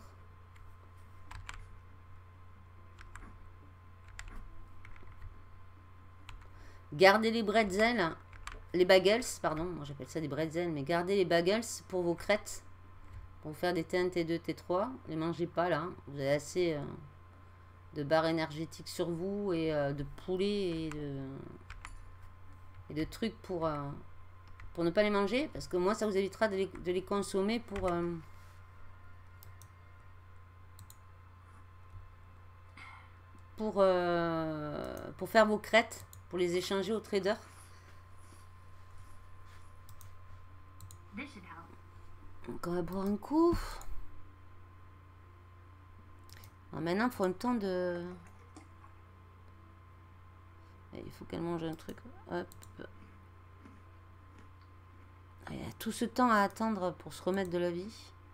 [SPEAKER 1] Gardez les bretzels, les bagels, pardon, moi j'appelle ça des bretzels, mais gardez les bagels pour vos crêtes, pour faire des T un, T deux, T trois. Ne les mangez pas là, vous avez assez euh, de barres énergétiques sur vous et euh, de poulet et de, et de trucs pour, euh, pour ne pas les manger, parce que moi ça vous évitera de les, de les consommer pour... Euh, pour, euh, pour faire vos crêtes, pour les échanger aux traders. Donc on va boire un coup. Alors maintenant, il faut un temps de... Il faut qu'elle mange un truc. Hop. Il y a tout ce temps à attendre pour se remettre de la vie.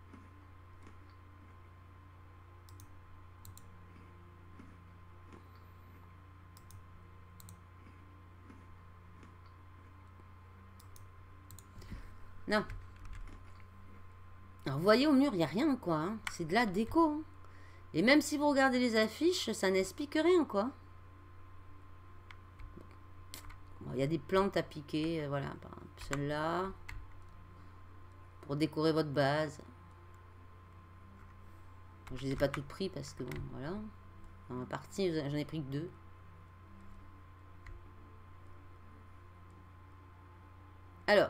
[SPEAKER 1] Non. Alors, vous voyez, au mur, il n'y a rien, quoi. Hein. C'est de la déco. Hein. Et même si vous regardez les affiches, ça n'explique rien, quoi. Bon, il y a des plantes à piquer. Euh, voilà, par exemple, celle-là. Pour décorer votre base. Bon, je ne les ai pas toutes pris parce que, bon, voilà. Dans ma partie, j'en ai pris que deux. Alors.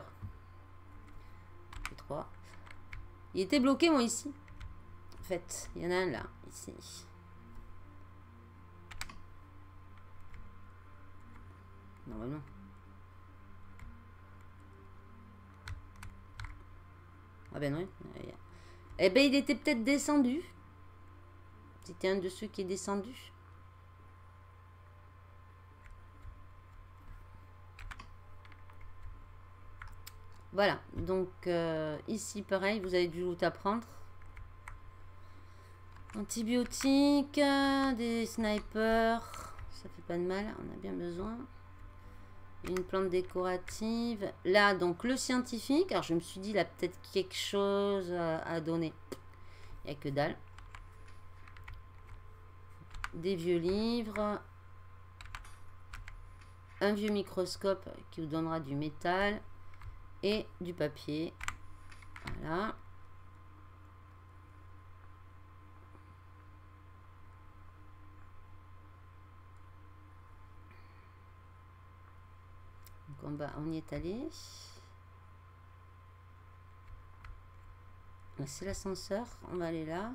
[SPEAKER 1] trois. Il était bloqué, moi, ici. En fait, il y en a un là, ici. Normalement. Ah ben non. Eh ben il était peut-être descendu. C'était un de ceux qui est descendu. Voilà, donc euh, ici pareil, vous avez du loot à prendre. Antibiotiques, des snipers, ça fait pas de mal, on a bien besoin. Une plante décorative. Là, donc le scientifique, alors je me suis dit, il a peut-être quelque chose à, à donner. Il n'y a que dalle. Des vieux livres. Un vieux microscope qui vous donnera du métal. Et du papier. Voilà. Donc on, va, on y est allé. C'est l'ascenseur. On va aller là.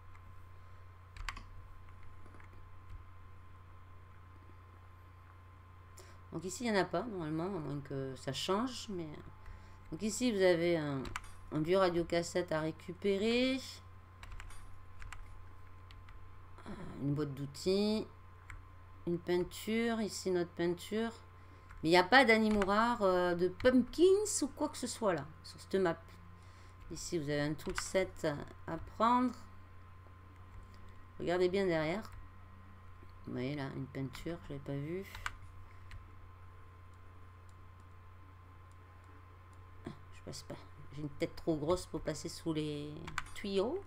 [SPEAKER 1] Donc ici, il n'y en a pas, normalement, à moins que ça change. Mais... Donc ici, vous avez un, un vieux radiocassette à récupérer. Une boîte d'outils. Une peinture. Ici, notre peinture. Mais il n'y a pas d'animaux rares, euh, de pumpkins ou quoi que ce soit là, sur cette map. Ici, vous avez un toolset à prendre. Regardez bien derrière. Vous voyez là, une peinture, je n'avais pas vu. Je passe pas. J'ai une tête trop grosse pour passer sous les tuyaux.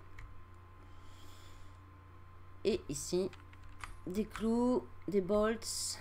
[SPEAKER 1] Et ici, des clous, des bolts.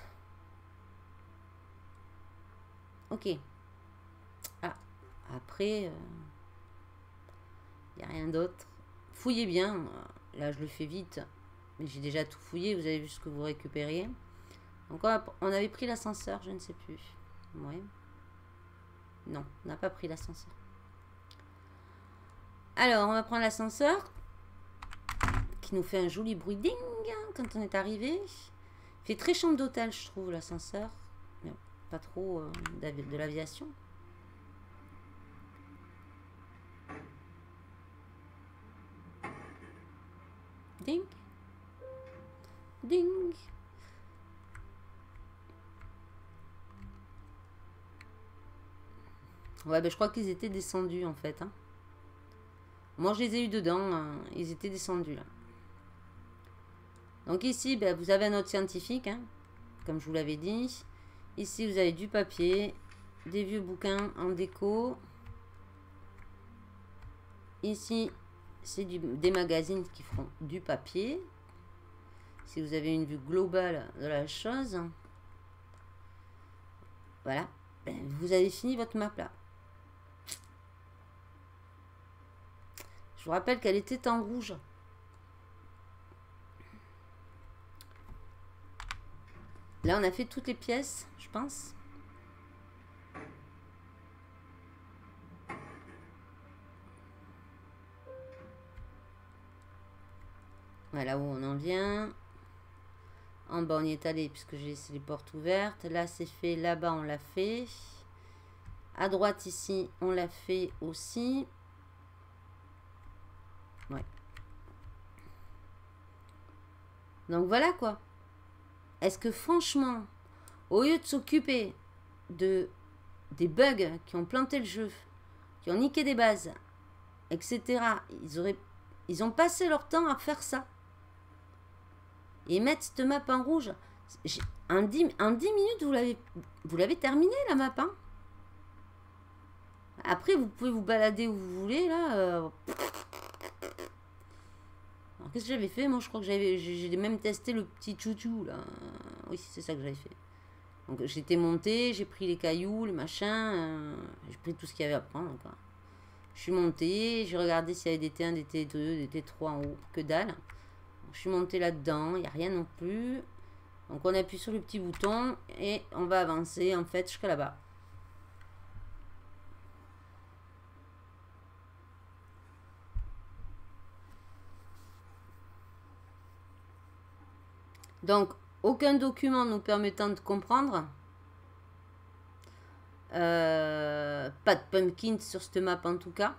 [SPEAKER 1] Ok. Ah, après, il euh, n'y a rien d'autre. Fouillez bien. Là, je le fais vite. Mais j'ai déjà tout fouillé. Vous avez vu ce que vous récupériez. Donc, on, a, on avait pris l'ascenseur, je ne sais plus. Ouais. Non, on n'a pas pris l'ascenseur. Alors, on va prendre l'ascenseur. Qui nous fait un joli bruit ding quand on est arrivé. Il fait très chambre d'hôtel, je trouve, l'ascenseur. Mais pas trop euh, de l'aviation. Ding. Ding. Ouais, ben je crois qu'ils étaient descendus en fait. Hein. Moi, je les ai eu dedans. Hein. Ils étaient descendus là. Donc ici, ben, vous avez un autre scientifique. Hein, comme je vous l'avais dit. Ici, vous avez du papier. Des vieux bouquins en déco. Ici, c'est des magazines qui feront du papier. Si vous avez une vue globale de la chose. Voilà. Ben, vous avez fini votre map là. Je vous rappelle qu'elle était en rouge. Là, on a fait toutes les pièces, je pense. Voilà où on en vient. En bas, on y est allé puisque j'ai laissé les portes ouvertes. Là, c'est fait. Là-bas, on l'a fait. À droite, ici, on l'a fait aussi. Ouais. Donc, voilà quoi. Est-ce que franchement, au lieu de s'occuper de des bugs qui ont planté le jeu, qui ont niqué des bases, et cetera, ils auraient, ils ont passé leur temps à faire ça. Et mettre cette map en rouge. En dix, en dix minutes, vous l'avez vous l'avez terminé la map. Hein. Après, vous pouvez vous balader où vous voulez là. Euh... Alors, qu'est-ce que j'avais fait? Moi, je crois que j'avais, j'ai même testé le petit chouchou, là. Oui, c'est ça que j'avais fait. Donc, j'étais monté, j'ai pris les cailloux, les machins. Euh, j'ai pris tout ce qu'il y avait à prendre. Quoi. Je suis monté, j'ai regardé s'il y avait des T un, des T deux, des T trois en haut. Que dalle. Donc, je suis monté là-dedans, il n'y a rien non plus. Donc, on appuie sur le petit bouton et on va avancer, en fait, jusqu'à là-bas. Donc, aucun document nous permettant de comprendre Euh, pas de pumpkin sur cette map en tout cas.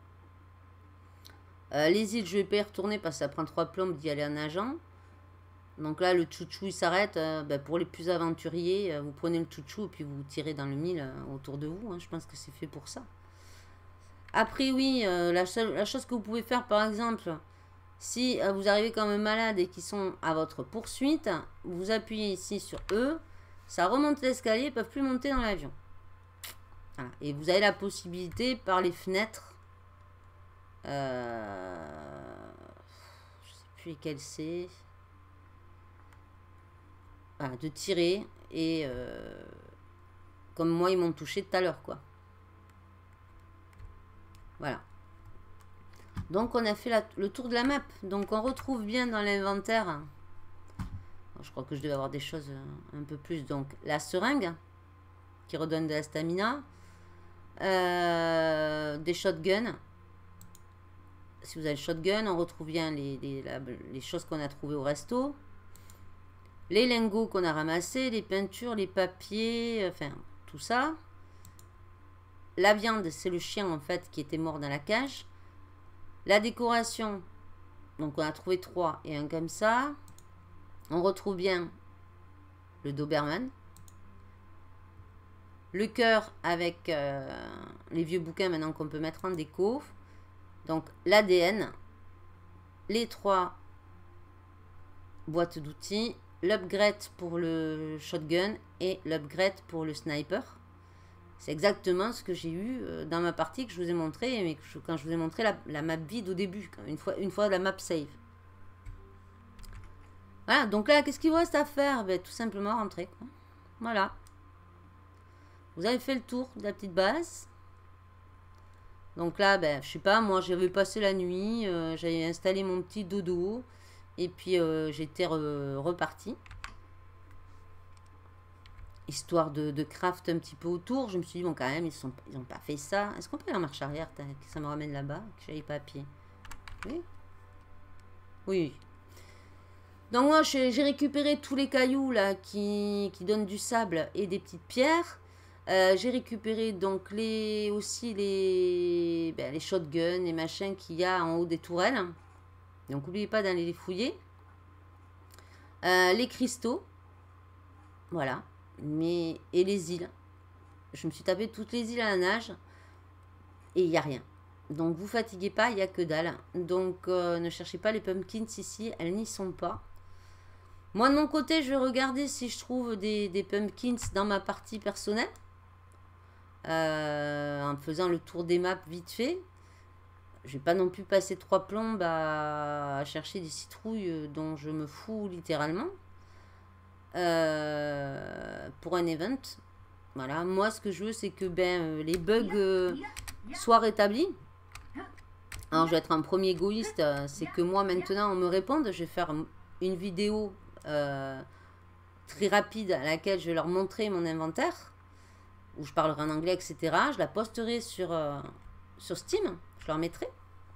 [SPEAKER 1] Euh, les îles, je vais pas y retourner parce que ça prend trois plombes d'y aller en nageant. Donc là, le chouchou, il s'arrête. Euh, ben, pour les plus aventuriers, euh, vous prenez le chouchou et puis vous tirez dans le mille euh, autour de vous. Hein. Je pense que c'est fait pour ça. Après, oui, euh, la, seule, la chose que vous pouvez faire, par exemple, si euh, vous arrivez comme un malade et qu'ils sont à votre poursuite, vous appuyez ici sur eux. Ça remonte l'escalier, ils ne peuvent plus monter dans l'avion. Voilà. Et vous avez la possibilité, par les fenêtres, euh, je ne sais plus lesquelles c'est, voilà, de tirer. Et euh, comme moi, ils m'ont touché tout à l'heure, quoi. Voilà. Donc, on a fait la, le tour de la map. Donc, on retrouve bien dans l'inventaire. Je crois que je devais avoir des choses un peu plus. Donc, la seringue, qui redonne de la stamina. Euh, des shotguns. Si vous avez le shotgun, on retrouve bien les, les, la, les choses qu'on a trouvées au resto. Les lingots qu'on a ramassés, les peintures, les papiers, enfin, tout ça. La viande, c'est le chien, en fait, qui était mort dans la cage. La décoration, donc on a trouvé trois et un comme ça. On retrouve bien le Doberman. Le cœur avec euh, les vieux bouquins maintenant qu'on peut mettre en déco. Donc l'A D N. Les trois boîtes d'outils. L'upgrade pour le shotgun et l'upgrade pour le sniper. C'est exactement ce que j'ai eu dans ma partie que je vous ai montré, mais que je, quand je vous ai montré la, la map vide au début, une fois, une fois la map save. Voilà, donc là, qu'est-ce qu'il vous reste à faire? Ben, tout simplement rentrer, quoi. Voilà. Vous avez fait le tour de la petite base. Donc là, ben, je sais pas, moi j'avais passé la nuit, euh, j'avais installé mon petit dodo, et puis euh, j'étais re, reparti. Histoire de, de craft un petit peu autour. Je me suis dit, bon, quand même, ils n'ont ils ont pas fait ça. Est-ce qu'on peut aller en marche arrière, que ça me ramène là-bas, que j'aille pas à pied? Oui. Oui. Donc moi, j'ai récupéré tous les cailloux là qui, qui donnent du sable et des petites pierres. Euh, j'ai récupéré donc les, aussi les, ben, les shotguns, les machins qu'il y a en haut des tourelles. Donc n'oubliez pas d'aller les fouiller. Euh, les cristaux. Voilà. Mais, et les îles. Je me suis tapé toutes les îles à la nage. Et il n'y a rien. Donc vous fatiguez pas, il n'y a que dalle. Donc euh, ne cherchez pas les pumpkins ici, elles n'y sont pas. Moi de mon côté, je vais regarder si je trouve des, des pumpkins dans ma partie personnelle. Euh, en faisant le tour des maps vite fait. Je vais pas non plus passer trois plombes à, à chercher des citrouilles dont je me fous littéralement. Euh, pour un event. Voilà, moi ce que je veux c'est que ben, les bugs euh, soient rétablis. Alors je vais être un premier égoïste, euh, c'est que moi maintenant on me réponde, je vais faire une vidéo euh, très rapide à laquelle je vais leur montrer mon inventaire, où je parlerai en anglais, et cetera. Je la posterai sur, euh, sur Steam, je leur mettrai.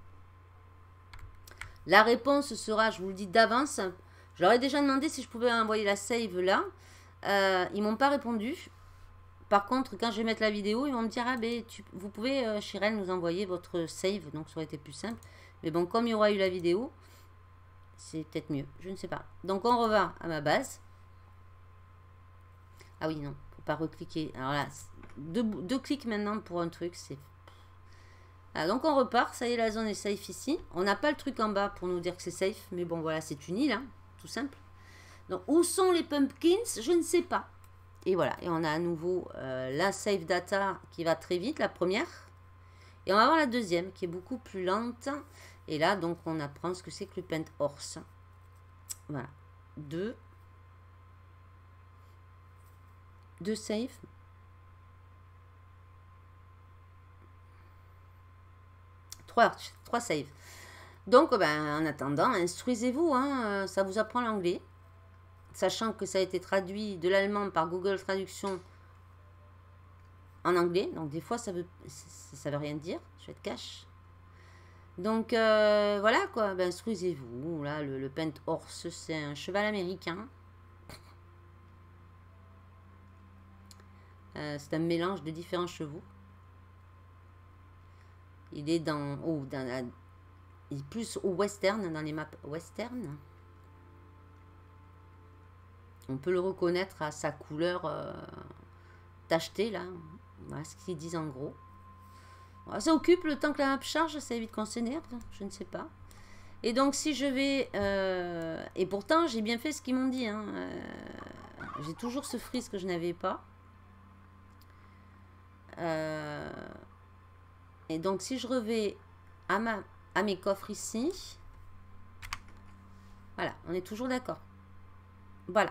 [SPEAKER 1] La réponse sera, je vous le dis d'avance, je leur ai déjà demandé si je pouvais envoyer la save là. Euh, ils m'ont pas répondu. Par contre, quand je vais mettre la vidéo, ils vont me dire, ah ben, tu, vous pouvez, euh, Chirel, nous envoyer votre save. Donc, ça aurait été plus simple. Mais bon, comme il y aura eu la vidéo, c'est peut-être mieux. Je ne sais pas. Donc, on revient à ma base. Ah oui, non. Faut pas recliquer. Alors là, deux, deux clics maintenant pour un truc. C'est... Ah, donc, on repart. Ça y est, la zone est safe ici. On n'a pas le truc en bas pour nous dire que c'est safe. Mais bon, voilà, c'est une île, hein, tout simple. Donc, où sont les pumpkins? Je ne sais pas. Et voilà, et on a à nouveau euh, la save data qui va très vite, la première. Et on va voir la deuxième qui est beaucoup plus lente. Et là, donc, on apprend ce que c'est que le paint horse. Voilà. Deux. Deux save. Trois, trois save. Donc, ben, en attendant, instruisez-vous. Hein, ça vous apprend l'anglais. Sachant que ça a été traduit de l'allemand par Google Traduction en anglais. Donc, des fois, ça veut, ça veut rien dire. Je vais être cash. Donc, euh, voilà, quoi. Ben, instruisez-vous. Là, le, le Paint Horse, c'est un cheval américain. Euh, c'est un mélange de différents chevaux. Il est dans, oh, dans la, il est plus au western, dans les maps western. On peut le reconnaître à sa couleur euh, tachetée, là. Voilà ce qu'ils disent en gros. Voilà, ça occupe le temps que la map charge, ça évite qu'on s'énerve, je ne sais pas. Et donc si je vais... Euh, et pourtant, j'ai bien fait ce qu'ils m'ont dit. Hein, euh, j'ai toujours ce freeze que je n'avais pas. Euh, et donc si je revais à, ma, à mes coffres ici... Voilà, on est toujours d'accord. Voilà.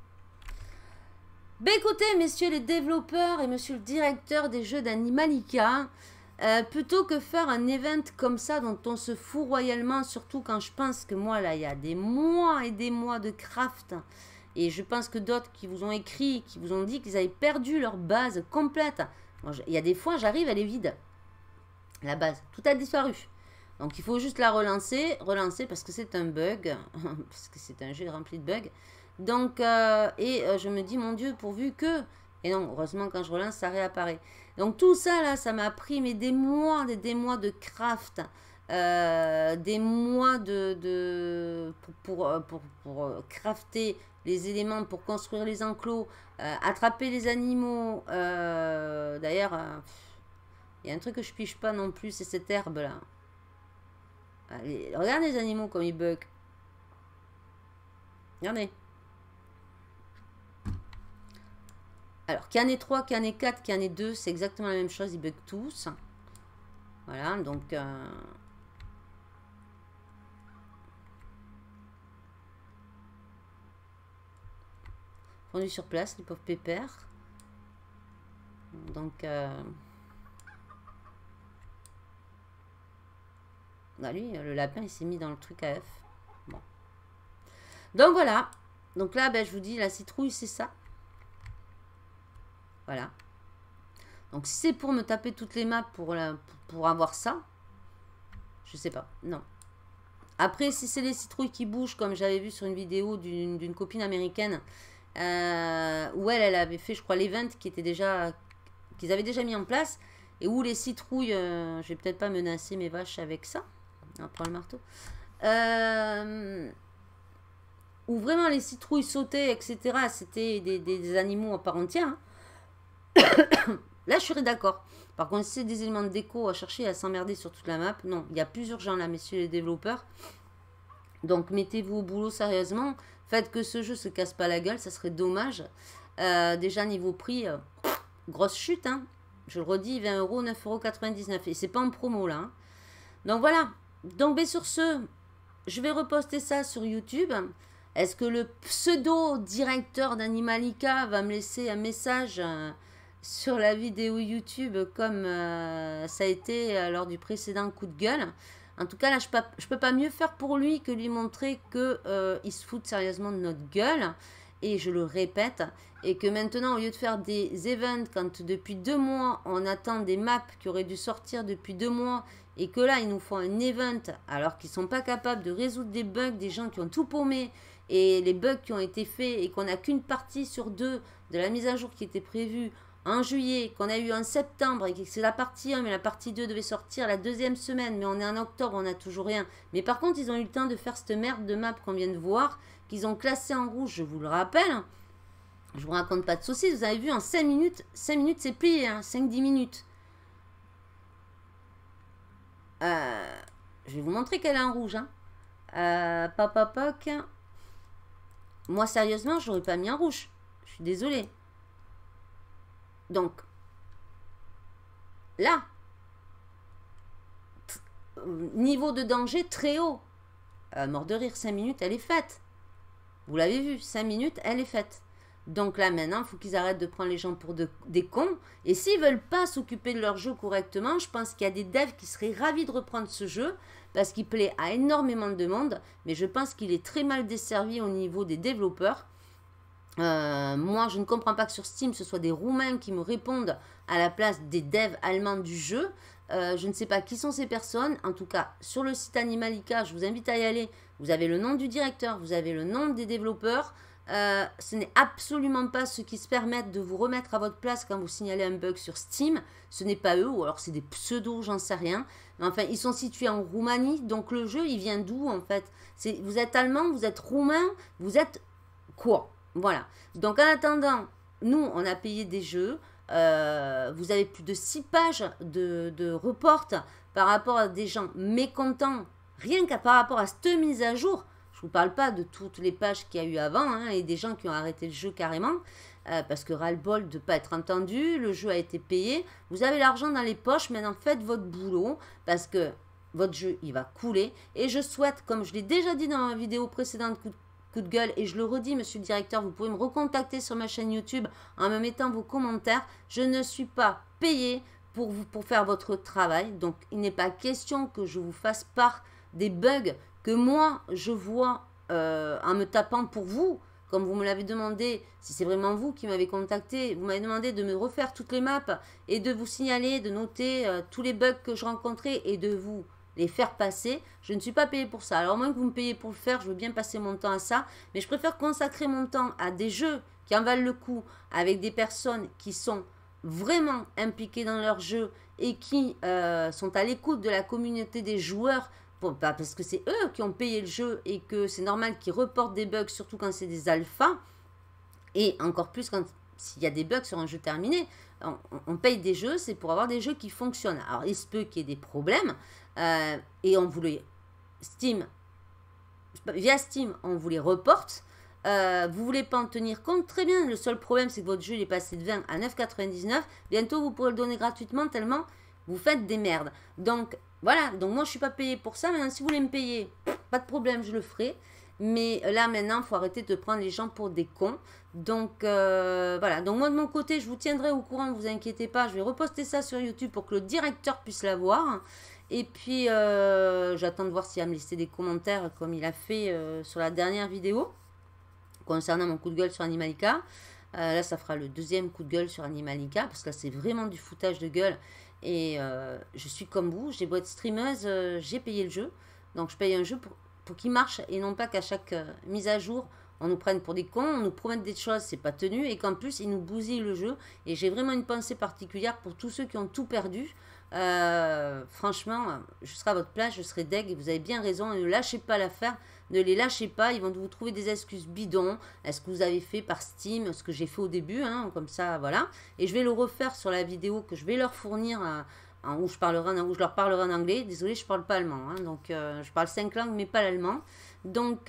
[SPEAKER 1] Ben écoutez, messieurs les développeurs et monsieur le directeur des jeux d'Animalika, euh, plutôt que faire un event comme ça dont on se fout royalement, surtout quand je pense que moi, là, il y a des mois et des mois de craft, et je pense que d'autres qui vous ont écrit, qui vous ont dit qu'ils avaient perdu leur base complète. Moi, je, il y a des fois, j'arrive, elle est vide. La base, tout a disparu. Donc, il faut juste la relancer, relancer parce que c'est un bug, parce que c'est un jeu rempli de bugs. Donc, euh, et euh, je me dis, mon Dieu, pourvu que... Et non, heureusement, quand je relance, ça réapparaît. Donc, tout ça, là, ça m'a pris mais des mois, des, des mois de craft, euh, des mois de... de pour, pour, pour, pour euh, crafter les éléments, pour construire les enclos, euh, attraper les animaux. Euh, D'ailleurs, euh, il y a un truc que je piche pas non plus, c'est cette herbe-là. Allez, regarde les animaux comme ils bug. Regardez. Alors, qu'il y en ait trois, qu'il y en ait quatre, qu'il y en ait deux, c'est exactement la même chose, ils bug tous. Voilà, donc... Euh... Fondu sur place, les pauvres pépères. Donc... Euh... Bah lui, le lapin, il s'est mis dans le truc A F. Bon. Donc voilà. Donc là, ben, je vous dis, la citrouille, c'est ça. Voilà. Donc si c'est pour me taper toutes les maps pour, la, pour avoir ça, je sais pas. Non. Après, si c'est les citrouilles qui bougent, comme j'avais vu sur une vidéo d'une copine américaine, euh, où elle, elle avait fait, je crois, l'event qui était déjà, qu'ils avaient déjà mis en place, et où les citrouilles, euh, je vais peut-être pas menacer mes vaches avec ça. On prend le marteau. Euh, où vraiment les citrouilles sautaient, et cetera. C'était des, des, des animaux à part entière. Hein. Là, je serais d'accord. Par contre, si c'est des éléments de déco à chercher à s'emmerder sur toute la map, non, il y a plus urgent là, messieurs les développeurs. Donc, mettez-vous au boulot sérieusement. Faites que ce jeu se casse pas la gueule, ça serait dommage. Euh, déjà, niveau prix, euh, grosse chute. Hein. Je le redis, vingt euros, neuf euros quatre-vingt-dix-neuf. Et c'est pas en promo là. Hein. Donc, voilà. Donc, ben, sur ce, je vais reposter ça sur YouTube. Est-ce que le pseudo-directeur d'Animalika va me laisser un message euh, sur la vidéo YouTube comme euh, ça a été euh, lors du précédent coup de gueule? En tout cas, là, je ne peux pas mieux faire pour lui que lui montrer qu'il euh, se fout sérieusement de notre gueule. Et je le répète, et que maintenant, au lieu de faire des events, quand depuis deux mois, on attend des maps qui auraient dû sortir depuis deux mois, et que là, ils nous font un event, alors qu'ils ne sont pas capables de résoudre des bugs, des gens qui ont tout paumé, et les bugs qui ont été faits, et qu'on n'a qu'une partie sur deux de la mise à jour qui était prévue en juillet, qu'on a eu en septembre, et que c'est la partie un, mais la partie deux devait sortir la deuxième semaine, mais on est en octobre, on n'a toujours rien. Mais par contre, ils ont eu le temps de faire cette merde de map qu'on vient de voir, qu'ils ont classé en rouge, je vous le rappelle. Je vous raconte pas de saucisses, vous avez vu, en cinq minutes, cinq minutes c'est plié, hein, cinq dix minutes. Euh, je vais vous montrer qu'elle est en rouge. Hein. Euh, papa poc. Moi, sérieusement, je n'aurais pas mis en rouge. Je suis désolée. Donc, là, niveau de danger très haut. Euh, mort de rire, cinq minutes, elle est faite. Vous l'avez vu, cinq minutes, elle est faite. Donc là, maintenant, il faut qu'ils arrêtent de prendre les gens pour de, des cons. Et s'ils ne veulent pas s'occuper de leur jeu correctement, je pense qu'il y a des devs qui seraient ravis de reprendre ce jeu parce qu'il plaît à énormément de monde. Mais je pense qu'il est très mal desservi au niveau des développeurs. Euh, moi, je ne comprends pas que sur Steam, ce soit des Roumains qui me répondent à la place des devs allemands du jeu. Euh, je ne sais pas qui sont ces personnes. En tout cas, sur le site Animalika, je vous invite à y aller. Vous avez le nom du directeur, vous avez le nom des développeurs. Euh, ce n'est absolument pas ceux qui se permettent de vous remettre à votre place quand vous signalez un bug sur Steam. Ce n'est pas eux, ou alors c'est des pseudos, j'en sais rien. Mais enfin, ils sont situés en Roumanie, donc le jeu, il vient d'où en fait? Vous êtes allemand, vous êtes roumain, vous êtes quoi? Voilà. Donc en attendant, nous, on a payé des jeux. Euh, vous avez plus de six pages de, de report par rapport à des gens mécontents, rien qu'à par rapport à cette mise à jour. Je ne vous parle pas de toutes les pages qu'il y a eu avant, hein, et des gens qui ont arrêté le jeu carrément, euh, parce que ras-le-bol de ne pas être entendu, le jeu a été payé, vous avez l'argent dans les poches, maintenant faites votre boulot, parce que votre jeu, il va couler, et je souhaite, comme je l'ai déjà dit dans ma vidéo précédente, coup de, coup de gueule, et je le redis, monsieur le directeur, vous pouvez me recontacter sur ma chaîne YouTube en me mettant vos commentaires, je ne suis pas payé pour, vous, pour faire votre travail, donc il n'est pas question que je vous fasse part des bugs que moi, je vois euh, en me tapant pour vous, comme vous me l'avez demandé, si c'est vraiment vous qui m'avez contacté, vous m'avez demandé de me refaire toutes les maps et de vous signaler, de noter euh, tous les bugs que je rencontrais et de vous les faire passer. Je ne suis pas payé pour ça. Alors, au moins que vous me payez pour le faire, je veux bien passer mon temps à ça, mais je préfère consacrer mon temps à des jeux qui en valent le coup, avec des personnes qui sont vraiment impliquées dans leur jeu et qui euh, sont à l'écoute de la communauté des joueurs, parce que c'est eux qui ont payé le jeu et que c'est normal qu'ils reportent des bugs, surtout quand c'est des alphas, et encore plus quand s'il y a des bugs sur un jeu terminé. On, on paye des jeux, c'est pour avoir des jeux qui fonctionnent. Alors, il se peut qu'il y ait des problèmes, euh, et on vous les... Steam, via Steam, on vous les reporte. Euh, vous voulez pas en tenir compte, très bien. Le seul problème, c'est que votre jeu il est passé de vingt à neuf quatre-vingt-dix-neuf. Bientôt, vous pourrez le donner gratuitement tellement vous faites des merdes. Donc, voilà. Donc, moi, je suis pas payé pour ça. Maintenant, si vous voulez me payer, pas de problème, je le ferai. Mais là, maintenant, il faut arrêter de prendre les gens pour des cons. Donc, euh, voilà. Donc, moi, de mon côté, je vous tiendrai au courant. Ne vous inquiétez pas. Je vais reposter ça sur YouTube pour que le directeur puisse la voir. Et puis, euh, j'attends de voir s'il va me laisser des commentaires comme il a fait euh, sur la dernière vidéo concernant mon coup de gueule sur Animalika. Euh, là, ça fera le deuxième coup de gueule sur Animalika parce que là, c'est vraiment du foutage de gueule. Et euh, je suis comme vous, j'ai beau être streameuse, euh, j'ai payé le jeu. Donc, je paye un jeu pour, pour qu'il marche et non pas qu'à chaque euh, mise à jour, on nous prenne pour des cons, on nous promette des choses, c'est pas tenu, et qu'en plus, ils nous bousillent le jeu. Et j'ai vraiment une pensée particulière pour tous ceux qui ont tout perdu. Euh, franchement, je serai à votre place, je serai deg, et vous avez bien raison, ne lâchez pas l'affaire, ne les lâchez pas, ils vont vous trouver des excuses bidons, est-ce que vous avez fait par Steam, ce que j'ai fait au début, hein, comme ça, voilà, et je vais le refaire sur la vidéo que je vais leur fournir, euh, en, où, je parlerai, où je leur parlerai en anglais, désolé, je parle pas allemand, hein, donc euh, je parle cinq langues, mais pas l'allemand, donc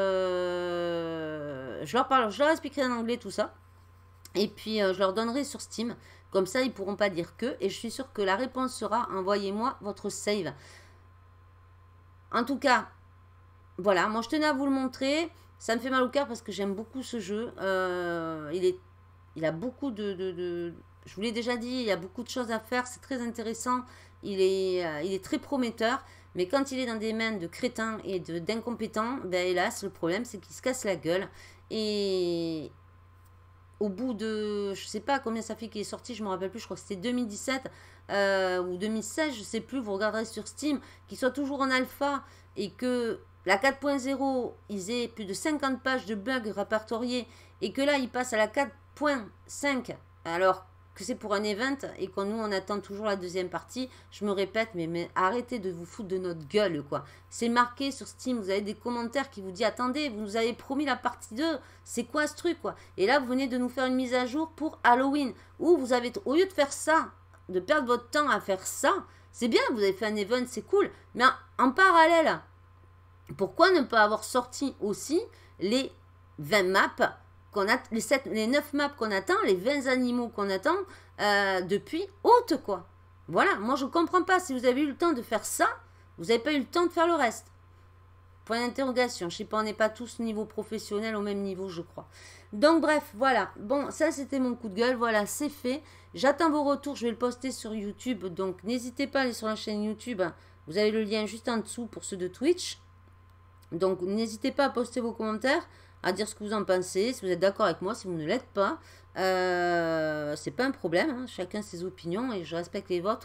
[SPEAKER 1] euh, je, leur parle, je leur expliquerai en anglais tout ça, et puis euh, je leur donnerai sur Steam. Comme ça, ils ne pourront pas dire que. Et je suis sûre que la réponse sera envoyez-moi votre save. En tout cas, voilà. Moi, je tenais à vous le montrer. Ça me fait mal au cœur parce que j'aime beaucoup ce jeu. Euh, il, est, il a beaucoup de, de, de... Je vous l'ai déjà dit, il y a beaucoup de choses à faire. C'est très intéressant. Il est, euh, il est très prometteur. Mais quand il est dans des mains de crétins et d'incompétents, ben hélas, le problème, c'est qu'il se casse la gueule. Et... au bout de, je sais pas combien ça fait qu'il est sorti, je me rappelle plus, je crois que c'était deux mille dix-sept euh, ou deux mille seize, je sais plus, vous regarderez sur Steam, qu'il soit toujours en alpha et que la quatre point zéro, ils aient plus de cinquante pages de bugs répertoriés et que là, ils passent à la quatre point cinq, alors que c'est pour un event et que nous, on attend toujours la deuxième partie. Je me répète, mais, mais arrêtez de vous foutre de notre gueule, quoi. C'est marqué sur Steam, vous avez des commentaires qui vous disent, attendez, vous nous avez promis la partie deux, c'est quoi ce truc, quoi. Et là, vous venez de nous faire une mise à jour pour Halloween, où vous avez, au lieu de faire ça, de perdre votre temps à faire ça, c'est bien, vous avez fait un event, c'est cool, mais en, en parallèle, pourquoi ne pas avoir sorti aussi les vingt maps qu'on a, les, sept, les neuf maps qu'on attend, les vingt animaux qu'on attend euh, depuis haute, quoi. Voilà, moi je ne comprends pas. Si vous avez eu le temps de faire ça, vous n'avez pas eu le temps de faire le reste. Point d'interrogation. Je ne sais pas, on n'est pas tous niveau professionnel au même niveau, je crois. Donc bref, voilà. Bon, ça c'était mon coup de gueule. Voilà, c'est fait. J'attends vos retours. Je vais le poster sur YouTube. Donc n'hésitez pas à aller sur la chaîne YouTube. Vous avez le lien juste en dessous pour ceux de Twitch. Donc n'hésitez pas à poster vos commentaires, à dire ce que vous en pensez, si vous êtes d'accord avec moi, si vous ne l'êtes pas. Euh, c'est pas un problème, hein, chacun ses opinions et je respecte les vôtres.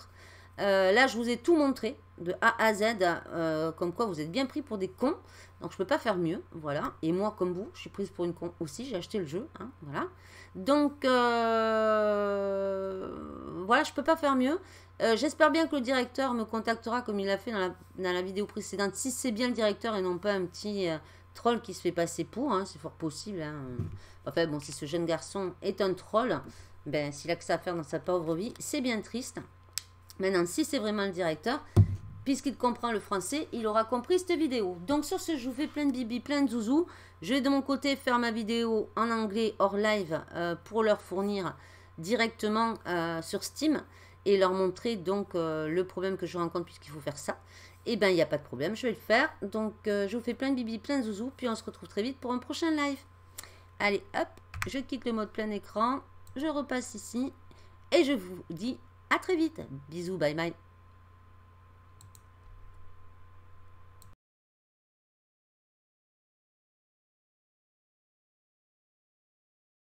[SPEAKER 1] Euh, là, je vous ai tout montré, de A à Z, euh, comme quoi vous êtes bien pris pour des cons. Donc, je peux pas faire mieux, voilà. Et moi, comme vous, je suis prise pour une con aussi, j'ai acheté le jeu, hein, voilà. Donc, euh, voilà, je peux pas faire mieux. Euh, J'espère bien que le directeur me contactera comme il l'a fait dans la, dans la vidéo précédente. Si c'est bien le directeur et non pas un petit euh, troll qui se fait passer pour, hein, c'est fort possible. Hein. Enfin, bon, si ce jeune garçon est un troll, ben, s'il a que ça à faire dans sa pauvre vie, c'est bien triste. Maintenant, si c'est vraiment le directeur, puisqu'il comprend le français, il aura compris cette vidéo. Donc sur ce, je vous fais plein de bibi, plein de zouzous. Je vais de mon côté faire ma vidéo en anglais hors live euh, pour leur fournir directement euh, sur Steam et leur montrer donc euh, le problème que je rencontre puisqu'il faut faire ça. Et bien, il n'y a pas de problème, je vais le faire. Donc euh, je vous fais plein de bibi, plein de zouzous, puis on se retrouve très vite pour un prochain live. Allez, hop, je quitte le mode plein écran, je repasse ici et je vous dis à très vite. Bisous, bye bye.